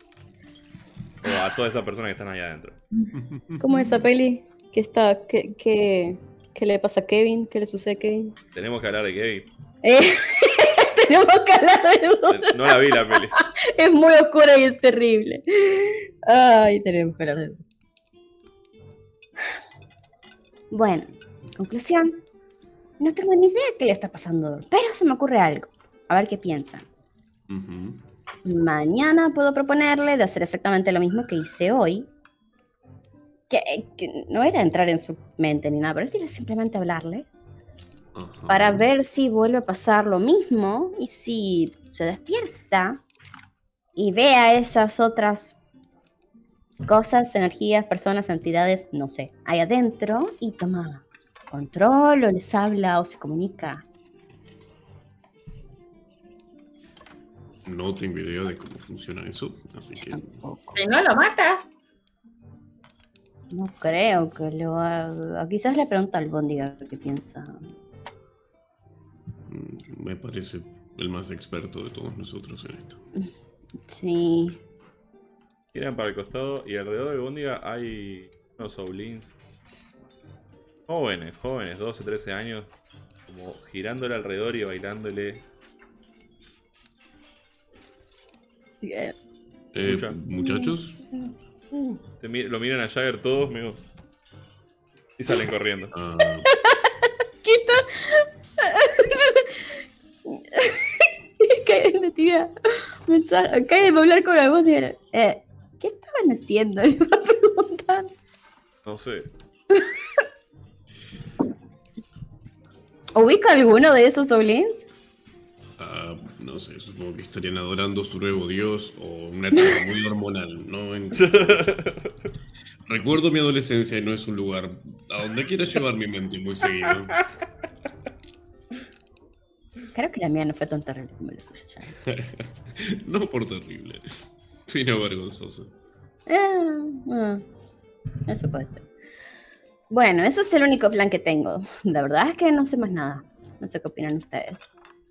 o a todas esas personas que están ahí adentro. ¿Cómo es esa peli? ¿Qué está? ¿Qué, qué, qué le pasa a Kevin? ¿Qué le sucede a Kevin? Tenemos que hablar de Kevin. Eh, tenemos que hablar de Edur. No la vi la peli. Es muy oscura y es terrible. Ay, tenemos que hablar de eso. Bueno, conclusión. No tengo ni idea qué le está pasando a Edur, pero se me ocurre algo. A ver qué piensan. Ujú. Mañana puedo proponerle de hacer exactamente lo mismo que hice hoy. Que, que no era entrar en su mente ni nada, pero era simplemente hablarle. Ajá. Para ver si vuelve a pasar lo mismo y si se despierta y ve a esas otras cosas, energías, personas, entidades, no sé, ahí adentro y toma control o les habla o se comunica. No tengo idea de cómo funciona eso, así que Tampoco. Si no lo mata. No creo que lo haga. Quizás le pregunta al Bóndiga qué piensa. mm, me parece el más experto de todos nosotros en esto. Sí. Giran para el costado y alrededor de Bóndiga hay unos Oblins jóvenes, jóvenes, doce, trece años, como girándole alrededor y bailándole. Eh, Eh, Escucha. muchachos, Te mi- lo miran a Jagger todos, amigo, y salen corriendo. ah, ¿Qué está? Que le tira mensaje. Acá de hablar con la voz y era, eh, ¿qué estaban haciendo? Le va a preguntar. No sé. ¿Ubica alguno de esos Oblins? ah, no sé, supongo que estarían adorando su nuevo dios o una etapa muy hormonal, ¿no? En- Recuerdo mi adolescencia y no es un lugar a donde quiera llevar mi mente muy seguido. Creo que la mía no fue tan terrible como la tuya. Ya. No por terrible, sino vergonzosa. Ah, ah, eso puede ser. Bueno, ese es el único plan que tengo. La verdad es que no sé más nada. No sé qué opinan ustedes.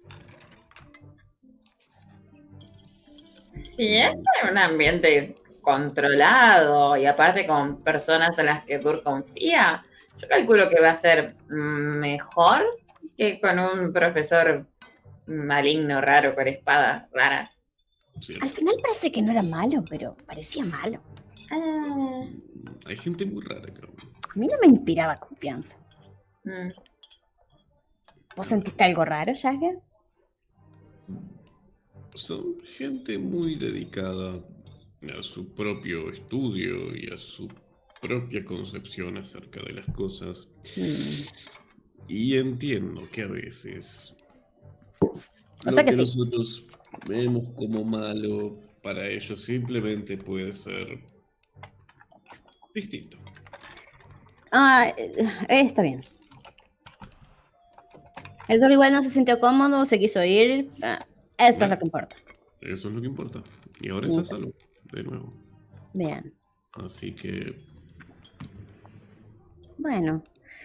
Si está en un ambiente controlado y aparte con personas en las que Dur confía, yo calculo que va a ser mejor que con un profesor maligno, raro, con espadas raras. Sí, Al final parece que no era malo, pero parecía malo. Ah, hay gente muy rara, creo. A mí no me inspiraba confianza. mm. ¿Vos sentiste algo raro, Jagger? Son gente muy dedicada a su propio estudio y a su propia concepción acerca de las cosas. Mm. Y entiendo que a veces O lo sea que que sí. nosotros vemos como malo para ellos simplemente puede ser distinto. Ah, eh, eh, está bien. El Dor igual no se sintió cómodo, se quiso ir. Ah, eso es Bueno. lo que importa. Eso es lo que importa. Y ahora está a salvo, de nuevo. Bien. Así que Bueno.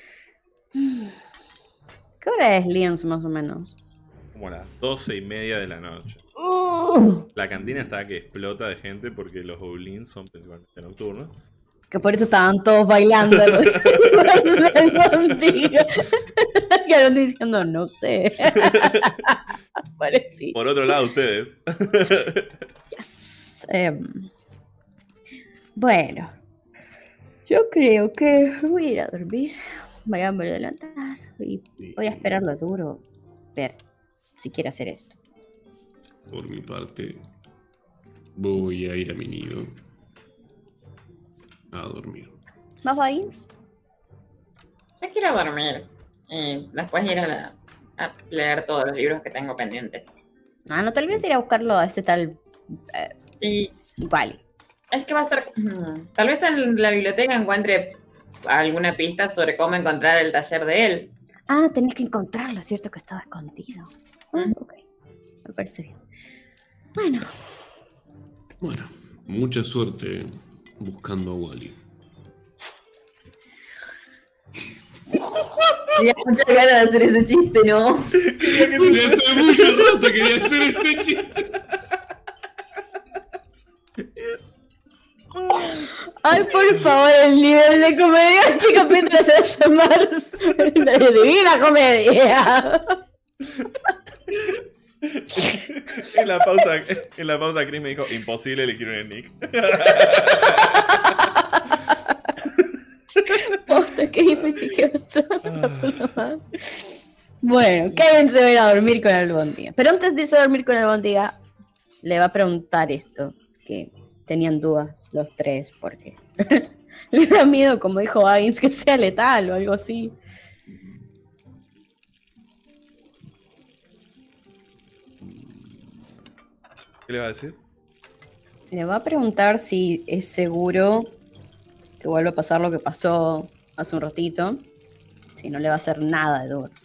¿Qué hora es, Lions, más o menos? Como a las doce y media de la noche. Uh, La cantina está que explota de gente porque los Oblins son principalmente nocturnos. que por eso estaban todos bailando. Contigo. Quedaron diciendo, no sé. Parecía. Por otro lado, ustedes. Yes. Em, bueno, yo creo que voy a ir a dormir. Voy a me adelantar y voy a esperarlo duro. Ver si quiere hacer esto. por mi parte voy a ir a mi nido a dormir. ¿Más Vines? Yo quiero dormir y después ir a, la- a leer todos los libros que tengo pendientes. Ah, no te olvides de ir a buscarlo a este tal eh, Y Wally. es que va a ser... mm, Tal vez en la biblioteca encuentre alguna pista sobre cómo encontrar el taller de él. Ah, tenés que encontrarlo, cierto que estaba escondido. Ah, Mm. ok, me parece bien. Bueno, Bueno, mucha suerte buscando a Wally. Tenía muchas ganas de hacer ese chiste, ¿no? Quería que Desde se- hace mucho rato quería hacer este chiste. Ay, por favor, el nivel de comedia de este capítulo se va a llamar La Divina Comedia. En la pausa, en la pausa Chris me dijo, imposible, le quiero un Nick. Posta, qué difícil que está. Bueno, Kevin se va a ir a dormir con Albóndiga. Pero antes de irse a dormir con Albóndiga, le va a preguntar esto, que tenían dudas los tres, porque le da miedo, como dijo Baggins, que sea letal o algo así. ¿Qué le va a decir? Le va a preguntar si es seguro que vuelva a pasar lo que pasó hace un ratito, si no le va a hacer nada de duro.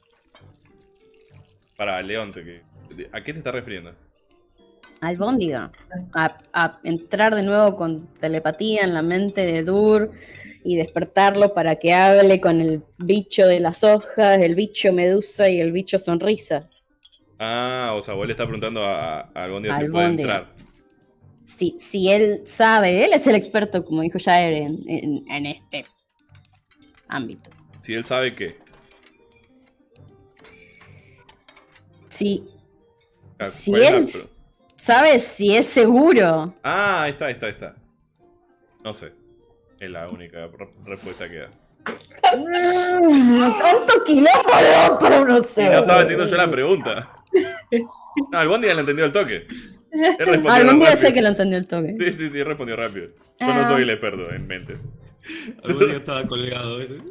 Para Leonte, que, ¿a qué te estás refiriendo? Albóndiga, a, a entrar de nuevo con telepatía en la mente de Dur y despertarlo para que hable con el bicho de las hojas, el bicho medusa y el bicho sonrisas. Ah, o sea, vos le estás preguntando a, a Albóndiga si puede Albóndiga. entrar. Si, si él sabe, él es el experto, como dijo Jair, en, en, en este ámbito. Si él sabe que... Si, Ah, si ¿cuál es la él pro- sabe si es seguro. Ah, ahí está, ahí está, ahí está. No sé. Es la única re- respuesta que da. ¡Tanto quilombo para uno Y solo! no estaba entendiendo yo la pregunta. No, Albóndiga le entendió el toque. Él respondió Algún día rápido. sé que lo entendió el toque. Sí, sí, sí, respondió rápido. Yo no Ah. soy el experto en mentes. Algún día estaba colgado. ¿eh?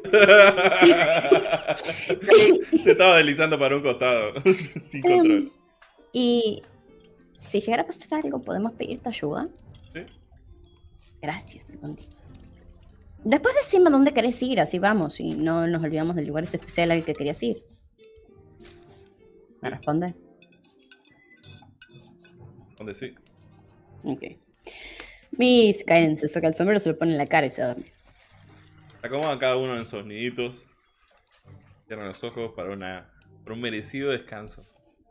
Se estaba deslizando para un costado. Sin control. Y si llegara a pasar algo, ¿podemos pedirte ayuda? ¿Sí? Gracias, Albóndiga. Después decime dónde querés ir, así vamos, y no nos olvidamos del lugar ese especial al que querías ir. ¿Me responde? ¿Dónde sí? Ok. Mi se caen, se saca el sombrero, se lo pone en la cara y se duerme. Acomodan cada uno en sus niditos. Cierran los ojos para, una, para un merecido descanso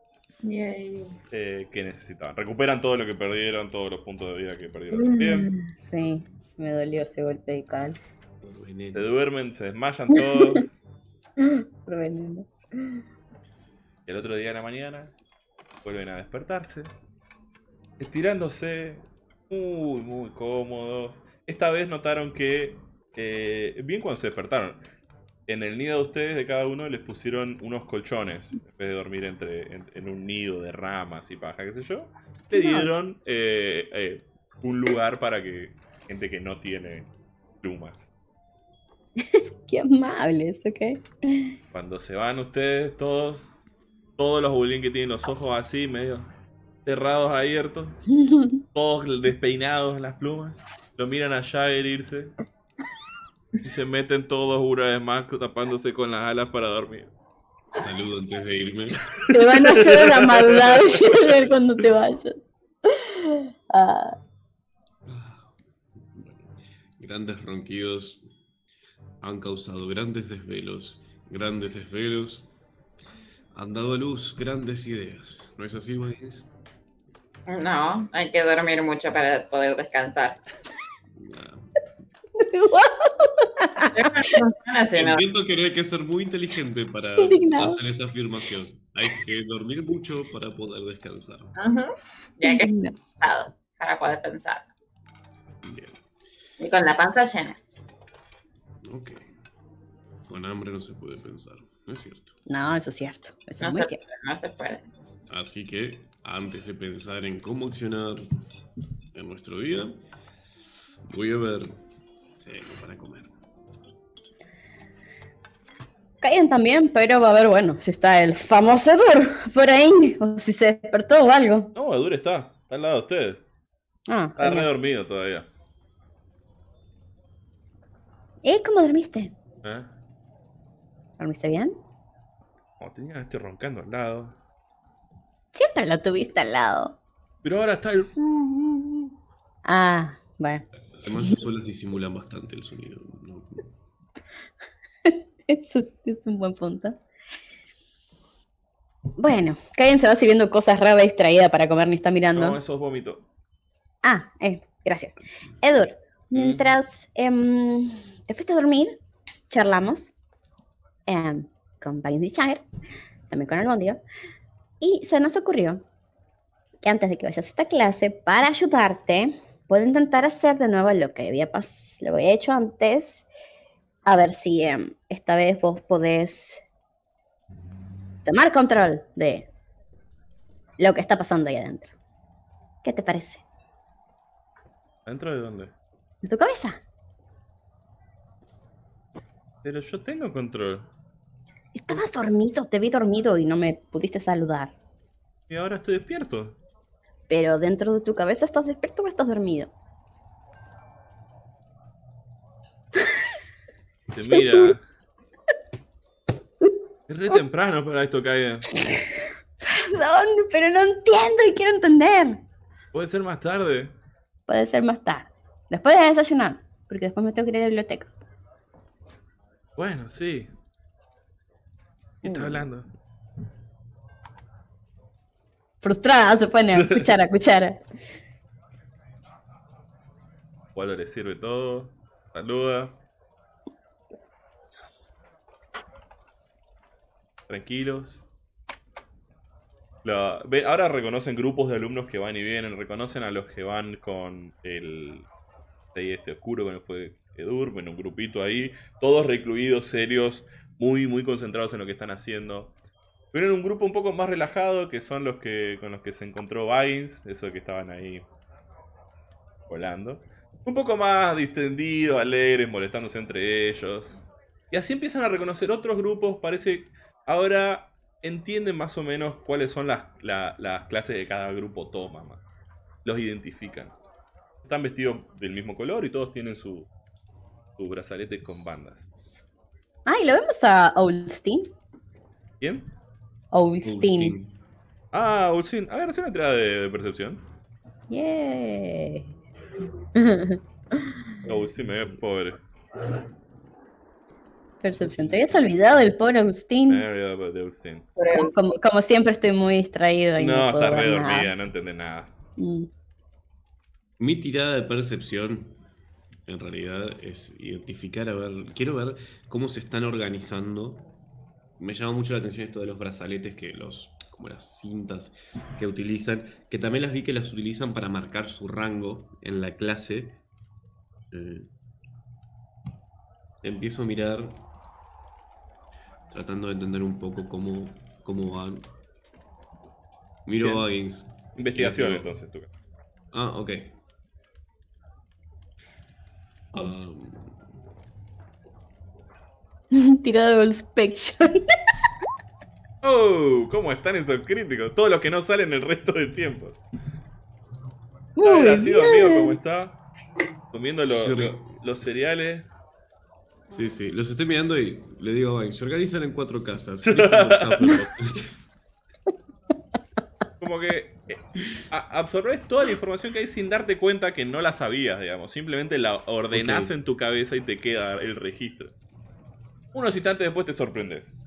eh, que necesitaban. Recuperan todo lo que perdieron, todos los puntos de vida que perdieron también. Sí, me dolió ese golpe de cal. Por veneno. Se duermen, se desmayan todos. Por veneno. Y el otro día de la mañana vuelven a despertarse, estirándose muy, muy cómodos. Esta vez notaron que, eh, bien cuando se despertaron, en el nido de ustedes, de cada uno, les pusieron unos colchones. En vez de dormir entre, en, en un nido de ramas y paja, qué sé yo, le dieron eh, eh, un lugar para que gente que no tiene plumas. Qué amables, ¿ok? Cuando se van ustedes, todos, todos los bullying que tienen los ojos así, medio cerrados, abiertos, todos despeinados en las plumas, lo miran a Jair irse y se meten todos una vez más tapándose con las alas para dormir. Saludo antes de irme. Te van a hacer una maldad Jair, cuando te vayas. Ah, Grandes ronquidos han causado grandes desvelos. Grandes desvelos han dado a luz grandes ideas. ¿No es así, Baggins? No, hay que dormir mucho para poder descansar. Nah. Así no. Entiendo que no hay que ser muy inteligente para Indignado. hacer esa afirmación. Hay que dormir mucho para poder descansar. Ujú. Y hay que no. estar cansado para poder pensar. Bien, Y con la panza llena. ok. Con hambre no se puede pensar, ¿no es cierto? No, eso es cierto. Eso No es muy se, cierto. no se puede. Así que, antes de pensar en cómo accionar en nuestro día, voy a ver si hay algo para comer. Caen también, pero va a ver, bueno, si está el famoso Dur por ahí, o si se despertó o algo. No, Edur está, está al lado de ustedes. Ah, Está re genial. dormido todavía. ¿Eh? ¿Cómo dormiste? ¿Eh? ¿Dormiste bien? Oh, tenía a este roncando al lado. Siempre lo tuviste al lado. Pero ahora está el... Ah, bueno. Además, las olas disimulan bastante el sonido. ¿no? Eso es, es un buen punto. Bueno, Kayen se va sirviendo cosas raras distraída para comer, ni está mirando. No, eso es vómito. Ah, eh, gracias. Edur, mientras em, te fuiste a dormir, charlamos em, con Vines y Shire, también con Albondio, y se nos ocurrió que antes de que vayas a esta clase, para ayudarte, puedo intentar hacer de nuevo lo que había, pas lo que había hecho antes, a ver si em, esta vez vos podés tomar control de lo que está pasando ahí adentro. ¿Qué te parece? ¿Dentro de dónde? ¿De tu cabeza? Pero yo tengo control. Estabas dormido, te vi dormido y no me pudiste saludar. Y ahora estoy despierto. Pero dentro de tu cabeza, ¿estás despierto o estás dormido? Te mira. Es re temprano para esto, Kayen. Perdón, pero no entiendo y quiero entender. Puede ser más tarde. Puede ser más tarde. Después de desayunar, porque después me tengo que ir a la biblioteca. Bueno, sí. ¿Qué estás Mm. hablando? Frustrada se pone, cuchara, cuchara. Waldo le sirve todo. Saluda. Tranquilos. La- ve- ahora reconocen grupos de alumnos que van y vienen. Reconocen a los que van con el de este oscuro, con el fue Edur, bueno, un grupito ahí. Todos recluidos, serios, muy, muy concentrados en lo que están haciendo. Pero en un grupo un poco más relajado, que son los que con los que se encontró Vines, esos que estaban ahí volando. Un poco más distendidos, alegres, molestándose entre ellos. Y así empiezan a reconocer otros grupos, parece... Ahora entienden más o menos cuáles son las, la- las clases que cada grupo toma. Man. Los identifican. Están vestidos del mismo color y todos tienen su, sus brazaletes con bandas. Ay, ¿lo vemos a Olstein? ¿Quién? Olstein. Ah, Ulsin. A ver, hace una tirada de, de percepción. Yay. Ulsin me ve pobre. Percepción. Te habías olvidado del pobre Agustín. Me había olvidado de Ulsin. Como, como siempre estoy muy distraído y no, No, puedo está re ver nada. dormida, no entiende nada. Mm. Mi tirada de percepción, en realidad, es identificar, a ver, quiero ver cómo se están organizando. Me llama mucho la atención esto de los brazaletes, que los, como las cintas que utilizan, que también las vi que las utilizan para marcar su rango en la clase. Eh, empiezo a mirar, tratando de entender un poco cómo, cómo van. Miro Bien. a Baggins. Investigación, Y les digo, entonces, tú. Ah, ok. Um, Tirado de inspection. Oh, ¿cómo están esos críticos? Todos los que no salen el resto del tiempo. Muy Ahora así dormido bien. como está. Comiendo lo- Sí. lo- los cereales. sí, sí, los estoy mirando y le digo a Baggins, se organizan en cuatro casas. Gryffindor, Hufflepuff. Como que eh, a- absorbes toda la información que hay sin darte cuenta que no la sabías, digamos. Simplemente la ordenás Ok. en tu cabeza y te queda el registro. Unos instantes después te sorprendes.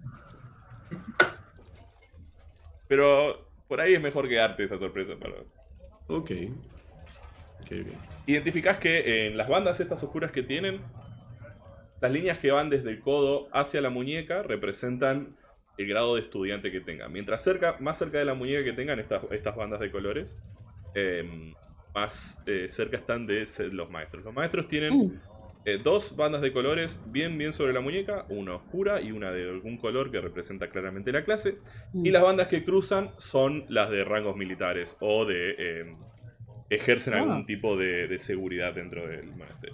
Pero por ahí es mejor quedarte esa sorpresa. Para... Ok. Ok, bien. Identificás que en las bandas estas oscuras que tienen, las líneas que van desde el codo hacia la muñeca representan el grado de estudiante que tengan. Mientras cerca, más cerca de la muñeca que tengan estas, estas bandas de colores, eh, más eh, cerca están de ser los maestros. Los maestros tienen Mm. eh, dos bandas de colores bien bien sobre la muñeca, una oscura y una de algún color que representa claramente la clase. Mm. Y las bandas que cruzan son las de rangos militares o de... eh, ejercen Ah. algún tipo de, de seguridad dentro del monasterio.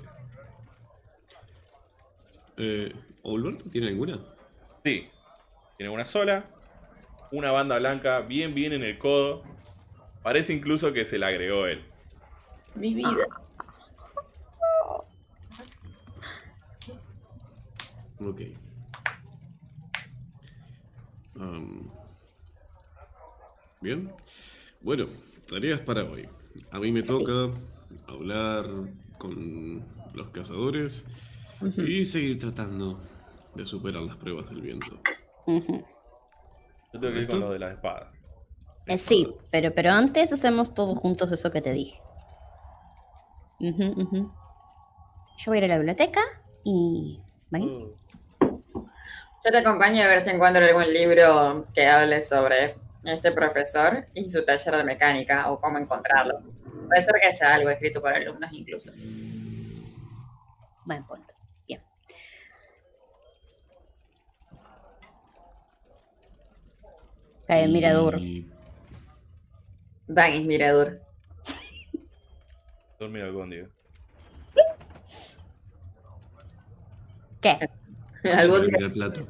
Eh, ¿Olberto tiene alguna? Sí, tiene una sola, una banda blanca bien bien en el codo. Parece incluso que se la agregó él. Mi vida. Ok. Um, bien. Bueno, tareas para hoy. A mí me toca hablar con los cazadores Ujú. y seguir tratando de superar las pruebas del viento. Ujú. Yo tengo que ir ¿Listo? con lo de las espadas. Eh, sí, pero, pero antes hacemos todos juntos eso que te dije. Ujú, ujú. Yo voy a ir a la biblioteca y... ¿vale? Oh, Yo te acompaño a ver si encuentro algún libro que hable sobre este profesor y su taller de mecánica o cómo encontrarlo. Puede ser que haya algo escrito por alumnos incluso. Buen punto. Bien. Cae, mira duro. Y Van Mirador. dormir al góndigo. ¿Qué? Al se bote. le mira el plato.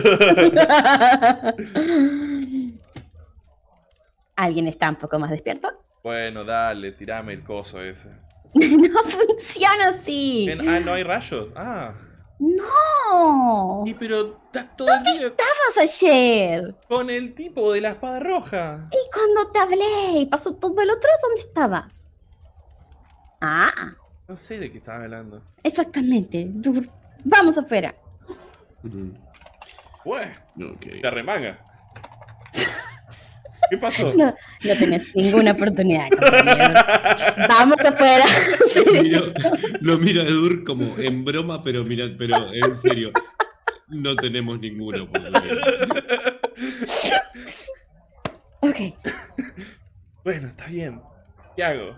¿Alguien está un poco más despierto? Bueno, dale, tirame el coso ese. No funciona así. Ven, ah, no hay rayos. Ah. No. Y pero estás todo el día Estabas ayer. con el tipo de la espada roja. Y cuando te hablé y pasó todo el otro, ¿dónde estabas? Ah, No sé de qué estaba hablando. exactamente. Dur- Vamos afuera. Ujú. Bueno, Ok. te remanga. ¿Qué pasó? No, no tenés ninguna oportunidad, compañero. Vamos afuera. Lo miro, lo miro a Edur como en broma, pero mira, pero en serio. No tenemos ninguna oportunidad. Ok. Bueno, está bien. ¿Qué hago?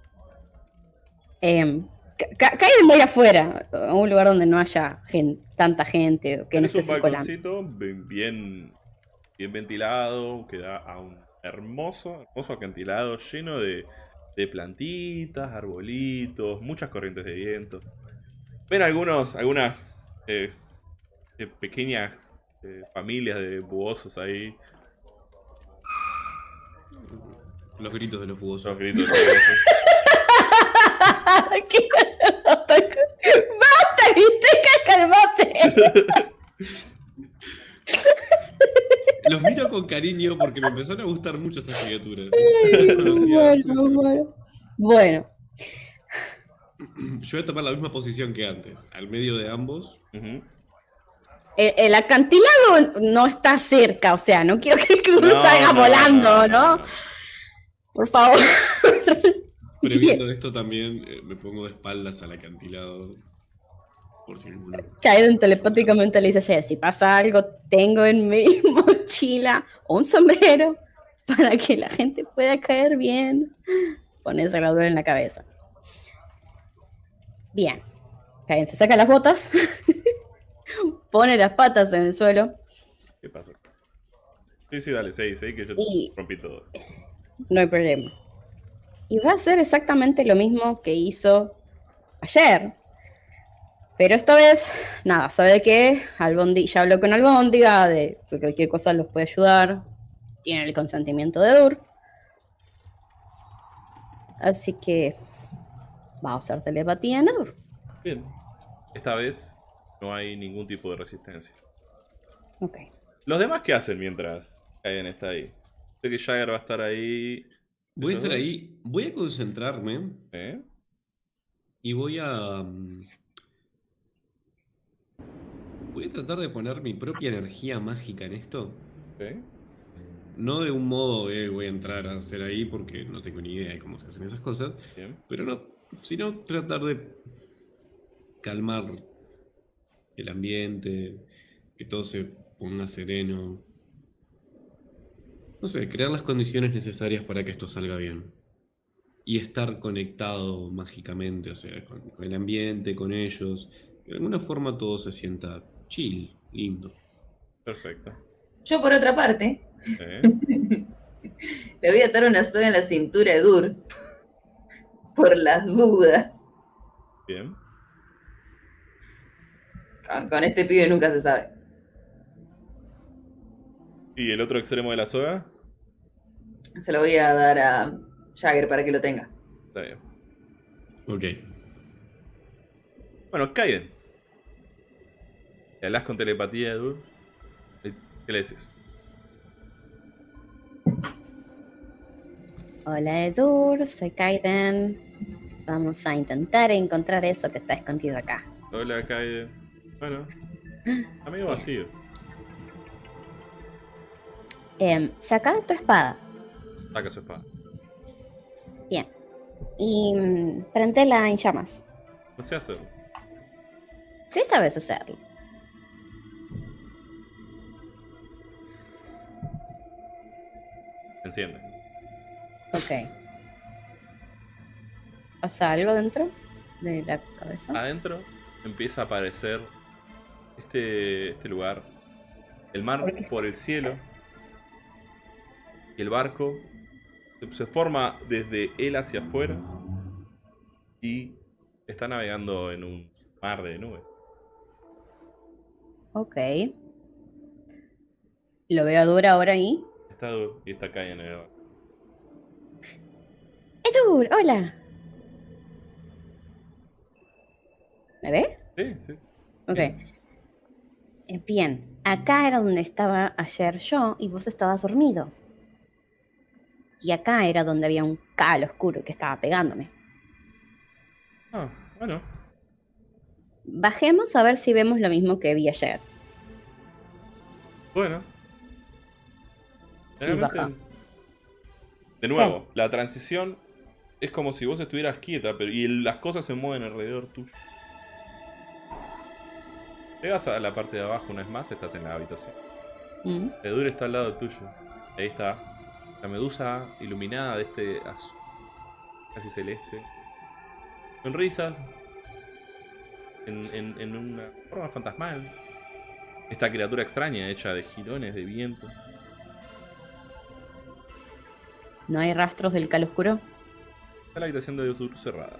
Eh, ca- cae de muy afuera, a un lugar donde no haya gen- tanta gente, o que no Tenés esté un circulando. balconcito bien, bien, bien ventilado que da a un hermoso, hermoso acantilado lleno de, de plantitas, arbolitos, muchas corrientes de viento. Ven algunos, algunas eh, eh, pequeñas eh, familias de buosos ahí. Los gritos de los buosos. Los gritos de los buosos. ¿Qué? ¡Basta, Viteca, calmate! Los miro con cariño porque me empezaron a gustar mucho estas criaturas. Bueno, bueno. Bueno, Yo voy a tomar la misma posición que antes, al medio de ambos. Ujú. el, el acantilado no está cerca, o sea, no quiero que el Cthulhu No, salga no, volando, ¿no? no. Por favor. Previendo esto también, eh, me pongo de espaldas al acantilado. Por si alguno. Kaiden telepáticamente le dice a Jess, si pasa algo, tengo en mi mochila un sombrero para que la gente pueda caer bien. Ponerse la duela en la cabeza. Bien. Kaiden se saca las botas, pone las patas en el suelo ¿Qué pasó? Sí, sí, dale, seguí, seguí que yo Y- rompí todo. no hay problema. Y va a hacer exactamente lo mismo que hizo ayer. Pero esta vez, nada, sabe que Albondi ya habló con Albóndiga de que cualquier cosa los puede ayudar. Tiene el consentimiento de Dur. Así que va a usar telepatía en Dur. Bien. Esta vez no hay ningún tipo de resistencia. Ok. ¿Los demás qué hacen mientras Kaiden está ahí? Sé que Jagger va a estar ahí. Voy a estar ahí, voy a concentrarme ¿Eh? y voy a. mm, Voy a tratar de poner mi propia energía mágica en esto. ¿Eh? No de un modo de voy a entrar a hacer ahí porque no tengo ni idea de cómo se hacen esas cosas, Bien. pero no, sino tratar de calmar el ambiente, que todo se ponga sereno. No sé, crear las condiciones necesarias para que esto salga bien. Y estar conectado mágicamente, o sea, con, con el ambiente, con ellos. Que de alguna forma todo se sienta chill, lindo. Perfecto. Yo, por otra parte, ¿Eh? le voy a atar una soga en la cintura de Dur. Por las dudas. Bien. Con, con este pibe nunca se sabe. ¿Y el otro extremo de la soga? Se lo voy a dar a Jagger para que lo tenga. Está bien. Ok. Bueno, Kaiden. ¿Le hablas con telepatía de Dur? ¿Qué le decís? Hola Edur, soy Kaiden. Vamos a intentar encontrar eso que está escondido acá. Hola, Kaiden. Bueno, Está medio vacío. Em, saca tu espada. Saca su espada. Bien. Y mm, prendela en llamas. No sé hacerlo. Sí sabes hacerlo. Enciende. Ok. ¿Pasa algo dentro de la cabeza? Adentro empieza a aparecer este, este lugar. El mar ¿Por qué por el está- cielo. Y el barco se, se forma desde él hacia afuera. Y está navegando en un mar de nubes. Ok. Lo veo a Dura ahora ahí. Está duro y está acá en el barco. ¡Edur! ¡Hola! ¿Me ve? Sí, sí, sí. Ok. Bien. Eh, Bien. Acá era donde estaba ayer yo y vos estabas dormido. Y acá era donde había un cal oscuro que estaba pegándome. Ah, bueno. Bajemos a ver si vemos lo mismo que vi ayer. Bueno. Y Realmente, baja. de nuevo, la transición es como si vos estuvieras quieta, pero y las cosas se mueven alrededor tuyo. Llegas a la parte de abajo una vez más, estás en la habitación. Mm. Edur está al lado tuyo. Ahí está la medusa iluminada de este azul, casi celeste. Sonrisas en, en, en una forma fantasmal. Esta criatura extraña hecha de jirones de viento. ¿No hay rastros del cal oscuro? Está la habitación de Edur cerrada.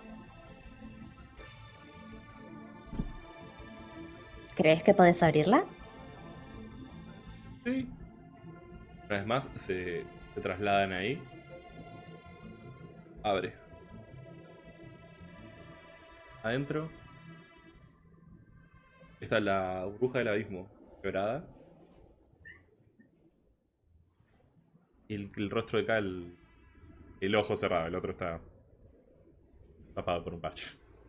¿Crees que podés abrirla? Sí. Una vez más se, se trasladan ahí. Abre. Adentro está la burbuja del abismo quebrada. Y el, el rostro de Cal, el ojo cerrado, el otro está tapado por un parche.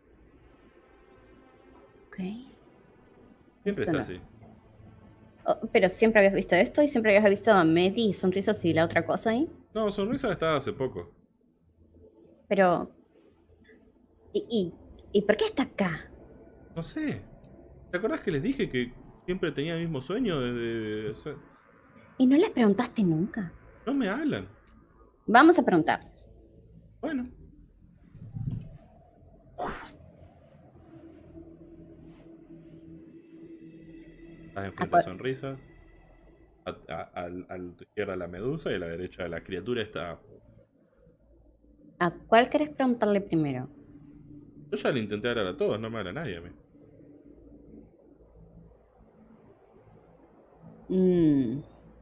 Ok. Siempre Esto está no. así. Oh, pero siempre habías visto esto y siempre habías visto a Medi y Sonrisas y la otra cosa ahí. No, Sonrisa estaba hace poco. Pero. ¿Y, y, ¿y por qué está acá? No sé. ¿Te acordás que les dije que siempre tenía el mismo sueño? De, de- de- o sea, ¿Y no les preguntaste nunca? no me hablan. Vamos a preguntarles. Bueno. Estás enfrente de Acuer- Sonrisas. A, a- al- a tu izquierda la medusa y a la derecha la criatura está... ¿A cuál querés preguntarle primero? Yo ya le intenté hablar a todos, no me habla nadie a mí. Mm.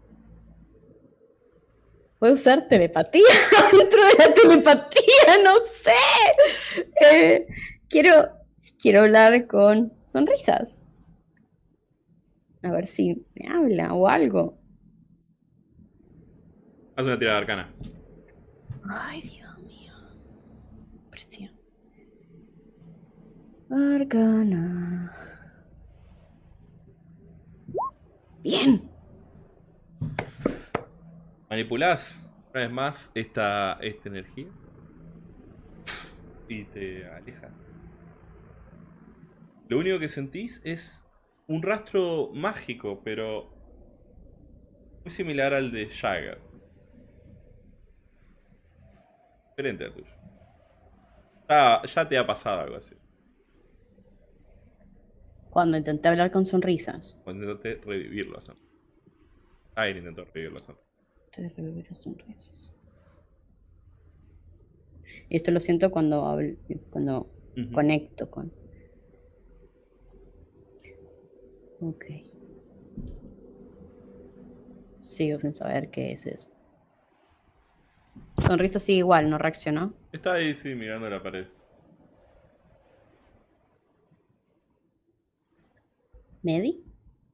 Voy a usar telepatía dentro de la telepatía, no sé. Eh, quiero, quiero hablar con Sonrisas. A ver si me habla o algo. Haz una tirada arcana. Ay, Dios mío. Presión. Arcana. Bien. Manipulás una vez más esta, esta energía y te aleja. Lo único que sentís es un rastro mágico, pero muy similar al de Jagger. Diferente al tuyo. Ya, ya te ha pasado algo así. Cuando intenté hablar con Sonrisas. Cuando intenté revivirlo a Son. Aire intentó revivirlo a Son. Te revivir a Sonrisas. Y esto lo siento cuando hablo, cuando Ujú. conecto con. Ok. Sigo sin saber qué es eso. Sonrisa sigue igual, no reaccionó. Está ahí, sí, mirando la pared. ¿Medi?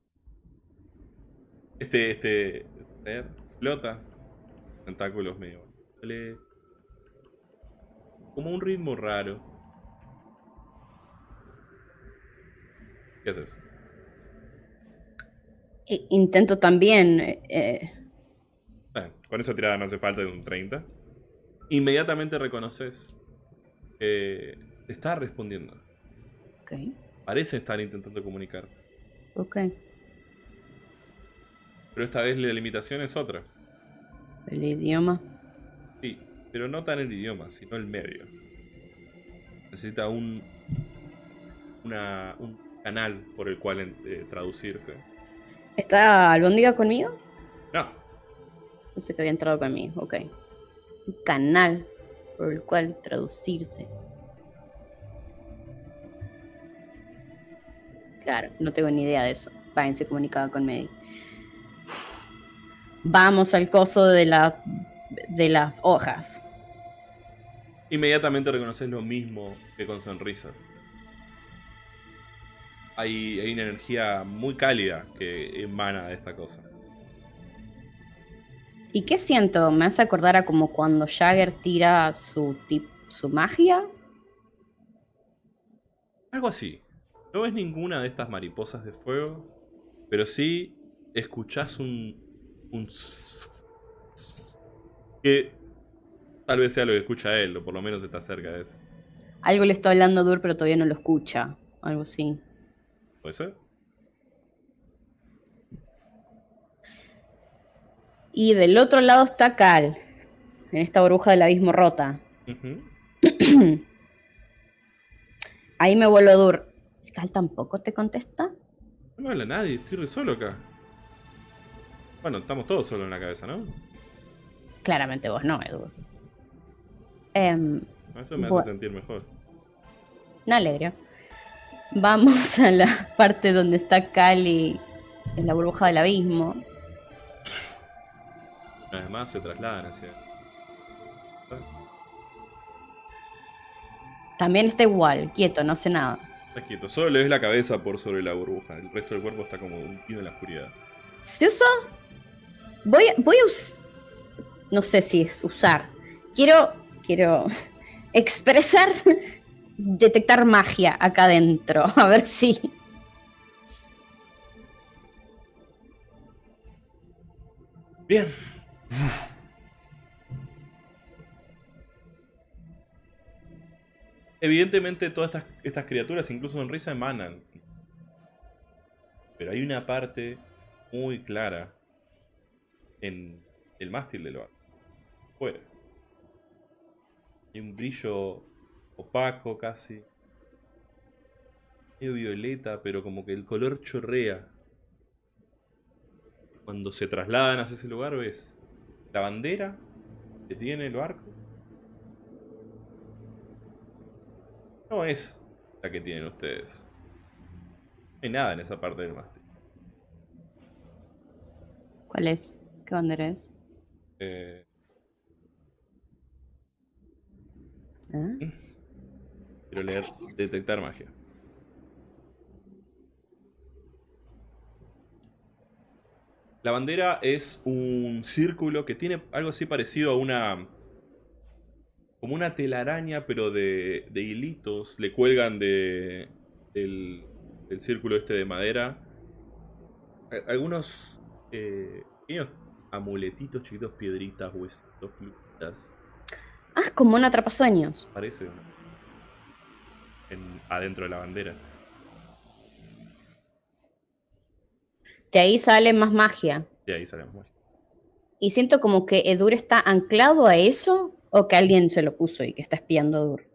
Este, este ser flota. Tentáculos medio. Sale como un ritmo raro. ¿Qué haces? E- intento también. eh, Bueno, con esa tirada no hace falta de un treinta. Inmediatamente reconoces que te está respondiendo. ok, Parece estar intentando comunicarse. ok. Pero esta vez la limitación es otra. El idioma. Sí, pero no tan el idioma, sino el medio. Necesita un, una, un canal por el cual eh, traducirse. ¿Está Albóndiga conmigo? No, Pensé que había entrado conmigo, ok. Un canal por el cual traducirse. Claro, no tengo ni idea de eso. Pine se comunicaba con Medi. Vamos al coso de la de las hojas. inmediatamente reconoces lo mismo que con sonrisas. Hay, hay una energía muy cálida que emana de esta cosa. ¿Y qué siento? Me hace acordar a como cuando Jagger tira su tip, su magia. Algo así. No ves ninguna de estas mariposas de fuego, pero sí escuchás un... un que tal vez sea lo que escucha él, o por lo menos está cerca de eso. Algo le está hablando a Dur, pero todavía no lo escucha. Algo así. ¿Puede ser? Y del otro lado está Cal, en esta burbuja del abismo rota. Uh-huh. Ahí me vuelvo Dur. ¿Cal tampoco te contesta? No me habla nadie, estoy re solo acá. Bueno, estamos todos solos en la cabeza, ¿no? Claramente vos no, Edu. Em, Eso me hace bueno. sentir mejor. Me alegro. Vamos a la parte donde está Cali en la burbuja del abismo. Además se trasladan hacia... También está igual, quieto, no hace nada. Está quieto, solo le ves la cabeza por sobre la burbuja. El resto del cuerpo está como hundido en la oscuridad. ¿Se usa? Voy, a- voy a usar... No sé si es usar. Quiero... Quiero expresar... Detectar magia acá adentro. A ver si... Bien. Evidentemente todas estas, estas criaturas, incluso sonrisa, emanan. Pero hay una parte muy clara en el mástil del barco. Fuera. Hay un brillo opaco casi. Medio violeta, pero como que el color chorrea. Cuando se trasladan hacia ese lugar ves la bandera que tiene el barco. No es la que tienen ustedes. No hay nada en esa parte del mástil. ¿Cuál es? ¿Qué bandera es? Eh, ¿Eh? quiero leer detectar magia. La bandera es un círculo que tiene algo así parecido a una... como una telaraña, pero de, de hilitos. Le cuelgan de, del, del círculo este de madera. A- Algunos eh, pequeños amuletitos chiquitos, piedritas, huesitos, plumitas. Ah, es como un atrapasueños. Parece ¿no? en, adentro de la bandera. De ahí sale más magia. Y ahí salimos mal. Y siento como que Edur está anclado a eso o que alguien se lo puso y que está espiando a Edur.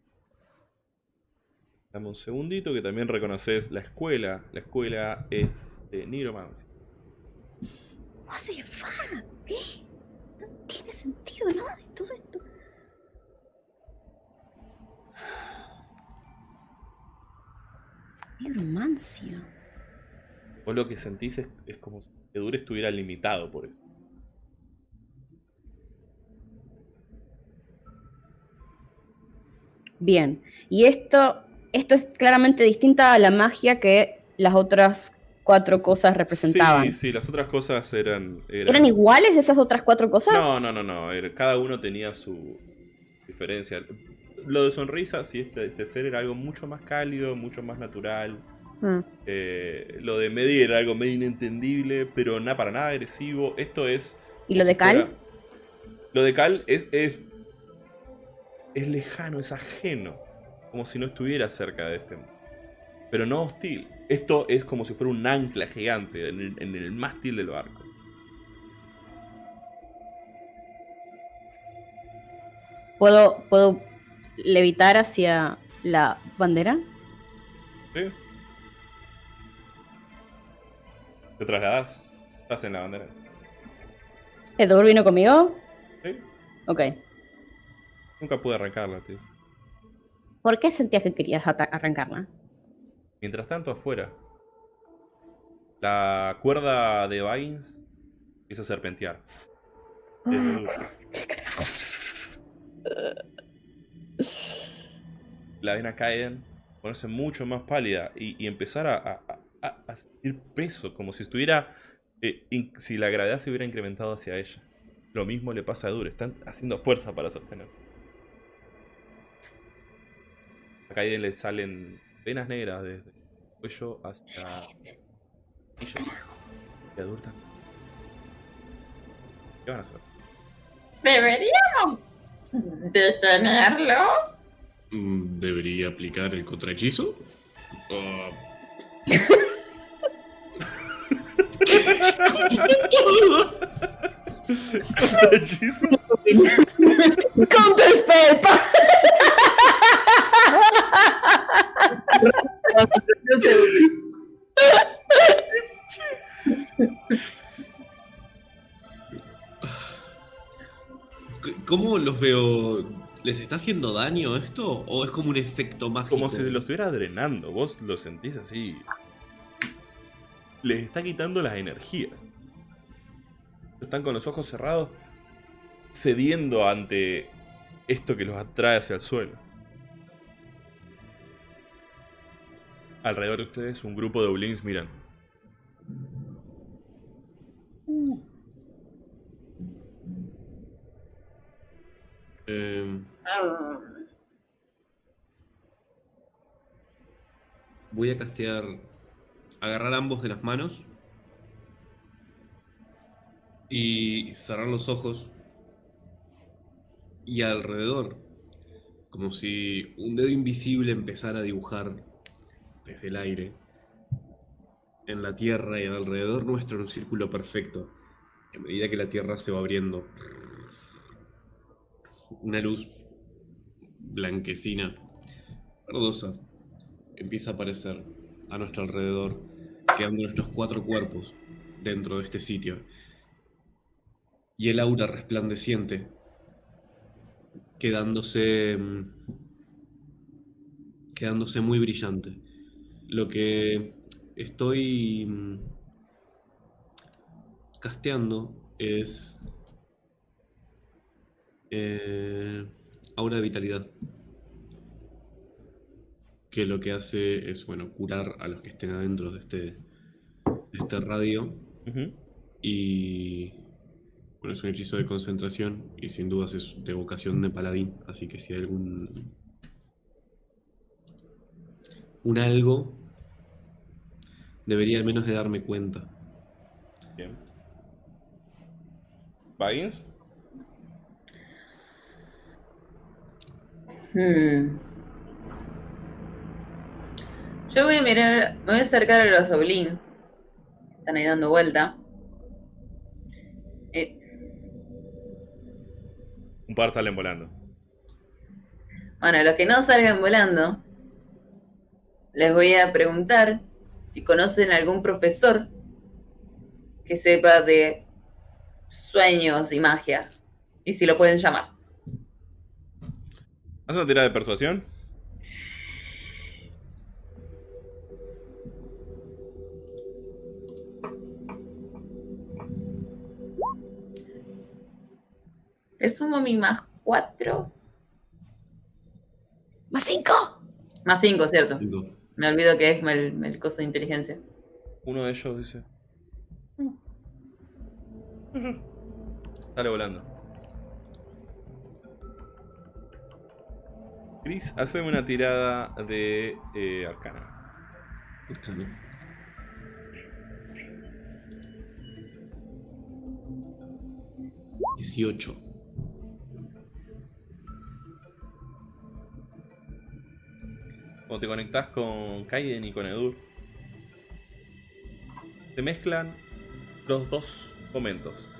Dame un segundito que también reconoces la escuela. La escuela es de Nigromancia. What the fuck? ¿Qué? No tiene sentido nada de todo esto. Nigromancia. Vos lo que sentís es, es como si Edur estuviera limitado por eso. Bien. Y esto, esto es claramente distinta a la magia que las otras cuatro cosas representaban. Sí, sí, las otras cosas eran... ¿Eran iguales esas otras cuatro cosas? No, no, no, no. era- Cada uno tenía su diferencia. Lo de sonrisa, sí, este, este ser era algo mucho más cálido, mucho más natural. Mm. Eh, lo de Medi era algo medio inentendible, pero nada para nada agresivo. Esto es... ¿Y lo de si fuera- Cal? Lo de Cal es, es... Es lejano, es ajeno. Como si no estuviera cerca de este mundo. Pero no hostil. Esto es como si fuera un ancla gigante en el, en el mástil del barco. ¿Puedo, ¿Puedo levitar hacia la bandera? ¿Sí? Te trasladas. Estás en la bandera. ¿Edward vino conmigo? ¿Sí? Ok. Nunca pude arrancarla, te dice. ¿Por qué sentías que querías ata- arrancarla? Mientras tanto, afuera, la cuerda de Vines empieza a serpentear. Desde duro. La ven a Kaeden ponerse mucho más pálida y, y empezar a, a- a- a sentir peso, como si estuviera. eh, in- si la gravedad se hubiera incrementado hacia ella. Lo mismo le pasa a Dure, están haciendo fuerza para sostener. A Kaeden le salen venas negras desde el cuello hasta. Y a Dure también. ¿Qué van a hacer? ¿Deberíamos detenerlos? Mm, ¿Debería aplicar el contrahechizo? Ah. ¿Hechizo? ¡Counterspell! No sé. C- ¿Cómo los veo? ¿Les está haciendo daño esto? ¿O es como un efecto mágico? Como si lo estuviera drenando. Vos lo sentís así. Les está quitando las energías. Están con los ojos cerrados, cediendo ante esto que los atrae hacia el suelo. Alrededor de ustedes, un grupo de Oblins miran. Eh, voy a castear. Agarrar ambos de las manos. Y cerrar los ojos. Y alrededor, como si un dedo invisible empezara a dibujar desde el aire, en la tierra y alrededor nuestro, en un círculo perfecto. A medida que la tierra se va abriendo, una luz blanquecina, verdosa, empieza a aparecer a nuestro alrededor, quedando nuestros cuatro cuerpos dentro de este sitio. Y el aura resplandeciente, quedándose, mm, quedándose muy brillante. Lo que estoy mm, casteando es eh, aura de vitalidad, que lo que hace es, bueno, curar a los que estén adentro de este, de este radio. Ujú. Y bueno, es un hechizo de concentración y sin dudas es de vocación de paladín, así que si hay algún un algo, debería al menos de darme cuenta. Bien. ¿Baggins? Hmm. Yo voy a mirar, me voy a acercar a los Oblins. Están ahí dando vuelta. Eh, Un par salen volando. bueno, a los que no salgan volando, les voy a preguntar si conocen algún profesor que sepa de sueños y magia. Y si lo pueden llamar. Haz una tirada de persuasión. Le sumo mi más cuatro. ¡Más cinco! Más cinco, ¿cierto? Cinco. Me olvido que es el, el coso de inteligencia. Uno de ellos dice. Sale volando. Chris, hazme una tirada de eh, arcana. Claro. dieciocho. Cuando te conectás con Kaiden y con Edur, se mezclan los dos momentos.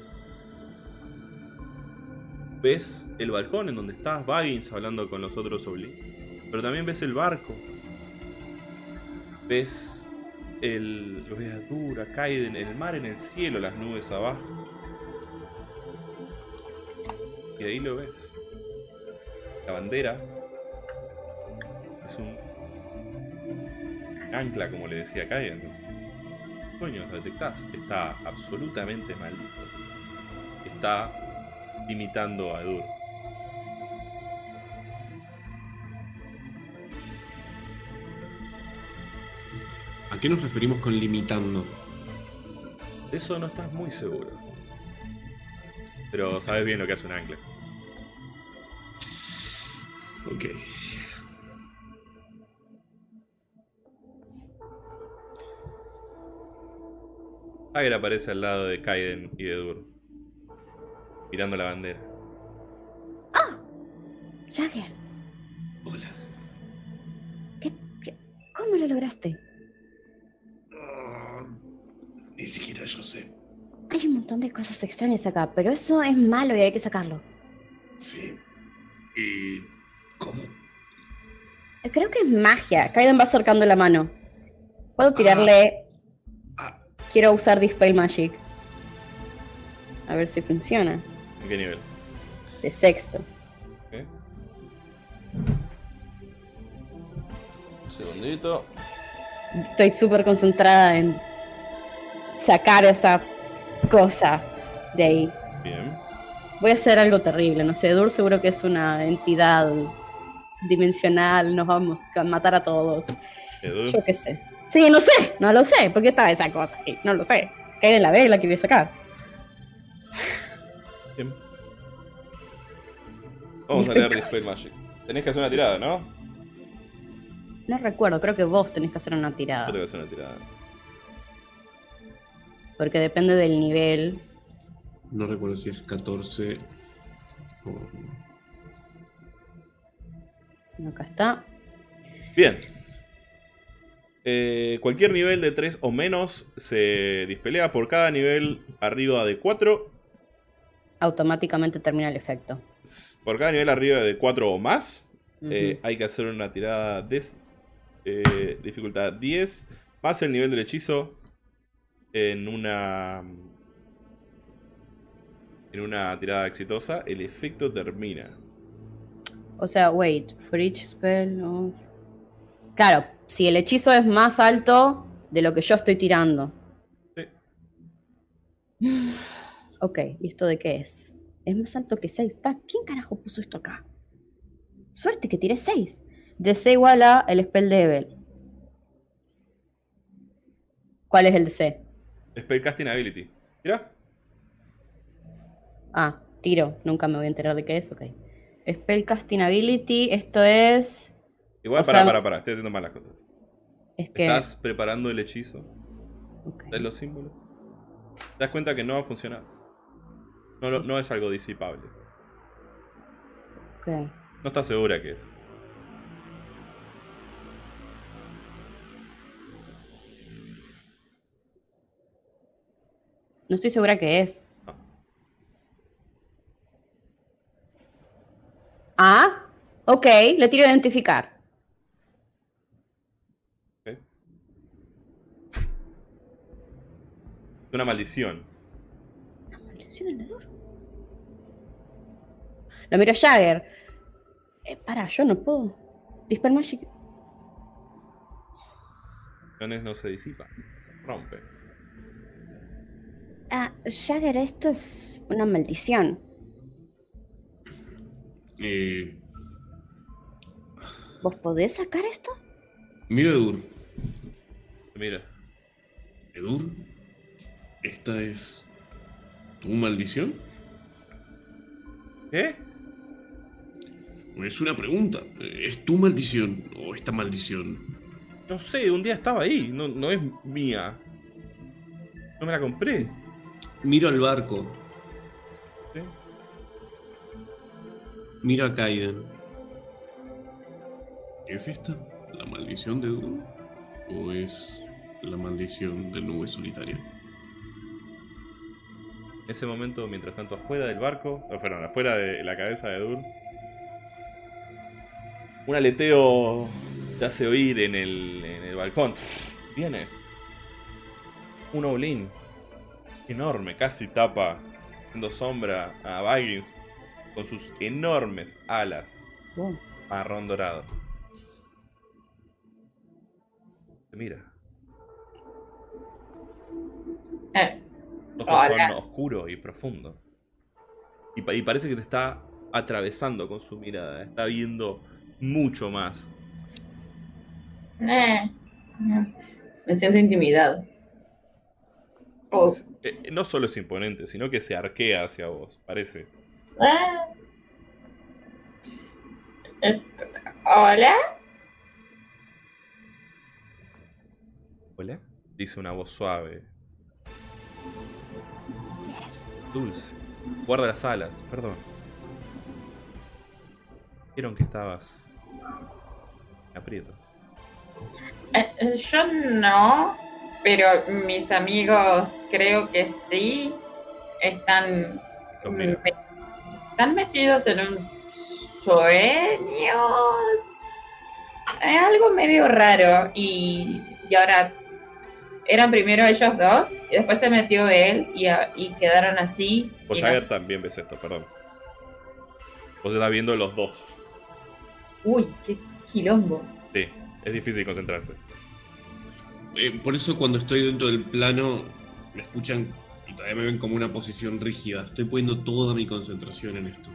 Ves el balcón en donde estás Baggins hablando con los otros Obli, pero también ves el barco. Ves el, lo ves a Edur, a Kaiden, el mar en el cielo, las nubes abajo. Y ahí lo ves. La bandera es un ancla, como le decía Kaiden. Coño, lo detectás. Está absolutamente maldito. Está imitando a Edur. ¿A qué nos referimos con limitando? De eso no estás muy seguro. Pero sabes bien lo que hace un ancla. Ok. Jagger aparece al lado de Kaiden y de Edur, mirando la bandera. ¡Ah! Jagger, Hola. ¿qué, qué, ¿cómo lo lograste? Ah, ni siquiera yo sé. Hay un montón de cosas extrañas acá, pero eso es malo y hay que sacarlo. Sí. ¿Y cómo? Creo que es magia. Kaiden va acercando la mano. Puedo tirarle... Ah, Quiero usar Dispel Magic. A ver si funciona. ¿En qué nivel? De sexto. ¿Eh? Un segundito. Estoy súper concentrada en sacar esa cosa de ahí. Bien. Voy a hacer algo terrible, no sé. Dur seguro que es una entidad dimensional, nos vamos a matar a todos. Edur. Yo qué sé. Sí, no sé, no lo sé. ¿Por qué está esa cosa ahí? No lo sé. Kaiden la ve y la quiere sacar. Bien. Vamos a leer Dispel Magic. Tenés que hacer una tirada, ¿no? No recuerdo, creo que vos tenés que hacer una Yo tirada. tengo que hacer una tirada. Porque depende del nivel. no recuerdo si es catorce o... Acá está. Bien. Eh, cualquier nivel de tres o menos se dispelea. Por cada nivel arriba de cuatro. Automáticamente termina el efecto. Por cada nivel arriba de cuatro o más. Ujú. eh, hay que hacer una tirada de eh, dificultad diez. Más el nivel del hechizo. En una... En una tirada exitosa. El efecto termina. O sea, wait, for each spell, no. Claro, si el hechizo es más alto de lo que yo estoy tirando. Sí. Ok, ¿y esto de qué es? Es más alto que seis. ¿Quién carajo puso esto acá? Suerte que tiré seis. D C igual a el spell level. ¿Cuál es el D C? Spellcasting Ability. Mira. Ah, tiro. Nunca me voy a enterar de qué es, ok. Spellcasting Ability, esto es... Igual, O para, sea, para, para. Estoy haciendo mal las cosas. Es que... Estás preparando el hechizo. ok. ¿Ves los símbolos? Te das cuenta que no va a funcionar. No, lo- no es algo disipable. Ok. No estás segura que es. No estoy segura qué es. No. Ah, ok, le tiro a identificar. ¿Ok? Es una maldición. Una maldición en la dor. Lo miro a Jagger. Eh, para, yo no puedo. Dispel Magic. Maldiciones no se disipan. Se rompen. Ah, Jagger, esto es una maldición. Eh, ¿Vos podés sacar esto? mira, Edur. Mira. Edur, ¿esta es tu maldición? ¿Qué? Es una pregunta. ¿Es tu maldición o esta maldición? No sé, un día estaba ahí. No, no es mía. No me la compré. Miro al barco. ¿Sí? Miro a Kaiden. ¿Es esta la maldición de Dune? ¿O es la maldición de Nube Solitaria? En ese momento, mientras tanto, afuera del barco, oh, perdón, afuera de la cabeza de Dune, un aleteo te hace oír en el, en el balcón. Viene un oblín enorme, casi tapa, haciendo sombra a Baggins con sus enormes alas Wow. marrón dorado. Te mira. Eh, Los ojos Hola. son oscuros y profundos. Y, pa- y parece que te está atravesando con su mirada. Está viendo mucho más. eh. Me siento intimidado. Oh. Es- eh, no solo es imponente, sino que se arquea hacia vos, parece. Ah. Eh, Hola. ¿Hola? Dice una voz suave. Dulce. Guarda las alas, perdón. Vieron que estabas en aprietos. Eh, yo no, pero mis amigos creo que sí están, Los mira. me- están metidos en un sueño. Es algo medio raro y, y ahora eran primero ellos dos y después se metió él y, a- y quedaron así. Vos, y Jagger, no- también ves esto, perdón. Vos estás viendo los dos. Uy, qué quilombo. Sí, es difícil concentrarse. Eh, por eso cuando estoy dentro del plano me escuchan y todavía me ven como una posición rígida. Estoy poniendo toda mi concentración en esto.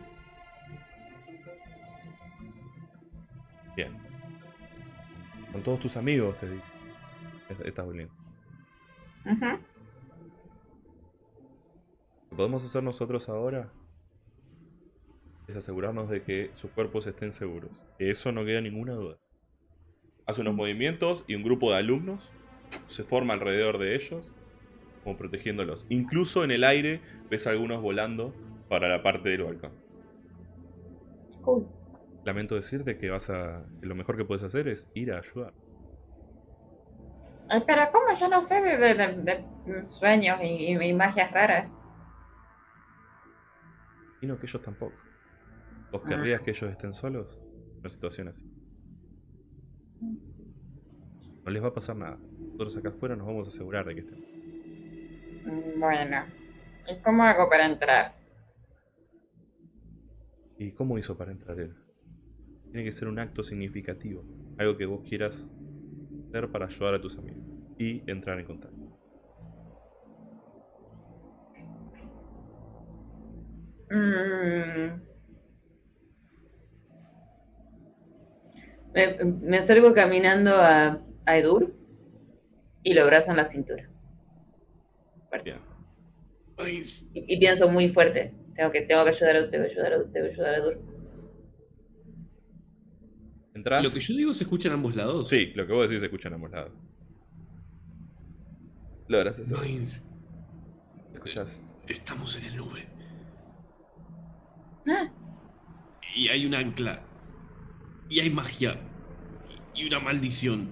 Bien. Con todos tus amigos, te dice. Es- Estás volviendo. Ujú. Lo que podemos hacer nosotros ahora es asegurarnos de que sus cuerpos estén seguros. Que eso no queda ninguna duda. Hace unos movimientos y un grupo de alumnos se forma alrededor de ellos, como protegiéndolos. Incluso en el aire ves a algunos volando para la parte del balcón. Uy. Lamento decirte que vas a. que lo mejor que puedes hacer es ir a ayudar. Ay, pero ¿cómo? Yo no sé de, de- de- de sueños y, y- y magias raras. Y no que ellos tampoco. ¿Vos Ah. querrías que ellos estén solos en una situación así? No les va a pasar nada. Nosotros acá afuera nos vamos a asegurar de que estén. Bueno, ¿y cómo hago para entrar? ¿Y cómo hizo para entrar él? Tiene que ser un acto significativo. Algo que vos quieras hacer para ayudar a tus amigos. Y entrar en contacto. Mm. Me, me acerco caminando a, a Edur y lo abrazo en la cintura. Fuerte. Bien. Ay, s- Y, y pienso muy fuerte. Tengo que, tengo que ayudar a Edur, tengo que ayudar a Edur, tengo que ayudar a Edur. ¿Entrás? ¿Lo que yo digo se escucha en ambos lados? Sí, lo que vos decís se escucha en ambos lados. Lo abrazas. Vines, Escuchás. estamos en el nube. Ah, Y hay un ancla. Y hay magia. Y una maldición.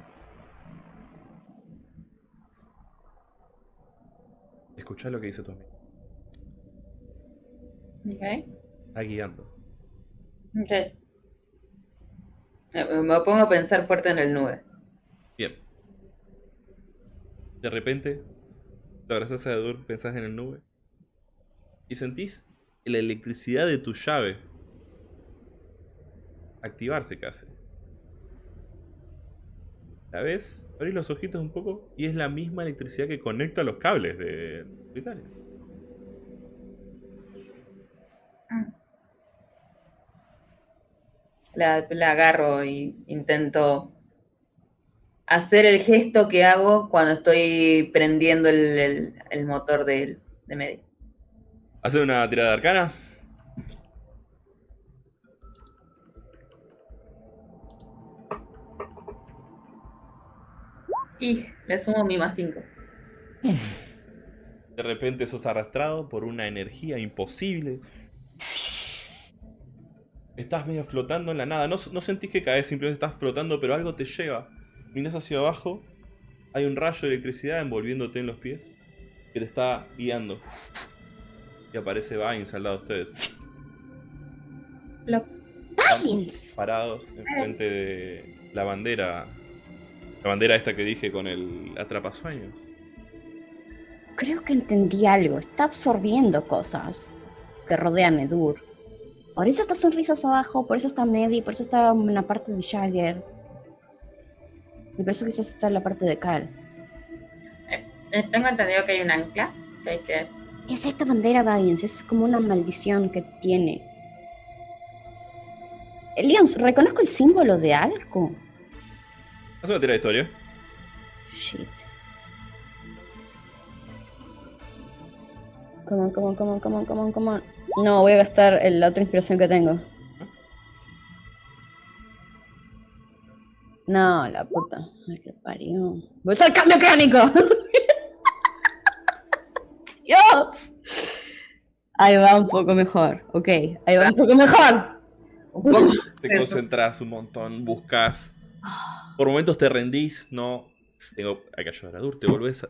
Escuchá lo que dice tu amigo. ok, Está guiando. ok. Me, me pongo a pensar fuerte en el nube. Bien. De repente, te abrazás a Edur, pensás en el nube. Y sentís la electricidad de tu llave activarse casi. ¿La ves? Abrís los ojitos un poco y es la misma electricidad que conecta los cables de Britannia. La, la agarro y intento hacer el gesto que hago cuando estoy prendiendo el, el- el motor del- de medio. Hacer una tirada de arcana. Y le sumo mi más cinco. De repente sos arrastrado por una energía imposible. Estás medio flotando en la nada. No, no sentís que caes, simplemente estás flotando, pero algo te lleva. Mirás hacia abajo. Hay un rayo de electricidad envolviéndote en los pies que te está guiando. Y aparece Vines al lado de ustedes. Lo... Vines. Parados enfrente de la bandera. La bandera esta que dije con el atrapasueños. Creo que entendí algo. Está absorbiendo cosas que rodean a Edur. Por eso está Sonrisas abajo, por eso está Medi, por eso está en la parte de Jagger. Y por eso quizás está en la parte de Cal. Eh, tengo entendido que hay un ancla. Que hay que... Es esta bandera, Vines, es como una maldición que tiene. Eh, Leon, reconozco el símbolo de algo. Haz una tira de historia. Shit. Come on, come on, come on, come on, come on, come on. No, voy a gastar la otra inspiración que tengo. No, la puta. Ay, qué parió. Voy a usar cambio crónico. Dios. Ahí va un poco mejor. Ok, ahí va un poco mejor. Un poco. Te concentras un montón, buscas. Por momentos te rendís, no. Tengo, hay que ayudar a Dur, te volvés a...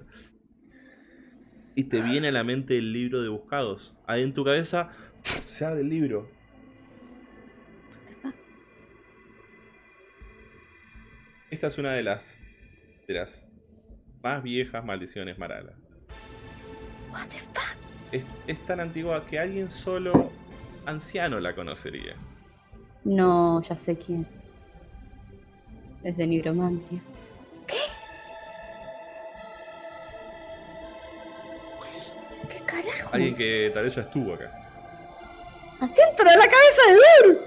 Y te viene a la mente el libro de buscados. Ahí en tu cabeza se abre el libro. Esta es una de las de las más viejas maldiciones Marala. What the fuck? Es, es tan antigua que alguien solo anciano la conocería. No, ya sé quién. Es de nigromancia. ¿Qué? ¿Qué carajo? Alguien que tal vez ya estuvo acá. ¡Adentro de la cabeza de Dur!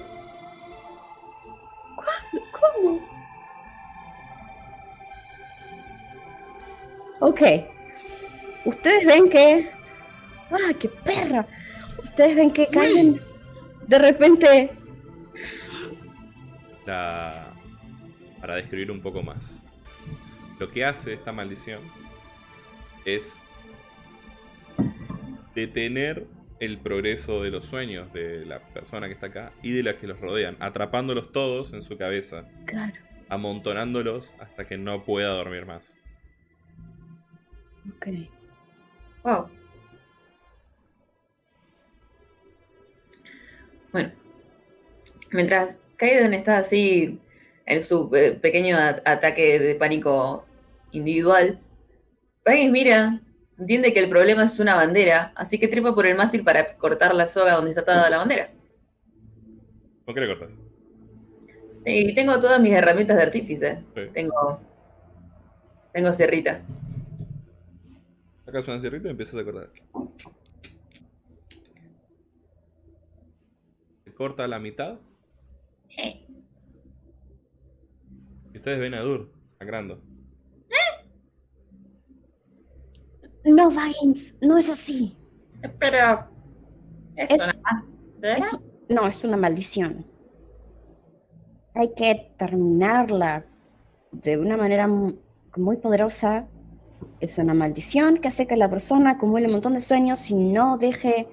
¿Cuándo? ¿Cómo? Ok. Ustedes ven que... ¡Ah, qué perra! Ustedes ven que caen de repente... La... Para describir un poco más. Lo que hace esta maldición es detener el progreso de los sueños de la persona que está acá y de las que los rodean, atrapándolos todos en su cabeza, Claro. amontonándolos hasta que no pueda dormir más. Ok. Wow. Bueno, mientras Kaiden está así en su eh, pequeño a- ataque de pánico individual, Vines mira, entiende que el problema es una bandera, así que trepa por el mástil para cortar la soga donde está atada la bandera. ¿Con qué le cortas? Y tengo todas mis herramientas de artífice. Sí. Tengo, tengo cerritas. Sacas una sierrita y empiezas a cortar. Se corta a la mitad. Y ustedes ven a Dur sangrando. No, Vines, no es así. Pero eso Es- nada más. ¿verdad? Es, no, es una maldición. Hay que terminarla de una manera mu- muy poderosa. Es una maldición que hace que la persona acumule un montón de sueños y no deje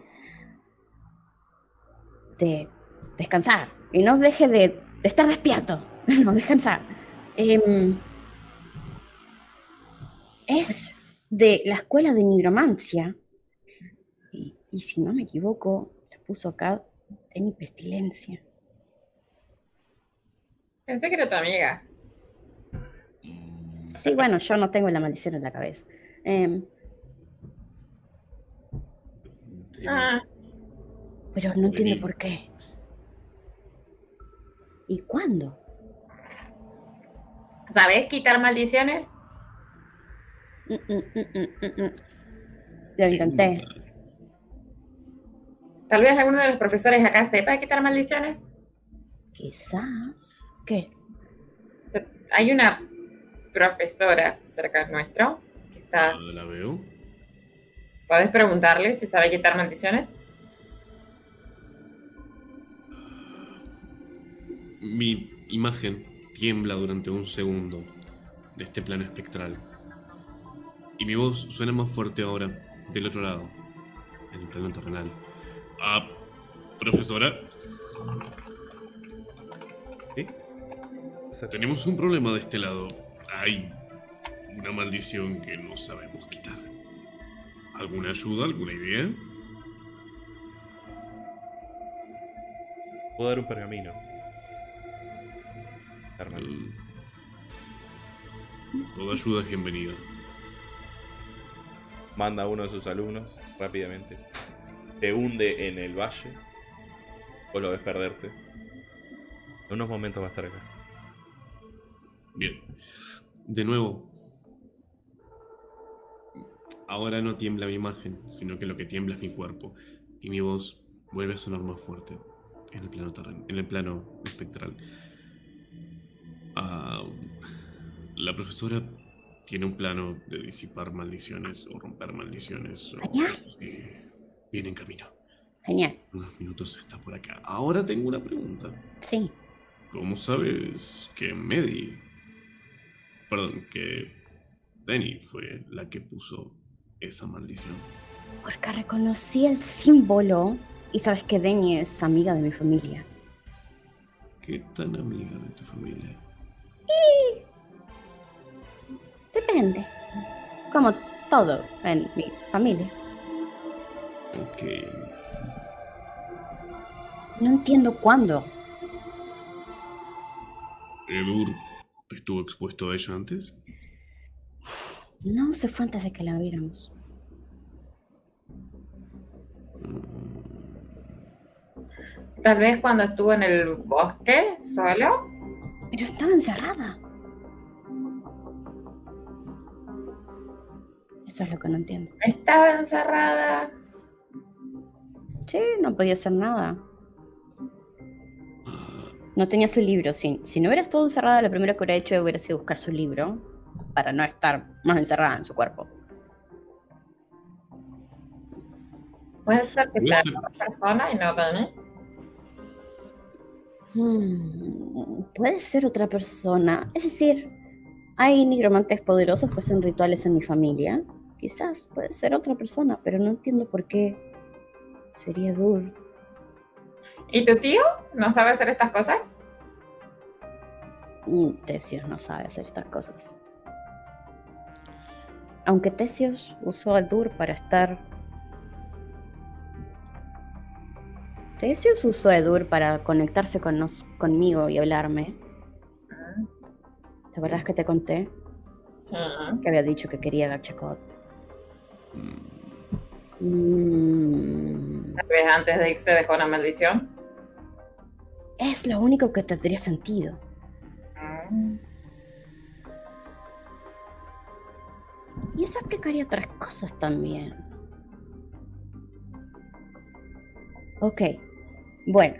de descansar. Y no deje de, de estar despierto. No, descansar. Em, es de la escuela de nigromancia. Y, y si no me equivoco, la puso acá en pestilencia. Pensé que era tu amiga. Sí, bueno, yo no tengo la maldición en la cabeza. Em, Ah, pero no entiendo Vení. por qué. ¿Y cuándo? ¿sabes quitar maldiciones? Mm, mm, mm, mm, mm, mm. Lo intenté. Tal vez alguno de los profesores acá sepa quitar maldiciones. Quizás. ¿Qué? Hay una profesora cerca nuestro que está. No la veo. ¿Podés preguntarle si sabe quitar maldiciones? Mi imagen tiembla durante un segundo. de este plano espectral. Y mi voz suena más fuerte ahora, del otro lado, en el plano terrenal. Ah, profesora. ¿Sí? O sea, Tenemos un problema de este lado. Hay una maldición que no sabemos quitar. ¿Alguna ayuda? ¿Alguna idea? puedo dar un pergamino. Hermanos. Mm. Toda ayuda es bienvenida. Manda a uno de sus alumnos rápidamente. Te hunde en el valle. O lo ves perderse. En unos momentos va a estar acá. Bien. De nuevo. Ahora no tiembla mi imagen, sino que lo que tiembla es mi cuerpo. Y mi voz vuelve a sonar más fuerte en el plano terreno, en el plano espectral. Ah, la profesora tiene un plano de disipar maldiciones o romper maldiciones. O, Genial. sí, viene en camino. Genial. En unos minutos está por acá. Ahora tengo una pregunta. Sí. ¿Cómo sabes que Medi... Perdón, que Penny fue la que puso esa maldición? Porque reconocí el símbolo y sabes que Deni es amiga de mi familia. ¿Qué tan amiga de tu familia? Depende. Como todo en mi familia. Ok. No entiendo cuándo. ¿Edur estuvo expuesto a ella antes? No, se fue antes de que la viéramos. Tal vez cuando estuvo en el bosque solo. Pero estaba encerrada. Eso es lo que no entiendo. Estaba encerrada. Sí, no podía hacer nada. No tenía su libro. Si, si no hubiera estado encerrada, lo primero que hubiera hecho hubiera sido buscar su libro para no estar más encerrada en su cuerpo. Puede ser que Puede sea ser. otra persona y no Dani. Hmm, puede ser otra persona. Es decir, hay nigromantes poderosos que hacen rituales en mi familia. Quizás puede ser otra persona, pero no entiendo por qué sería Dur. ¿Y tu tío no sabe hacer estas cosas? Mm, Tesios no sabe hacer estas cosas. Aunque Tesios usó a Dur para estar... Tesios usó a Dur para conectarse con nos, conmigo y hablarme. ¿La verdad es que te conté? Uh-huh. Que había dicho que quería a Gachacot. Mm, Mm, Tal vez antes de irse dejó una maldición. es lo único que tendría sentido. Mm. Y eso explicaría otras cosas también. Ok, bueno.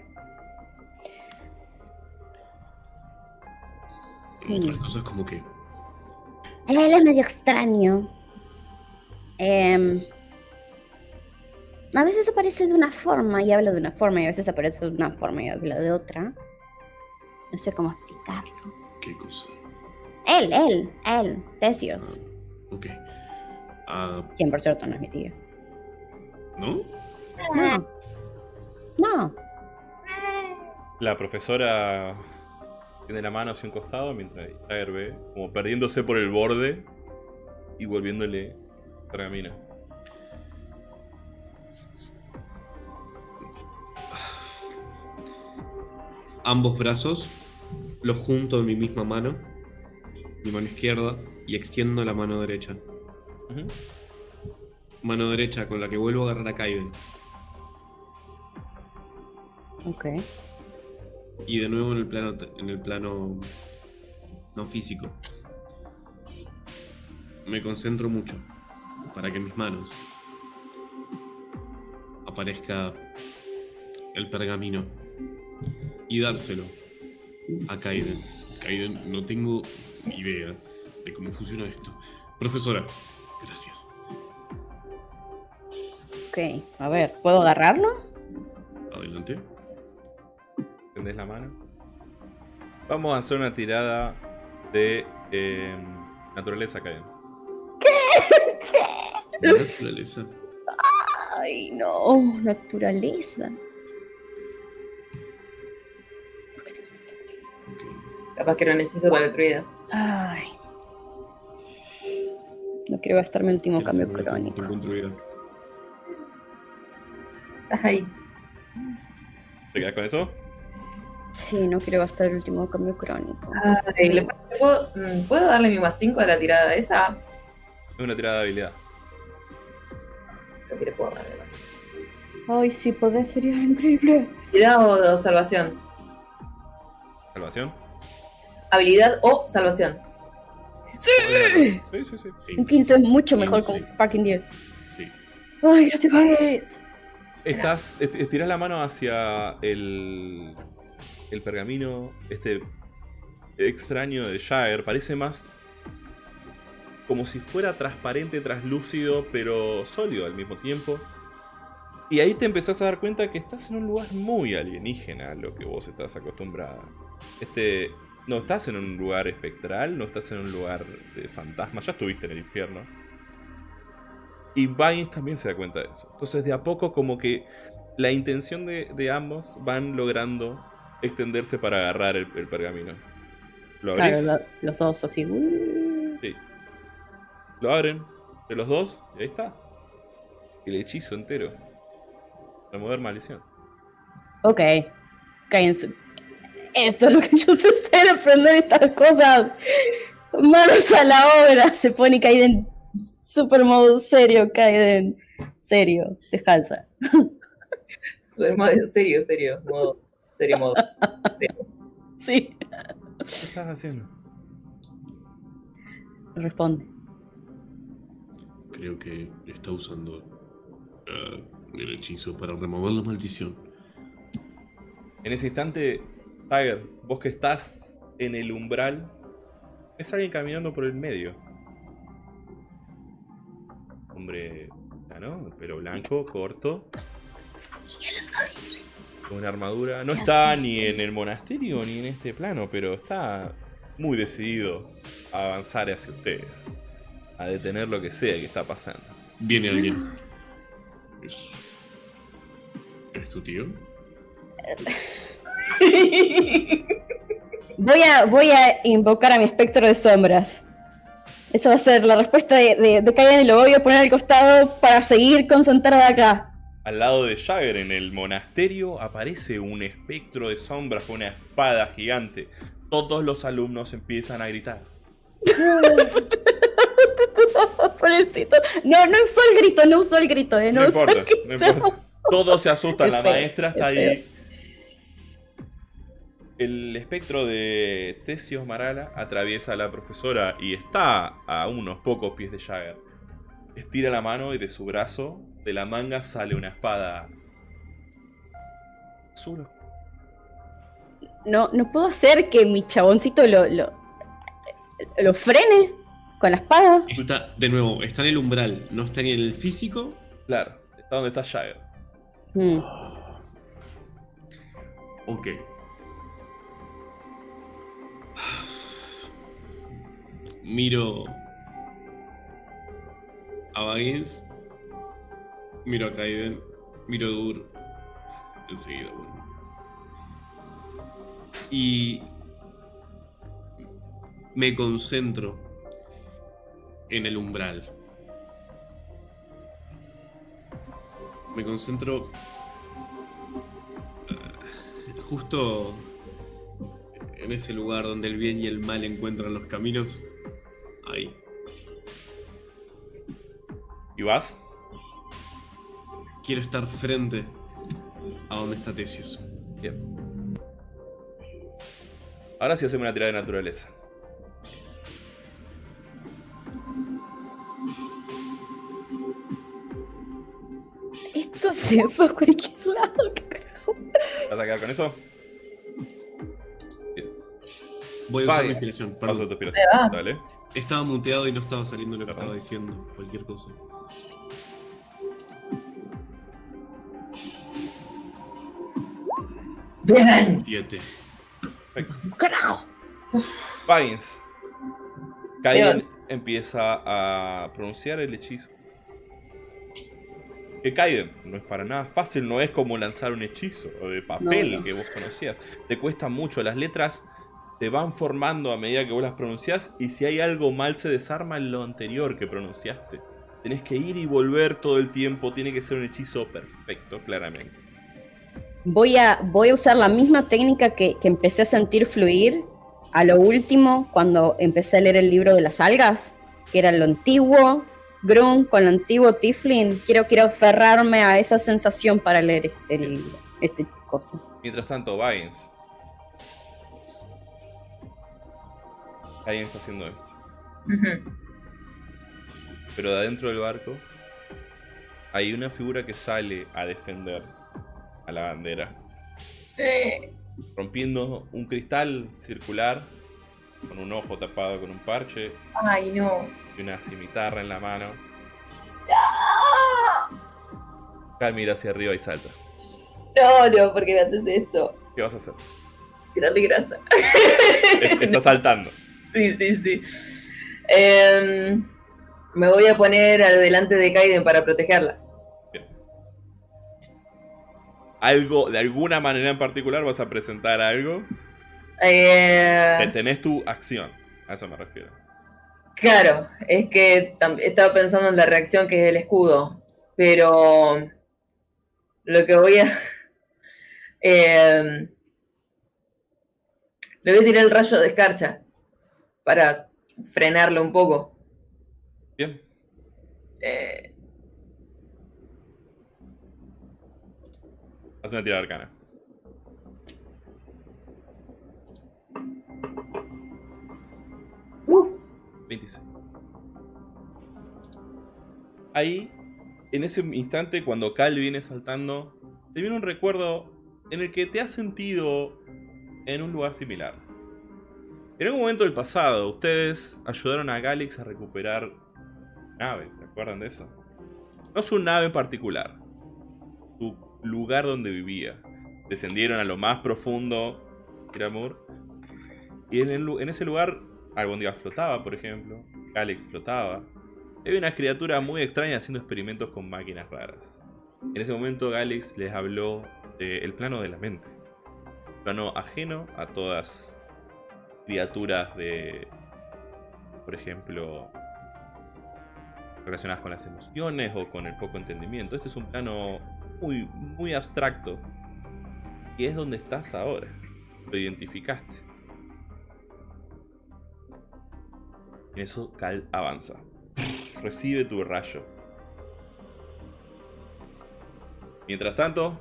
Otras Hmm. cosas como que... Él es medio extraño. Em, a veces aparece de una forma y habla de una forma, y a veces aparece de una forma y habla de otra. No sé cómo explicarlo. ¿Qué cosa? Él, él, él, Tesios. Ok. Ah, Quien por cierto no es mi tío. ¿no? No. No. La profesora tiene la mano hacia un costado mientras Jagger ve como perdiéndose por el borde y volviéndole pergamino. Ambos brazos los junto en mi misma mano, mi mano izquierda, y extiendo la mano derecha. Ujú. Mano derecha con la que vuelvo a agarrar a Kaiden. Ok. Y de nuevo en el plano, en el plano no físico. Me concentro mucho para que en mis manos aparezca el pergamino y dárselo a Kaiden. Kaiden, no tengo idea de cómo funciona esto. Profesora, gracias. Ok, a ver, ¿puedo agarrarlo? Adelante. ¿Tendés la mano? Vamos a hacer una tirada de... Eh, Naturaleza, Kaiden. La naturaleza. Ay, no, naturaleza. Ok. Capaz que lo necesito para el otro video. Ay. No quiero gastarme el último ¿Qué cambio fue lo que crónico. te encuentro vida? Estás ahí. ¿Te quedas con eso? Sí, no quiero gastar el último cambio crónico. Ay, ¿le puedo, mm, ¿puedo darle mi más cinco a la tirada esa? Es una tirada de habilidad. Creo que le puedo darle más. Ay, si podés, sería increíble. ¿Habilidad o, o salvación? ¿Salvación? Habilidad o salvación. ¡Sí! Sí, sí, sí. Sí. Un quince es mucho mejor que quince. un fucking diez. Sí. Ay, gracias, Paez. Estás, est- estirás la mano hacia el, el pergamino, este extraño de Jagger. Parece más como si fuera transparente, translúcido, pero sólido al mismo tiempo. Y ahí te empezás a dar cuenta que estás en un lugar muy alienígena a lo que vos estás acostumbrada. Este, no estás en un lugar espectral, no estás en un lugar de fantasma, ya estuviste en el infierno. Y Vines también se da cuenta de eso. Entonces de a poco como que la intención de, de ambos van logrando extenderse para agarrar el, el pergamino. ¿Lo abrís? Claro, lo- los dos así. uh. Sí. Lo abren de los dos y ahí está. El hechizo entero. Remover maldición. Ok. Cállense. Esto es lo que yo sé hacer, aprender estas cosas. Manos a la obra. Se pone Kaiden super modo serio, Kaiden. Serio, descalza. Super modo, serio, serio. Modo, serio modo. Serio. Sí. ¿Qué estás haciendo? Responde. Creo que está usando eh, el hechizo para remover la maldición. En ese instante, Tiger, vos que estás en el umbral, ves a alguien caminando por el medio. Hombre, ¿no? El pelo blanco, corto. Con una armadura. No está ni en el monasterio ni en este plano, pero está muy decidido a avanzar hacia ustedes. A detener lo que sea que está pasando. Viene alguien. ¿Es, ¿Es tu tío? Voy a, voy a invocar a mi espectro de sombras. Esa va a ser la respuesta de, de, de Kaiden y lo voy a poner al costado para seguir concentrada acá. Al lado de Jagger, en el monasterio, aparece un espectro de sombras con una espada gigante. Todos los alumnos empiezan a gritar. Pobrecito. No, no usó el grito, no usó el grito, eh. No, No usó importa, el grito. no importa. Todos se asustan, Es la feo, maestra está es feo. ahí. El espectro de Tesios Marala atraviesa a la profesora y está a unos pocos pies de Jagger. Estira la mano y de su brazo, de la manga, sale una espada azul. No, no puedo hacer que mi chaboncito lo, lo, lo frene con la espada. Está, de nuevo, está en el umbral, no está ni en el físico. Claro, está donde está Jagger. Mm. Ok. Miro a Baggins, miro a Kaiden, miro a Dur. Enseguida, bueno. Y me concentro en el umbral. Me concentro uh, justo en ese lugar donde el bien y el mal encuentran los caminos. Ahí. ¿Y vas? Quiero estar frente a donde está Tesios. Bien. Ahora sí hacemos una tirada de naturaleza. Esto se fue a cualquier lado. ¿Qué carajo? ¿Vas a quedar con eso? Voy a usar Vaya. mi inspiración. Paso Perdón. tu inspiración. Ah. Dale. Estaba muteado y no estaba saliendo lo que Perdón. estaba diciendo. Cualquier cosa. Bien. Siete. Perfecto. ¡Carajo! Vines. Kaiden, empieza a pronunciar el hechizo. Que Kaiden, no es para nada fácil, no es como lanzar un hechizo de papel no, no. que vos conocías. Te cuesta mucho, las letras te van formando a medida que vos las pronunciás, y si hay algo mal se desarma en lo anterior que pronunciaste. Tenés que ir y volver todo el tiempo, tiene que ser un hechizo perfecto, claramente. Voy a, voy a usar la misma técnica que, que empecé a sentir fluir a lo último, cuando empecé a leer el libro de las algas, que era lo antiguo Grun con lo antiguo Tiflin. Quiero, quiero aferrarme a esa sensación para leer este libro, este cosa. Mientras tanto, Vines. Alguien está haciendo esto. Uh-huh. Pero de adentro del barco hay una figura que sale a defender a la bandera. Eh. Rompiendo un cristal circular con un ojo tapado con un parche. Ay, no. Y una cimitarra en la mano. Cal mira hacia arriba y salta. No, no, ¿por qué me haces esto? ¿Qué vas a hacer? Tirarle grasa. Está saltando. Sí, sí, sí. Eh, me voy a poner delante de Kaiden para protegerla. Bien. ¿Algo, de alguna manera en particular, vas a presentar algo? Eh... Tenés tu acción, a eso me refiero. Claro, es que estaba pensando en la reacción que es el escudo, pero lo que voy a... Eh, le voy a tirar el rayo de escarcha para frenarlo un poco. Bien. Eh... Haz una tirada arcana. Uh. veintiséis. Ahí, en ese instante, cuando Cal viene saltando, te viene un recuerdo en el que te has sentido en un lugar similar. En algún momento del pasado, ustedes ayudaron a Galix a recuperar naves, ¿se acuerdan de eso? No su nave en particular, su lugar donde vivía. Descendieron a lo más profundo de Kiramur, y en, el, en ese lugar Albondiga flotaba, por ejemplo. Galix flotaba. Había una criatura muy extraña haciendo experimentos con máquinas raras. En ese momento Galix les habló del plano de la mente. Plano ajeno a todas criaturas de, por ejemplo, relacionadas con las emociones o con el poco entendimiento. Este es un plano muy, muy abstracto. Y es donde estás ahora. Lo identificaste. En eso Cal avanza. Recibe tu rayo. Mientras tanto,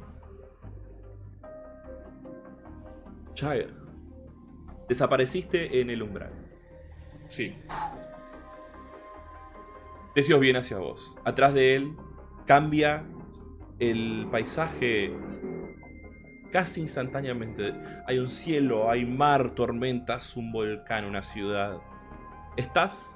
Shire, desapareciste en el umbral. Sí. Decios viene hacia vos. Atrás de él cambia el paisaje casi instantáneamente. Hay un cielo, hay mar, tormentas, un volcán, una ciudad. Estás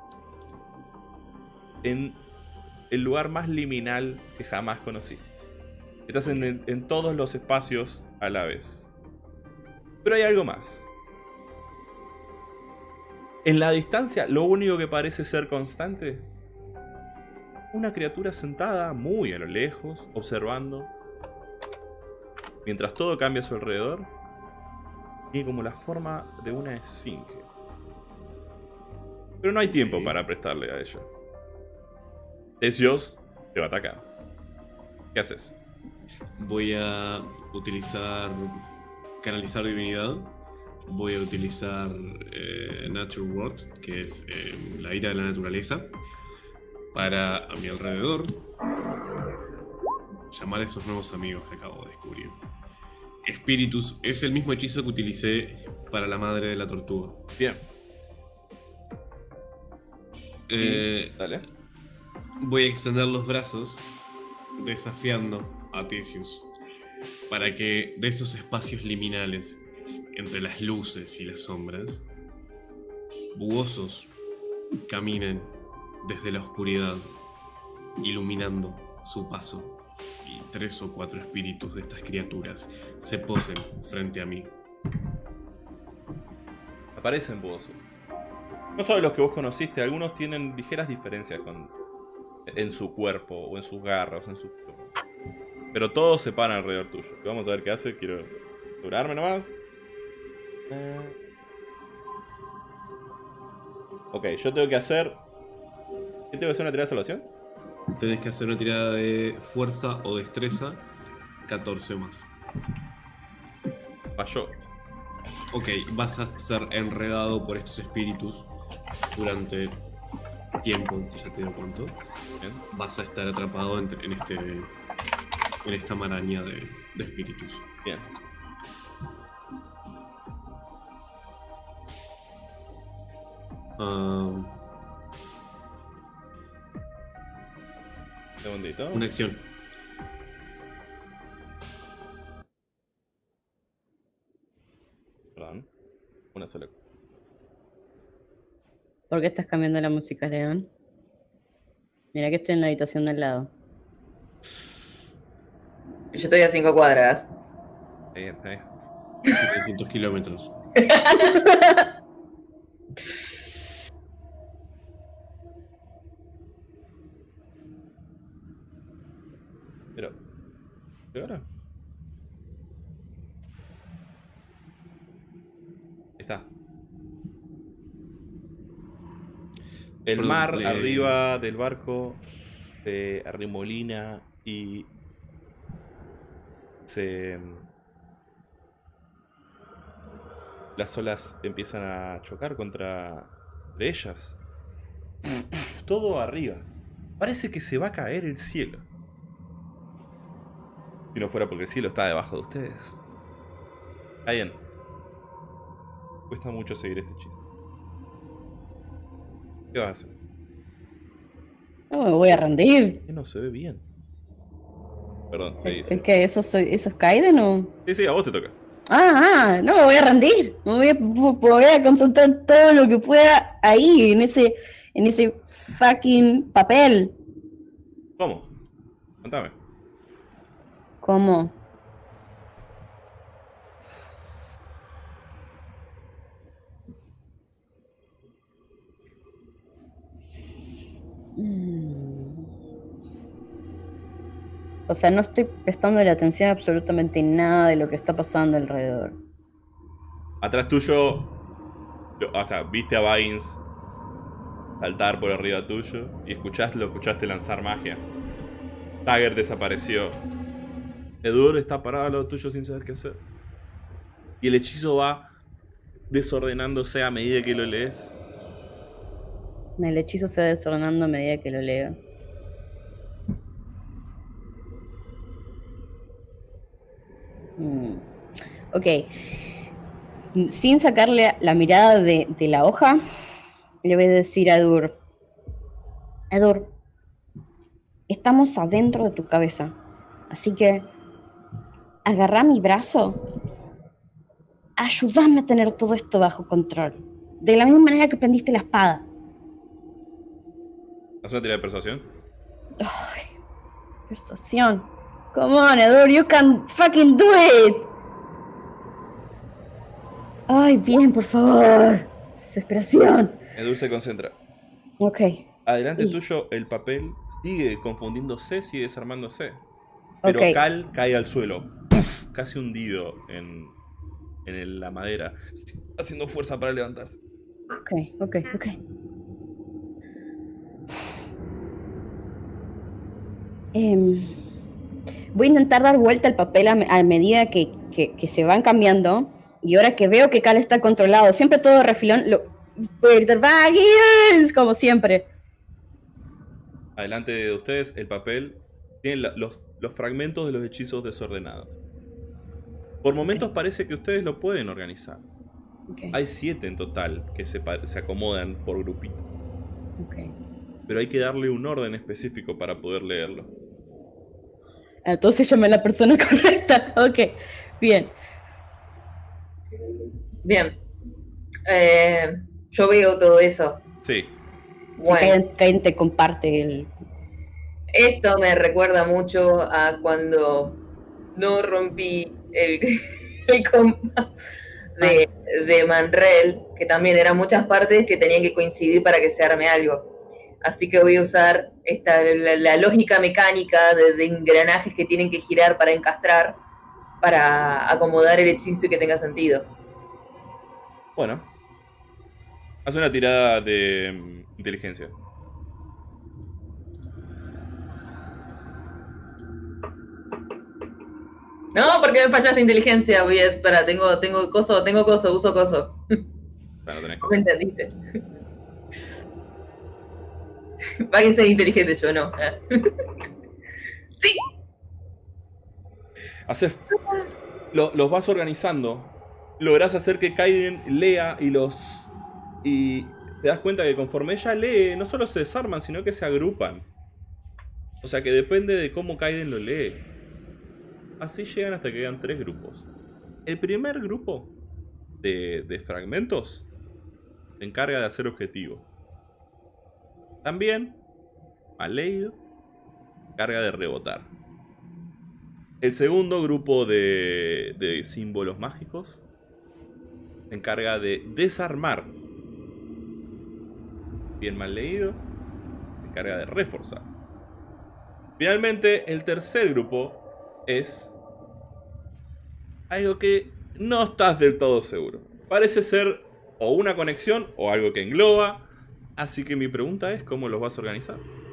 en el lugar más liminal que jamás conocí. Estás en, el, en todos los espacios a la vez. Pero hay algo más. En la distancia, lo único que parece ser constante, una criatura sentada muy a lo lejos, observando. Mientras todo cambia a su alrededor, tiene como la forma de una esfinge. Pero no hay tiempo para prestarle a ella. Decios te va a atacar. ¿Qué haces? Voy a utilizar canalizar divinidad. Voy a utilizar eh, Nature Word, que es eh, la ira de la naturaleza, para a mi alrededor llamar a esos nuevos amigos que acabo de descubrir. Espíritus es el mismo hechizo que utilicé para la madre de la tortuga. Bien. Eh, Dale. Voy a extender los brazos desafiando a Theseus para que de esos espacios liminales entre las luces y las sombras, bugosos caminen desde la oscuridad, iluminando su paso, y tres o cuatro espíritus de estas criaturas se posen frente a mí. Aparecen bugosos. No solo los que vos conociste, algunos tienen ligeras diferencias con, en su cuerpo, o en sus garras, o en sus... Pero todos se paran alrededor tuyo. Vamos a ver qué hace, quiero durarme nomás. Eh... Ok, yo tengo que hacer... ¿Qué tengo que hacer? ¿Una tirada de salvación? Tenés que hacer una tirada de fuerza o destreza, catorce o más. Falló. Ok, vas a ser enredado por estos espíritus durante tiempo, que ya te digo cuánto. Bien. Vas a estar atrapado entre, en este en esta maraña de, de espíritus. Bien. Uh, Un segundito. una acción. Perdón. Una sola. ¿Por qué estás cambiando la música, León? Mira que estoy en la habitación del lado. Yo estoy a cinco cuadras. Está bien, está bien. setecientos kilómetros. Pero... ¿Pero ahora? Ahí está. El Perdón, mar le- arriba del barco se arremolina y se... Las olas empiezan a chocar contra de ellas. Todo arriba. Parece que se va a caer el cielo. Si no fuera porque el cielo está debajo de ustedes. Está bien. Cuesta mucho seguir este hechizo. ¿Qué vas a hacer? No me voy a rendir. Que no se ve bien. Perdón, sí, ¿Es, sí. es que eso, soy, eso es Kaiden o...? Sí, sí, a vos te toca. Ah, ah, no me voy a rendir. Me voy a, voy a concentrar todo lo que pueda ahí, en ese, en ese fucking papel. ¿Cómo? Contame. ¿Cómo? Mm. O sea, no estoy prestando la atención a absolutamente nada de lo que está pasando alrededor. Atrás tuyo, lo- o sea, viste a Vines saltar por arriba tuyo y escuchaste, lo escuchaste lanzar magia. Tiger desapareció. Edur está parado al lado tuyo sin saber qué hacer. Y el hechizo va desordenándose a medida que lo lees. El hechizo se va desordenando a medida que lo leo. Mm. Ok. Sin sacarle la mirada de, de la hoja, le voy a decir a Edur. Edur, estamos adentro de tu cabeza. Así que agarrá mi brazo. Ayúdame a tener todo esto bajo control. De la misma manera que prendiste la espada. ¿Haz una tirada de persuasión? Ay, persuasión. Come on, Edur, you can fucking do it. Ay, bien, por favor. Desesperación. Edur se concentra. Ok. Adelante Y- tuyo, el papel sigue confundiéndose, sigue desarmándose. Pero Ok. Cal cae al suelo, ¡puf! Casi hundido en, en el- la madera, haciendo fuerza para levantarse. Ok, ok, ok. Em, voy a intentar dar vuelta al papel a, me- a medida que, que- que se van cambiando. Y ahora que veo que Cal está controlado, siempre todo de refilón, lo, voy a gritar, "Baggins", como siempre. Adelante de ustedes, el papel tiene la- los, los fragmentos de los hechizos desordenados. Por momentos parece que ustedes lo pueden organizar. Ok, Hay siete en total que se, pa- se acomodan por grupito. ok. Pero hay que darle un orden específico para poder leerlo. Entonces llamé a la persona correcta. Ok, bien. Bien. Eh, yo veo todo eso. Sí, Si Bueno, Kaiden- Kaiden te comparte el... esto me recuerda mucho a cuando no rompí el, el compás. de, de Manrel, que también eran muchas partes que tenían que coincidir para que se arme algo. Así que voy a usar esta, la, la lógica mecánica de, de engranajes que tienen que girar para encastrar, para acomodar el hechizo y que tenga sentido. Bueno. Haz una tirada de um, inteligencia. No, porque me fallaste inteligencia. Voy a, para, tengo, tengo coso, tengo coso, uso coso. Ah, no tenés ¿No cosa. entendiste? Va que ser inteligente, yo no. Sí. Haces, lo- los vas organizando. Lográs hacer que Kaiden lea y los... Y te das cuenta que conforme ella lee, no solo se desarman, sino que se agrupan. O sea que depende de cómo Kaiden lo lee. Así llegan hasta que quedan tres grupos. El primer grupo de, de fragmentos se encarga de hacer objetivo. También, mal leído, se encarga de rebotar. El segundo grupo de, de símbolos mágicos se encarga de desarmar. Bien mal leído, se encarga de reforzar. Finalmente, el tercer grupo es algo que no estás del todo seguro. Parece ser o una conexión o algo que engloba. Así que mi pregunta es, ¿cómo los vas a organizar?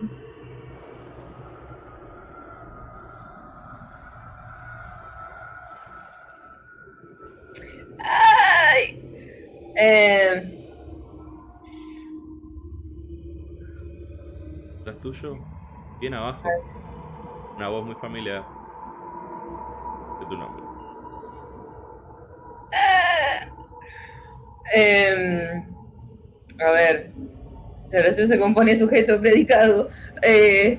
Ay. Eh, Tras tuyo, bien abajo, una voz muy familiar de tu nombre. eh, a ver. La oración se compone de sujeto, predicado. Eh,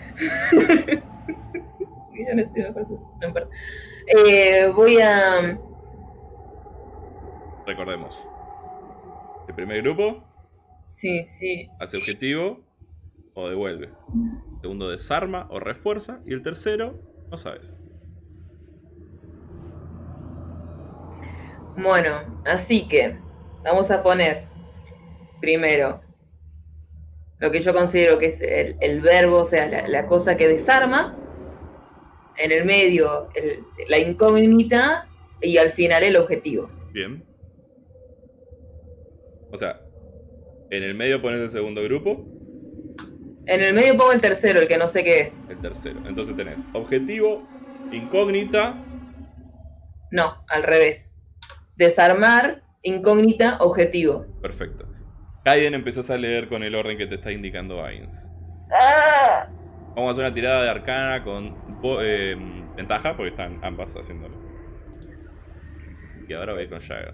yo no sé, mejor su- no importa. Eh, voy a... Recordemos. El primer grupo Sí, sí. hace objetivo o devuelve. El segundo desarma o refuerza. Y el tercero, no sabes. Bueno, así que vamos a poner primero lo que yo considero que es el, el verbo, o sea, la, la cosa que desarma. En el medio, el- la incógnita. Y al final, el objetivo. Bien. O sea, en el medio pones el segundo grupo, En el medio pongo el tercero, el que no sé qué es. el tercero. Entonces tenés objetivo, incógnita. No, al revés. Desarmar, incógnita, objetivo. Perfecto. Kaiden empezás a leer con el orden que te está indicando Ainz. Vamos a hacer una tirada de arcana con bo- eh, ventaja, porque están ambas haciéndolo. Y ahora voy con Jagger.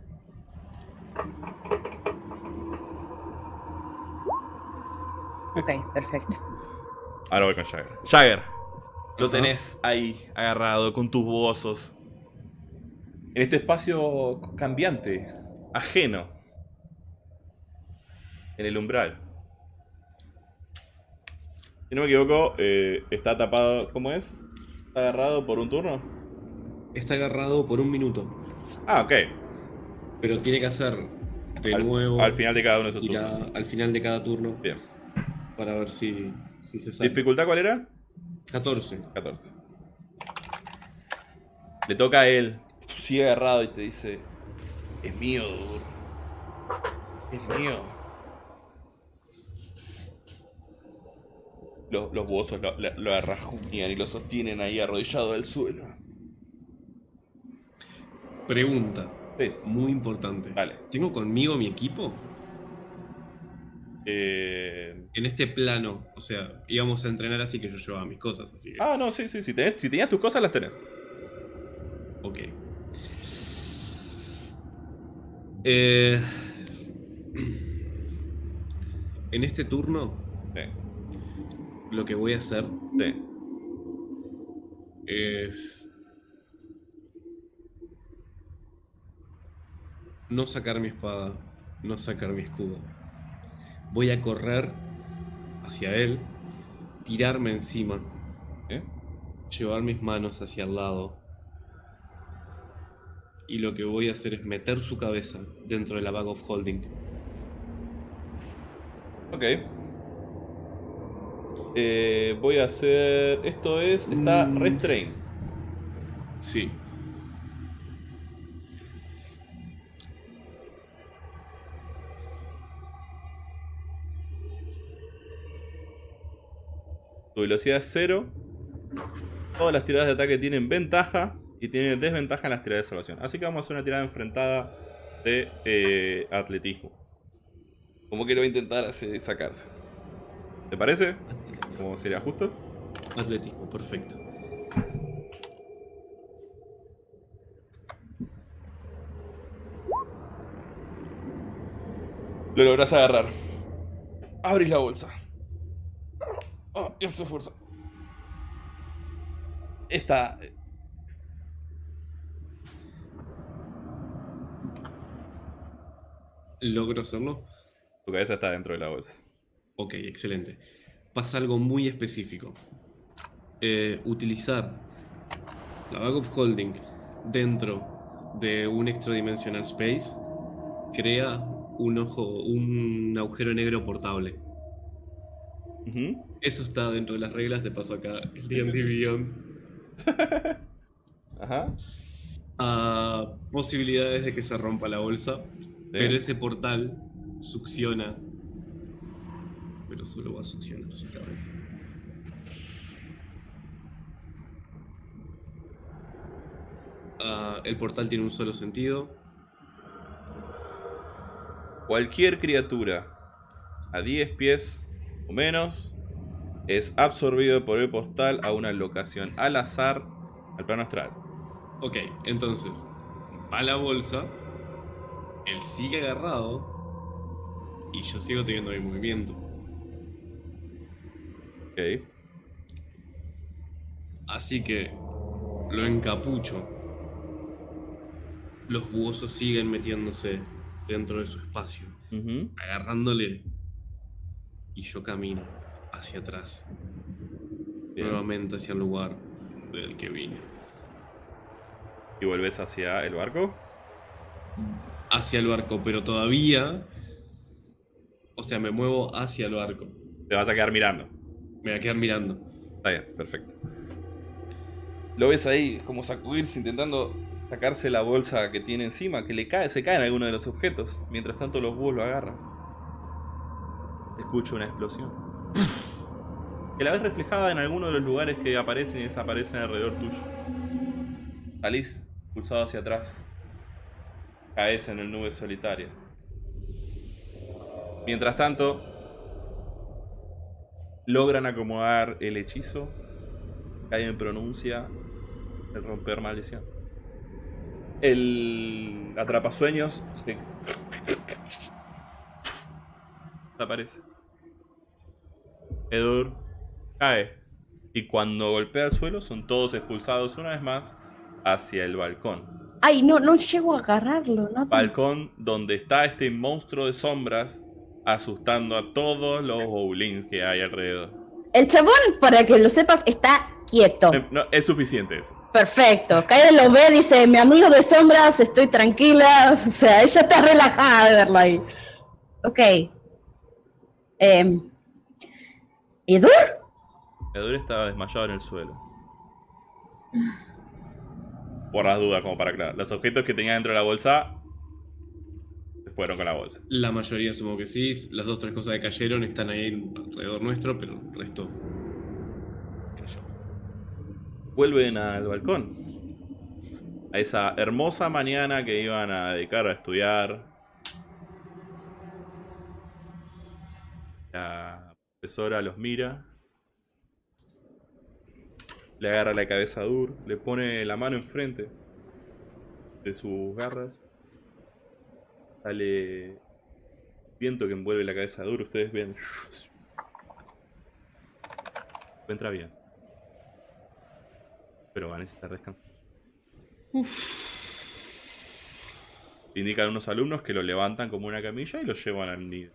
Ok, perfecto. Ahora voy con Jagger. Jagger, lo tenés ahí agarrado con tus bozos. En este espacio cambiante, ajeno. En el umbral. Si no me equivoco, eh, está tapado. ¿Cómo es? ¿Está agarrado por un turno? Está agarrado por un minuto. Ah, ok. Pero tiene que hacer de Al, nuevo. al final de cada uno de esos tirada turnos. al final de cada turno. Bien. Para ver si, si se sale. ¿Dificultad cuál era? catorce. catorce. Le toca a él. Sigue agarrado y te dice: es mío, Dur. Es mío. Los, los bozos lo, lo, lo arrajuñan y lo sostienen ahí arrodillado al suelo. Pregunta. Sí. Muy importante. Dale. ¿Tengo conmigo mi equipo? Eh... En este plano, o sea, íbamos a entrenar así que yo llevaba mis cosas, así que... Ah, no, sí, sí. Si, tenés, si tenías tus cosas, las tenés. Ok. Eh, en este turno, Sí. lo que voy a hacer Sí. es no sacar mi espada, no sacar mi escudo. Voy a correr hacia él, tirarme encima, ¿Eh? llevar mis manos hacia el lado y lo que voy a hacer es meter su cabeza dentro de la bag of holding. Ok. Eh, voy a hacer... Esto es... Está Mm. restrained. Sí. Su velocidad es cero. Todas las tiradas de ataque tienen ventaja y tienen desventaja en las tiradas de salvación. Así que vamos a hacer una tirada enfrentada de eh, atletismo. Como que lo va a intentar hacer, sacarse. ¿Te parece? ¿Cómo sería justo? Atletismo, perfecto. Lo lográs agarrar. Abrís la bolsa. Oh, y hace fuerza. Esta... ¿Logro hacerlo? Tu cabeza está dentro de la bolsa. Ok, excelente. Pasa algo muy específico. Eh, utilizar la bag of holding dentro de un extradimensional space crea un ojo, un agujero negro portable. Uh-huh. Eso está dentro de las reglas, de paso acá el D and D Beyond. Ajá. Ah, posibilidades de que se rompa la bolsa, pero ese portal succiona, pero solo va a succionar su cabeza. Ah, el portal tiene un solo sentido. Cualquier criatura a diez pies o menos es absorbido por el portal a una locación al azar al plano astral. Ok, entonces va la bolsa, él sigue agarrado y yo sigo teniendo mi movimiento. Ok. Así que lo encapucho. Los buosos siguen metiéndose dentro de su espacio, Uh-huh. agarrándole, y yo camino hacia atrás, Bien. nuevamente hacia el lugar del que vine. ¿Y vuelves hacia el barco? Hacia el barco, pero todavía, o sea, me muevo hacia el barco. Te vas a quedar mirando. Me voy a quedar mirando. Está bien, perfecto. Lo ves ahí como sacudirse intentando sacarse la bolsa que tiene encima, que le cae, se cae en alguno de los objetos. Mientras tanto los búhos lo agarran. Escucho una explosión. Que la ves reflejada en alguno de los lugares que aparecen y desaparecen alrededor tuyo. Salís, pulsado hacia atrás. Caes en el nube solitaria. Mientras tanto, logran acomodar el hechizo. Caen pronuncia el romper maldición. El atrapasueños se desaparece. Edur cae y cuando golpea el suelo son todos expulsados una vez más hacia el balcón. Ay, no, no llego a agarrarlo, ¿no? Balcón donde está este monstruo de sombras asustando a todos los goblins que hay alrededor. El chabón, para que lo sepas, está quieto. Eh, No, es suficiente eso. Perfecto. Kaede lo ve, dice, mi amigo de sombras, estoy tranquila. O sea, ella está relajada de verlo ahí. Ok. Eh, ¿Edur? Edur estaba desmayado en el suelo. Por las dudas, como para aclarar. Los objetos que tenía dentro de la bolsa se fueron con la bolsa. La mayoría asumo que sí. Las dos tres cosas que cayeron están ahí alrededor nuestro, pero el resto cayó. Vuelven al balcón. A esa hermosa mañana que iban a dedicar a estudiar. La profesora los mira. Le agarra la cabeza a Dur. Le pone la mano enfrente de sus garras. Sale viento que envuelve la cabeza de Dur. Ustedes ven. Entra bien. Pero va a necesitar descansar. Le indican a unos alumnos que lo levantan como una camilla y lo llevan al nido.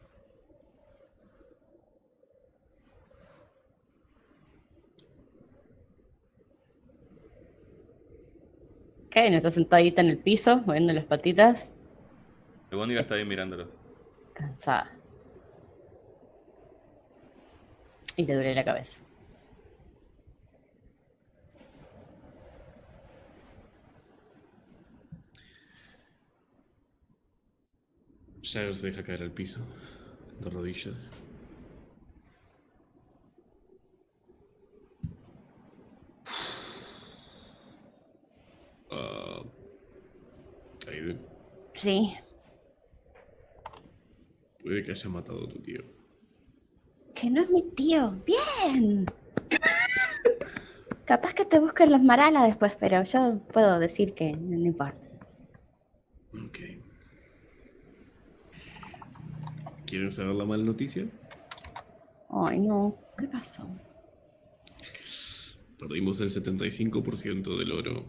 Kaiden está sentadita en el piso, moviendo las patitas, Albóndiga está ahí mirándolos. cansada. Y le duele la cabeza. Jagger se deja caer al piso, de rodillas. Uh, Kaiden, Sí, puede que haya matado a tu tío. que no es mi tío. ¡Bien! Capaz que te busquen los Marala después, pero yo puedo decir que no, no importa. Ok. ¿Quieren saber la mala noticia? Ay, no. ¿Qué pasó? Perdimos el setenta y cinco por ciento del oro.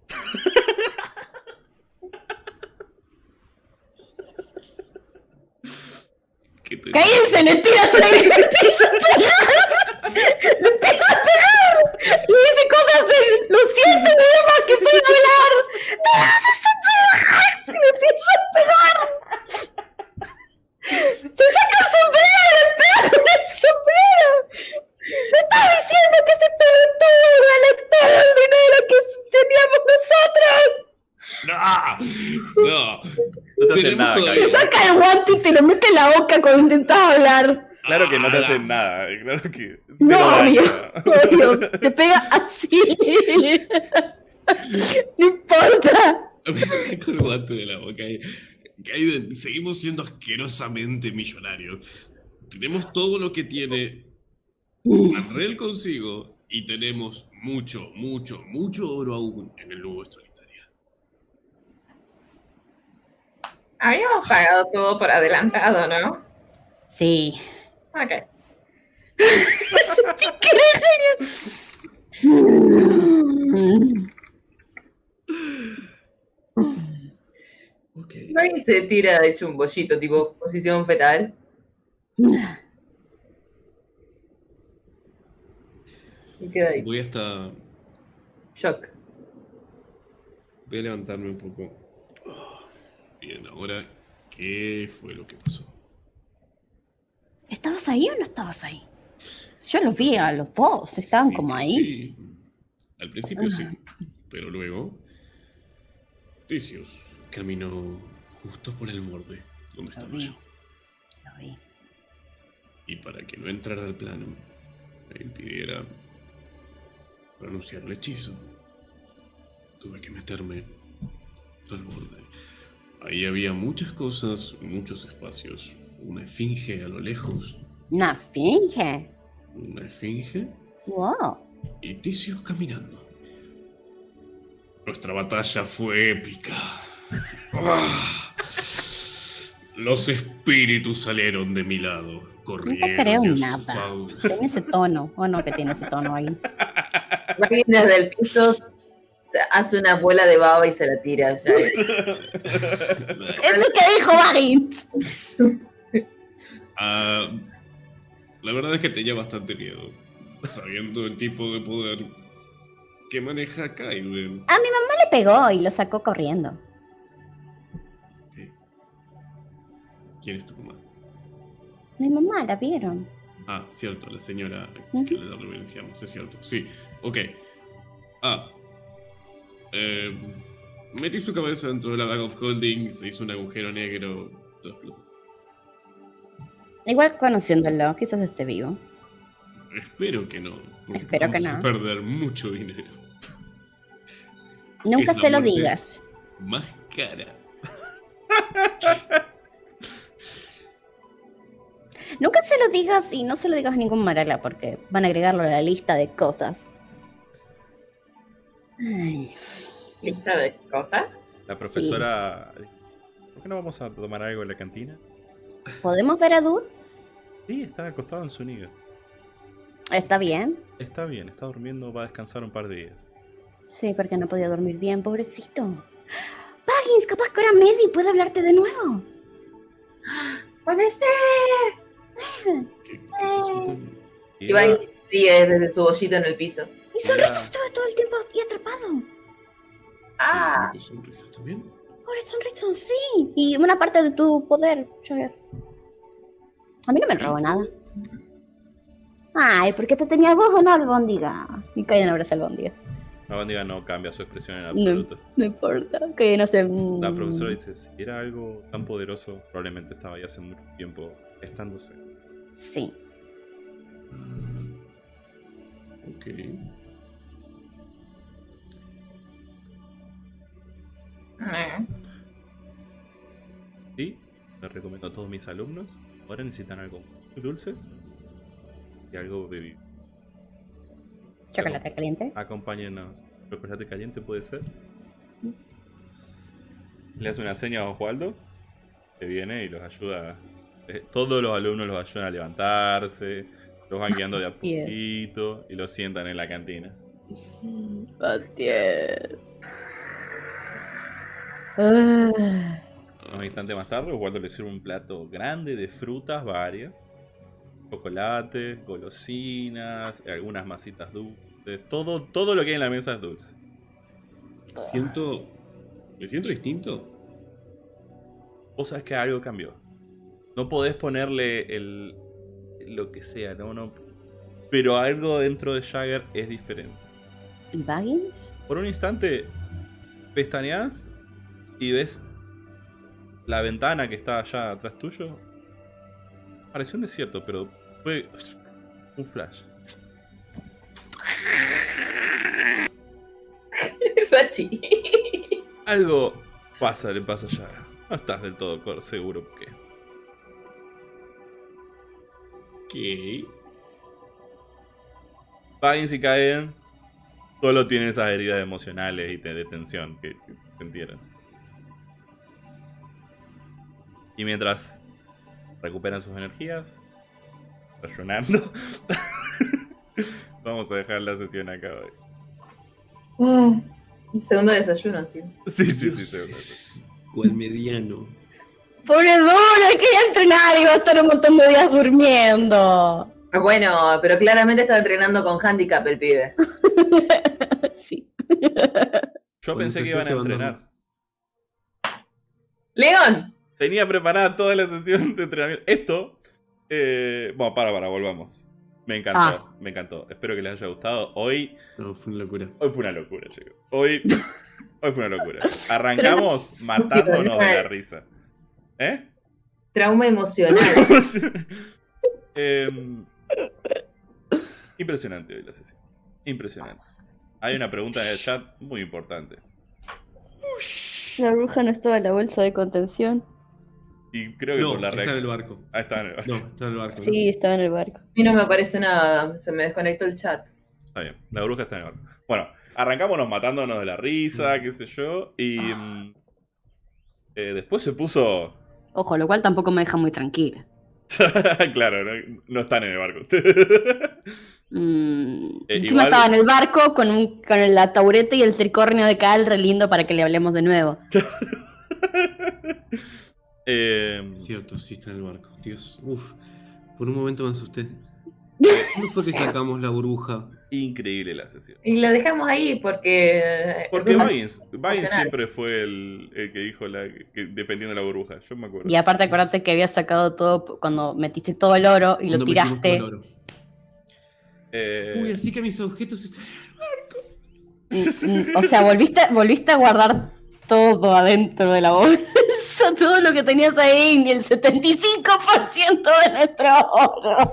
¿Qué te ¡Cállense! ¡Le tiras aire! ¡Le empieza a pegar! ¡Le empieza a pegar! ¡Le dice cosas de... ¡Lo siento, mi mamá, que sé hablar! ¡Te haces a pegar! ¡Le empieza a pegar! ¡Se saca el sombrero! ¡Le pega con el sombrero! ¡Me estaba diciendo que se pegó todo! ¡Vale todo el dinero que teníamos nosotros! ¡No! ¡No! No te hacen Tenemos nada, todavía- Te Kaiden. saca el guante y te lo mete en la boca cuando intentas hablar. Claro que no te Ah, hacen nada. eh, Claro que. No, Pero daño. obvio, obvio, te pega así. No importa. Me saco el guante de la boca. y- Kaiden, seguimos siendo asquerosamente millonarios. Tenemos todo lo que tiene Anrel consigo y tenemos mucho, mucho, mucho oro aún en el Lugo Solitaria. Habíamos pagado todo por adelantado, ¿no? Sí. Ok. Me sentí que era genio. Ok. Alguien se tira hecho un bollito, tipo posición fetal. Y queda ahí. Voy hasta... Shock. Voy a levantarme un poco. Oh, bien, ahora, ¿qué fue lo que pasó? ¿Estabas ahí o no estabas ahí? Yo los vi a los dos, estaban Sí, como ahí. Sí, al principio sí, pero luego... Ticios caminó justo por el borde donde estaba vi. yo. Lo vi. Y para que no entrara al plano, me impidiera pronunciar el hechizo, tuve que meterme al borde. Ahí había muchas cosas, muchos espacios. Una esfinge a lo lejos, ¿Una finge? una esfinge Wow. y Ticios caminando. Nuestra batalla fue épica. Ah. Los espíritus salieron de mi lado, corrieron. creo yo nada. sufado. Tiene ese tono. ¿O no que tiene ese tono ahí? Alguien desde el piso se hace una bola de baba y se la tira ya. ¡Eso que dijo Baggins! Ah, la verdad es que tenía bastante miedo, sabiendo el tipo de poder que maneja Kaiden. A mi mamá le pegó y lo sacó corriendo. Ok. ¿Quién es tu mamá? Mi mamá la vieron. Ah, cierto, la señora Ujú. que le reverenciamos, es cierto. Sí, ok. Ah. Eh, metí su cabeza dentro de la bag of holding, se hizo un agujero negro, todo explotó. Igual conociéndolo, quizás esté vivo. Espero que no, porque Espero que vamos a no. perder mucho dinero. Nunca Es la se lo muerte digas. Más cara. Nunca se lo digas y no se lo digas a ningún Marala porque van a agregarlo a la lista de cosas. Ay, Lista de cosas. La profesora. ¿Por qué no vamos a tomar algo en la cantina? ¿podemos ver a Dur? Sí, está acostado en su nido. ¿Está bien? Está bien, está durmiendo, va a descansar un par de días. Sí, porque no podía dormir bien, pobrecito. Baggins, capaz que ahora Medi puede hablarte de nuevo. Puede ser. ¿Qué, qué pasó con- Y Y va va- y ríe desde su bollito en el piso. Mi sonrisa estuvo todo el tiempo ahí atrapado. Ah. ¿Tus sonrisas también? Por sonrisa, sí. Y una parte de tu poder, Jagger. A mí no me robó nada. Ay, ¿por qué te tenía vos o no, albóndiga? Y Kayan abraza al albóndiga. La bandiga no cambia su expresión en No, absoluto. no importa. Que no sé. mm, La profesora dice, si era algo tan poderoso, probablemente estaba ahí hace mucho tiempo estándose. Sí. Ah, ok. Mm. Sí, les recomiendo a todos mis alumnos. Ahora necesitan algo muy dulce y algo bebible. Chocolate caliente. Acompáñenos. Chocolate caliente puede ser. Le hace una seña a Oswaldo, que viene y los ayuda. eh, Todos los alumnos los ayudan a levantarse, los van guiando de a Bien. poquito y los sientan en la cantina. Bastián. Ah, Un instante más tarde, Oswaldo le sirve un plato grande de frutas varias. Chocolate, golosinas, algunas masitas dulces. Todo, todo lo que hay en la mesa es dulce. Siento. ¿Me siento distinto? Vos sabés que algo cambió. No podés ponerle el lo que sea, no, no. Pero algo dentro de Jagger es diferente. ¿Y Baggins? Por un instante, pestañeás y ves la ventana que está allá atrás tuyo. Pareció un desierto, pero fue un flash. Fachi. Algo pasa, le pasa a Jagger. No estás del todo cor- seguro por qué. ¿Qué? Baggins y Caen solo tienen esas heridas emocionales y te- de tensión que, que sintieron. Y mientras recuperan sus energías, desayunando, vamos a dejar la sesión acá hoy. Ah, segundo desayuno, sí. Sí, sí, sí, Dios, seguro. ¿Cuál mediano? Pobre Dora, quería entrenar y va a estar un montón de días durmiendo. Bueno, pero claramente estaba entrenando con handicap el pibe. Sí. Yo Con pensé ese que iban a efecto entrenar. abandonó. ¡León! Tenía preparada toda la sesión de entrenamiento. Esto, eh, bueno, para, para, volvamos. Me encantó, Ah. me encantó. Espero que les haya gustado. Hoy, No, fue una locura. hoy fue una locura, chicos. Hoy, hoy fue una locura. Arrancamos matándonos de la risa. ¿Eh? Trauma emocional. Em, impresionante hoy la sesión. Impresionante. Hay una pregunta en el chat muy importante. La bruja no estaba en la bolsa de contención. Y creo que No, por la está en el reacción. barco. Ah, está en el barco. No, está en el barco. ¿no? Sí, estaba en el barco. A mí no me aparece nada, se me desconectó el chat. Está bien, la bruja está en el barco. Bueno, arrancámonos matándonos de la risa, qué sé yo. Y mm, eh, después se puso. Ojo, lo cual tampoco me deja muy tranquila. Claro, no, no están en el barco. Mm, Eh, encima igual- estaba en el barco con, un, con el taburete y el tricornio de Cal re lindo para que le hablemos de nuevo. Eh, Cierto, sí, está en el barco. Dios, uff. Por un momento me asusté. ¿Cuándo fue que sacamos la burbuja? increíble la sesión. Y lo dejamos ahí porque... Porque es Baggins, Baggins emocional. siempre fue el, el que dijo la, que, defendiendo la burbuja. Yo me acuerdo. Y aparte acordate que habías sacado todo cuando metiste todo el oro y lo Cuando metimos tiraste. todo el oro. Eh, Uy, así que mis objetos están. Mm, mm, O sea, volviste, volviste a guardar todo adentro de la bolsa, todo lo que tenías ahí, y el setenta y cinco por ciento de nuestro oro.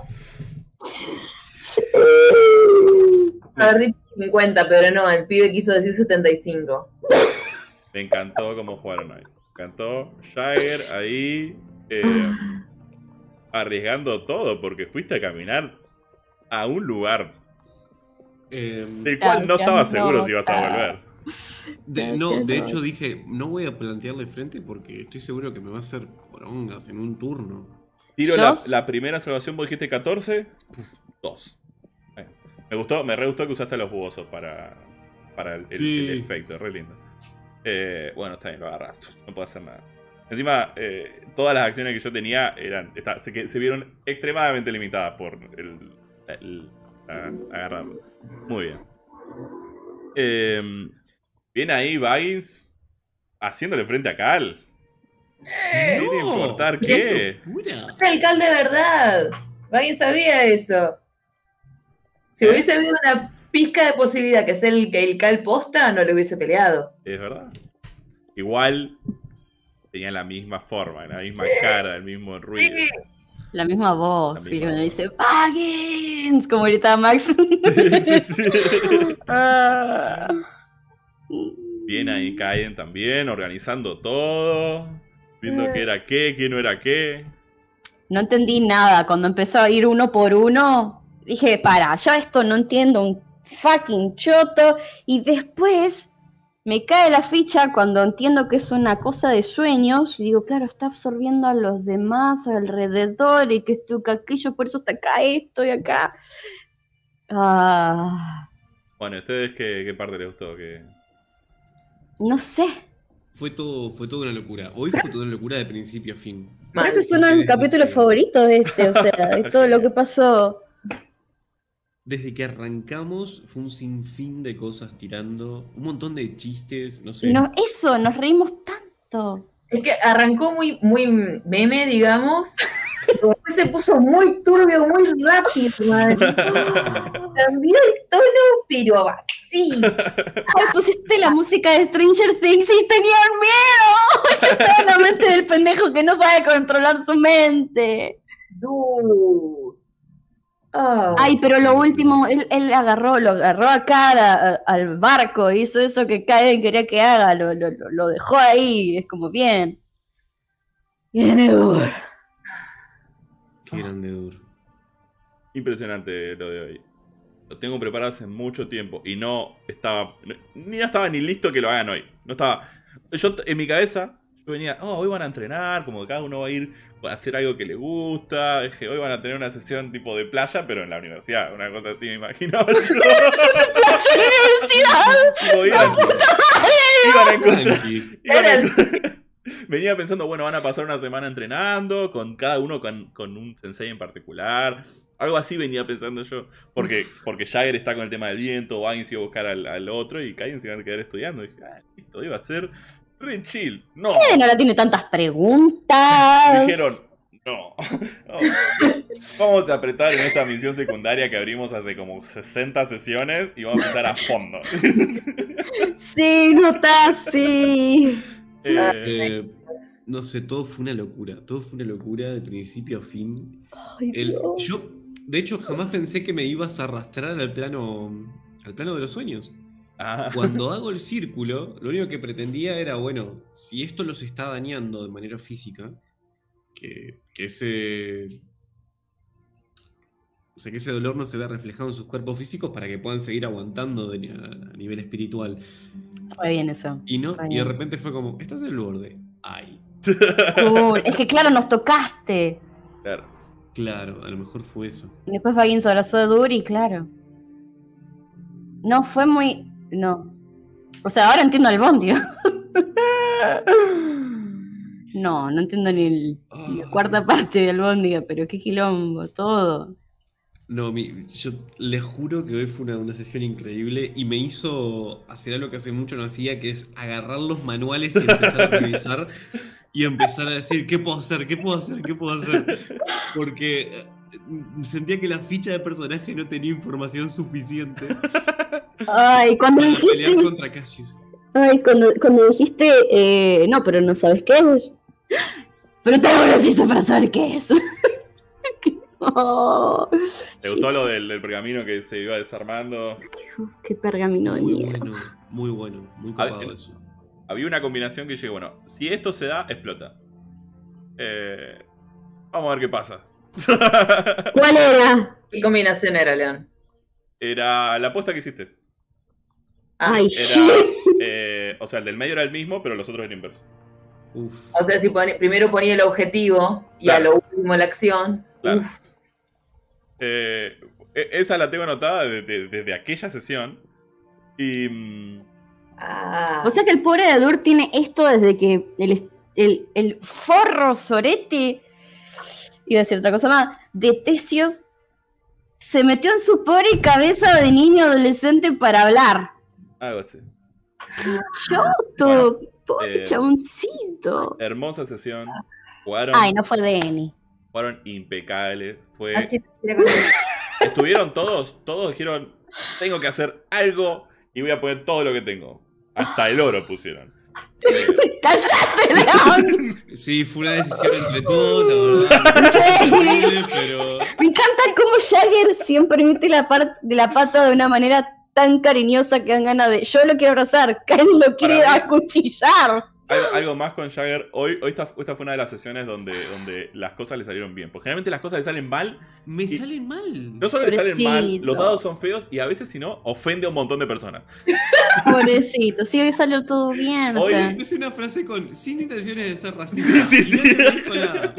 Haber dicho cincuenta, pero no, el pibe quiso decir setenta y cinco. Me encantó cómo jugaron hoy. Me encantó Jagger ahí eh, arriesgando todo porque fuiste a caminar a un lugar Eh, del cual no Gracias, estabas seguro si ibas a Nota. volver. de- no, de hecho dije, no voy a plantearle frente porque estoy seguro que me va a hacer porongas en un turno. Tiro la, ¿Jos? la primera salvación, vos dijiste catorce, dos. Eh, Me gustó, me re gustó que usaste los jugosos para, para el, el- Sí. el efecto, re lindo. Eh, bueno, está bien, lo agarras, no puedo hacer nada. Encima, eh, todas las acciones que yo tenía eran está- se, que- se vieron extremadamente limitadas por el, el- a- agarrarlo. Muy bien. Eh, Viene ahí Baggins haciéndole frente a Cal. ¡No! Sin importar qué. locura! Era el Cal de verdad. Alguien sabía eso. Si ¿Eh? hubiese habido una pizca de posibilidad que sea el, que el Cal posta, no le hubiese peleado. Es verdad. Igual tenía la misma forma, la misma cara, el mismo ruido. La misma voz. La Y misma uno voz. dice, ¡Baggins! Como gritaba Max. Sí, sí. Ah. Viene ahí Kaiden también, organizando todo, viendo qué era qué, qué no era qué. No entendí nada. Cuando empezó a ir uno por uno, dije, para, ya esto no entiendo un fucking choto. Y después me cae la ficha cuando entiendo que es una cosa de sueños. Y digo, claro, está absorbiendo a los demás alrededor y que esto, que aquello, por eso está acá esto y acá. Ah, Bueno, ¿a ustedes qué, qué parte les gustó? ¿Qué... no sé. Fue todo, fue toda una locura. Hoy fue toda una locura de principio a fin. Mal. Creo que es uno de mis capítulos favoritos este, o sea, de todo lo que pasó. Desde que arrancamos fue un sinfín de cosas tirando, un montón de chistes, no sé. Y nos- eso, nos reímos tanto. Es que arrancó muy, muy meme, digamos. Pero después se puso muy turbio, muy rápido, madre. Cambió el tono, pero así. Ay, pusiste la música de Stranger Things y tenían miedo. Yo estaba en la mente del pendejo que no sabe controlar su mente. Dude. Ah. Ay, pero lo último, él, él agarró, lo agarró a cara a- al barco, hizo eso que Kaiden quería que haga, lo, lo, lo- lo dejó ahí, es como bien. Bien, Edur. Qué grande duro. Impresionante lo de hoy. Lo tengo preparado hace mucho tiempo y no estaba, ni no estaba ni listo que lo hagan hoy. No estaba, yo en mi cabeza, yo venía, oh, hoy van a entrenar, como que cada uno va a ir a hacer algo que le gusta, dije, hoy van a tener una sesión tipo de playa, pero en la universidad, una cosa así me imaginaba yo. ¡Playa de universidad! Tipo, iban, iban a encontrar- Tranqui. iban a encontrar- Venía pensando, bueno, van a pasar una semana entrenando, con cada uno con, con un sensei en particular. Algo así venía pensando yo. Porque, porque Jagger está con el tema del viento, Baggins iba a buscar al, al otro y Kaiden se iba a quedar estudiando. Y dije, ah, esto iba a ser re chill. No, Kaiden ahora tiene tantas preguntas. dijeron, no. No. Vamos a apretar en esta misión secundaria que abrimos hace como sesenta sesiones y vamos a empezar a fondo. Sí, notas, sí. Eh, Eh, no sé, todo fue una locura. Todo fue una locura de principio a fin. Ay, El- Dios. yo, de hecho, jamás pensé que me ibas a arrastrar al plano, al plano de los sueños. ah, Cuando hago el círculo, lo único que pretendía era, bueno, si esto los está dañando de manera física, que, que ese. O sea, que ese dolor no se vea reflejado en sus cuerpos físicos para que puedan seguir aguantando de- a, a nivel espiritual. Re bien eso. Y no, Está y de bien. repente fue como, estás en el borde. Ay. Cool. Es que claro, nos tocaste. claro. Claro, a lo mejor fue eso. Después Baggins abrazó a Dur y claro. No, fue muy. No. O sea, ahora entiendo el bondio. No, no entiendo ni, el- ni la cuarta parte del bondia, pero qué quilombo, todo. No, mi- yo les juro que hoy fue una, una sesión increíble y me hizo hacer algo que hace mucho no hacía, que es agarrar los manuales y empezar a revisar y empezar a decir, ¿qué puedo hacer? ¿Qué puedo hacer? ¿Qué puedo hacer? Porque eh, sentía que la ficha de personaje no tenía información suficiente Ay, cuando para dijiste. pelear contra Cassius. Ay, cuando, cuando dijiste. Eh, no, pero no sabes qué es. Pero tengo un hechizo para saber qué es. Oh, ¿Te gustó lo del, del pergamino que se iba desarmando? Uf, qué pergamino de Muy mierda. bueno, muy bueno, muy A ver, copado el- eso. Había una combinación que dije, bueno, si esto se da, explota. Eh, vamos a ver qué pasa. ¿Cuál era? ¿Qué combinación era, León? Era la apuesta que hiciste. Ah, Ay, Era, shit. eh, o sea, el del medio era el mismo, pero los otros eran inversos. Uf. O sea, si pone- primero ponía el objetivo y Claro. a lo último la acción. Claro. Uf, Eh, e- esa la tengo anotada desde, de- desde aquella sesión. Y... mm, ah. O sea que el pobre de Dur tiene esto desde que el, el, el forro sorete, iba a decir otra cosa más, de Tesios, se metió en su pobre cabeza de niño adolescente para hablar. algo así. Choto, pobre eh, chaboncito. Hermosa sesión. Jugaron, Ay, no fue Denny. jugaron impecables. Fue, Ah, chiste, tira con eso. estuvieron todos, todos dijeron, tengo que hacer algo y voy a poner todo lo que tengo. Hasta el oro pusieron. Eh, ¡Cállate, León! Sí, fue una decisión entre todos, la verdad. Sí. Horrible, pero. Me encanta cómo Jagger siempre mete la, par- de la pata de una manera tan cariñosa que dan ganas de. Yo lo quiero abrazar, Karen lo quiere Para mí- acuchillar. algo, algo más con Jagger. Hoy, hoy esta, esta fue una de las sesiones donde, donde las cosas le salieron bien. Porque generalmente las cosas le salen mal. Me Y- salen mal. No solo le salen mal, Pobrecito. los dados son feos y a veces, si no, ofende a un montón de personas. Pobrecito, sí, hoy salió todo bien. O Hoy- sea, Es una frase con sin intenciones de ser racista. Sí, sí, Y no sí. te dijo nada.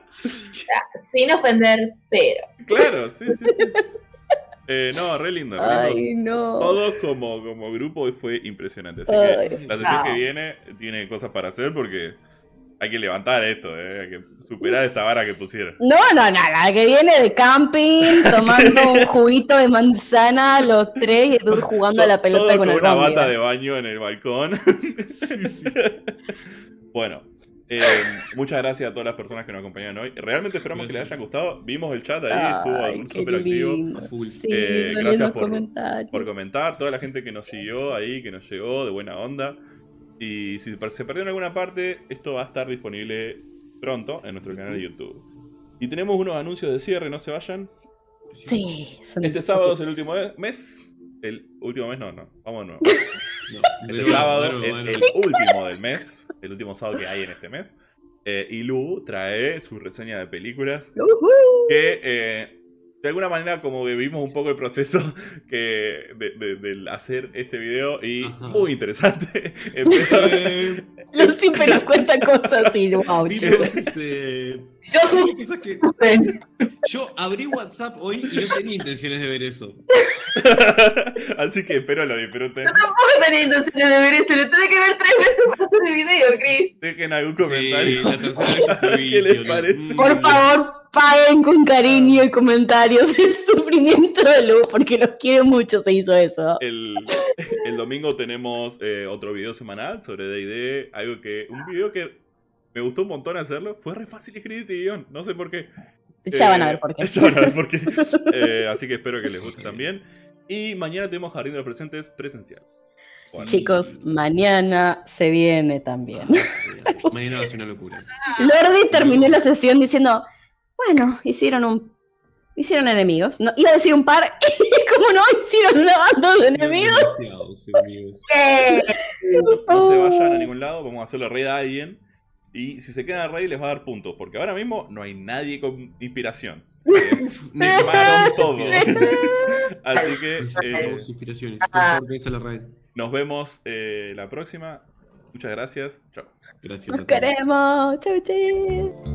Sin ofender, pero. Claro, sí, sí, sí. Eh, no, re lindo. Re lindo. ay, no. Todos como, como grupo hoy fue impresionante. Así Ay. que la sesión No. que viene tiene cosas para hacer porque hay que levantar esto, eh, hay que superar esta vara que pusieron. No, no, no, la que viene de camping, tomando un juguito de manzana, los tres, y tú jugando a la pelota Todo con el una Romy. bata de baño en el balcón. Sí, sí. Bueno, eh, muchas gracias a todas las personas que nos acompañaron hoy. Realmente esperamos que les Gracias. hayan gustado. Vimos el chat ahí, Ay, estuvo qué súper activo. lindo. A full. Sí, Eh, los gracias lindos por- comentarios. Por comentar, toda la gente que nos siguió ahí, que nos llegó de buena onda. Y si se perdió en alguna parte, esto va a estar disponible pronto en nuestro canal de YouTube. Y tenemos unos anuncios de cierre, no se vayan. Sí, son- Este sábado es el último mes. El último mes no, no. Vamos de nuevo. No, Este pero sábado bueno, es bueno. el último del mes. El último sábado que hay en este mes. Eh, y Lu trae su reseña de películas. Ujú. Que eh, de alguna manera como que vimos un poco el proceso que de, de- del hacer este video. Y Ajá. muy interesante. Espero- Eh, Lo siempre nos cuenta cosas y wow, vimos, chicos. este, Yo son cosas que supe. yo abrí WhatsApp hoy y no tenía intenciones de ver eso. Así que espero lo disfruten. Tampoco tenía intenciones de ver eso. Lo tuve que ver tres veces para hacer el video, Chris. Dejen algún Sí, comentario. la tercera vez que fue ¿Qué les vicio, parece? ¿no? Por favor, paguen con cariño y comentarios el sufrimiento de Lu, porque los quiere mucho, se hizo eso. El, el domingo tenemos eh, otro video semanal sobre D and D. Algo que. Un video que me gustó un montón hacerlo. Fue re fácil escribir ese guión. No sé por qué. Ya Eh, van a ver por qué. Ya van a ver por qué. Eh, así que espero que les guste también. Y mañana tenemos Jardín de los Presentes presencial. Bueno. Chicos, mañana se viene también. Mañana va a ser una locura. Lordi terminó la sesión diciendo, bueno, hicieron un... Hicieron enemigos. No, iba a decir un par, y como no, hicieron una banda de enemigos. Demasiados enemigos. Eh, No, no se vayan a ningún lado. Vamos a hacerle raid a alguien. Y si se quedan raid les va a dar puntos. Porque ahora mismo no hay nadie con inspiración. Quemaron todo. Así que eh, Necesitamos inspiraciones. Por Ah. favor, piensa la red. nos vemos eh, la próxima. Muchas gracias. Chao. Gracias Nos a todos. queremos. Chau, chau.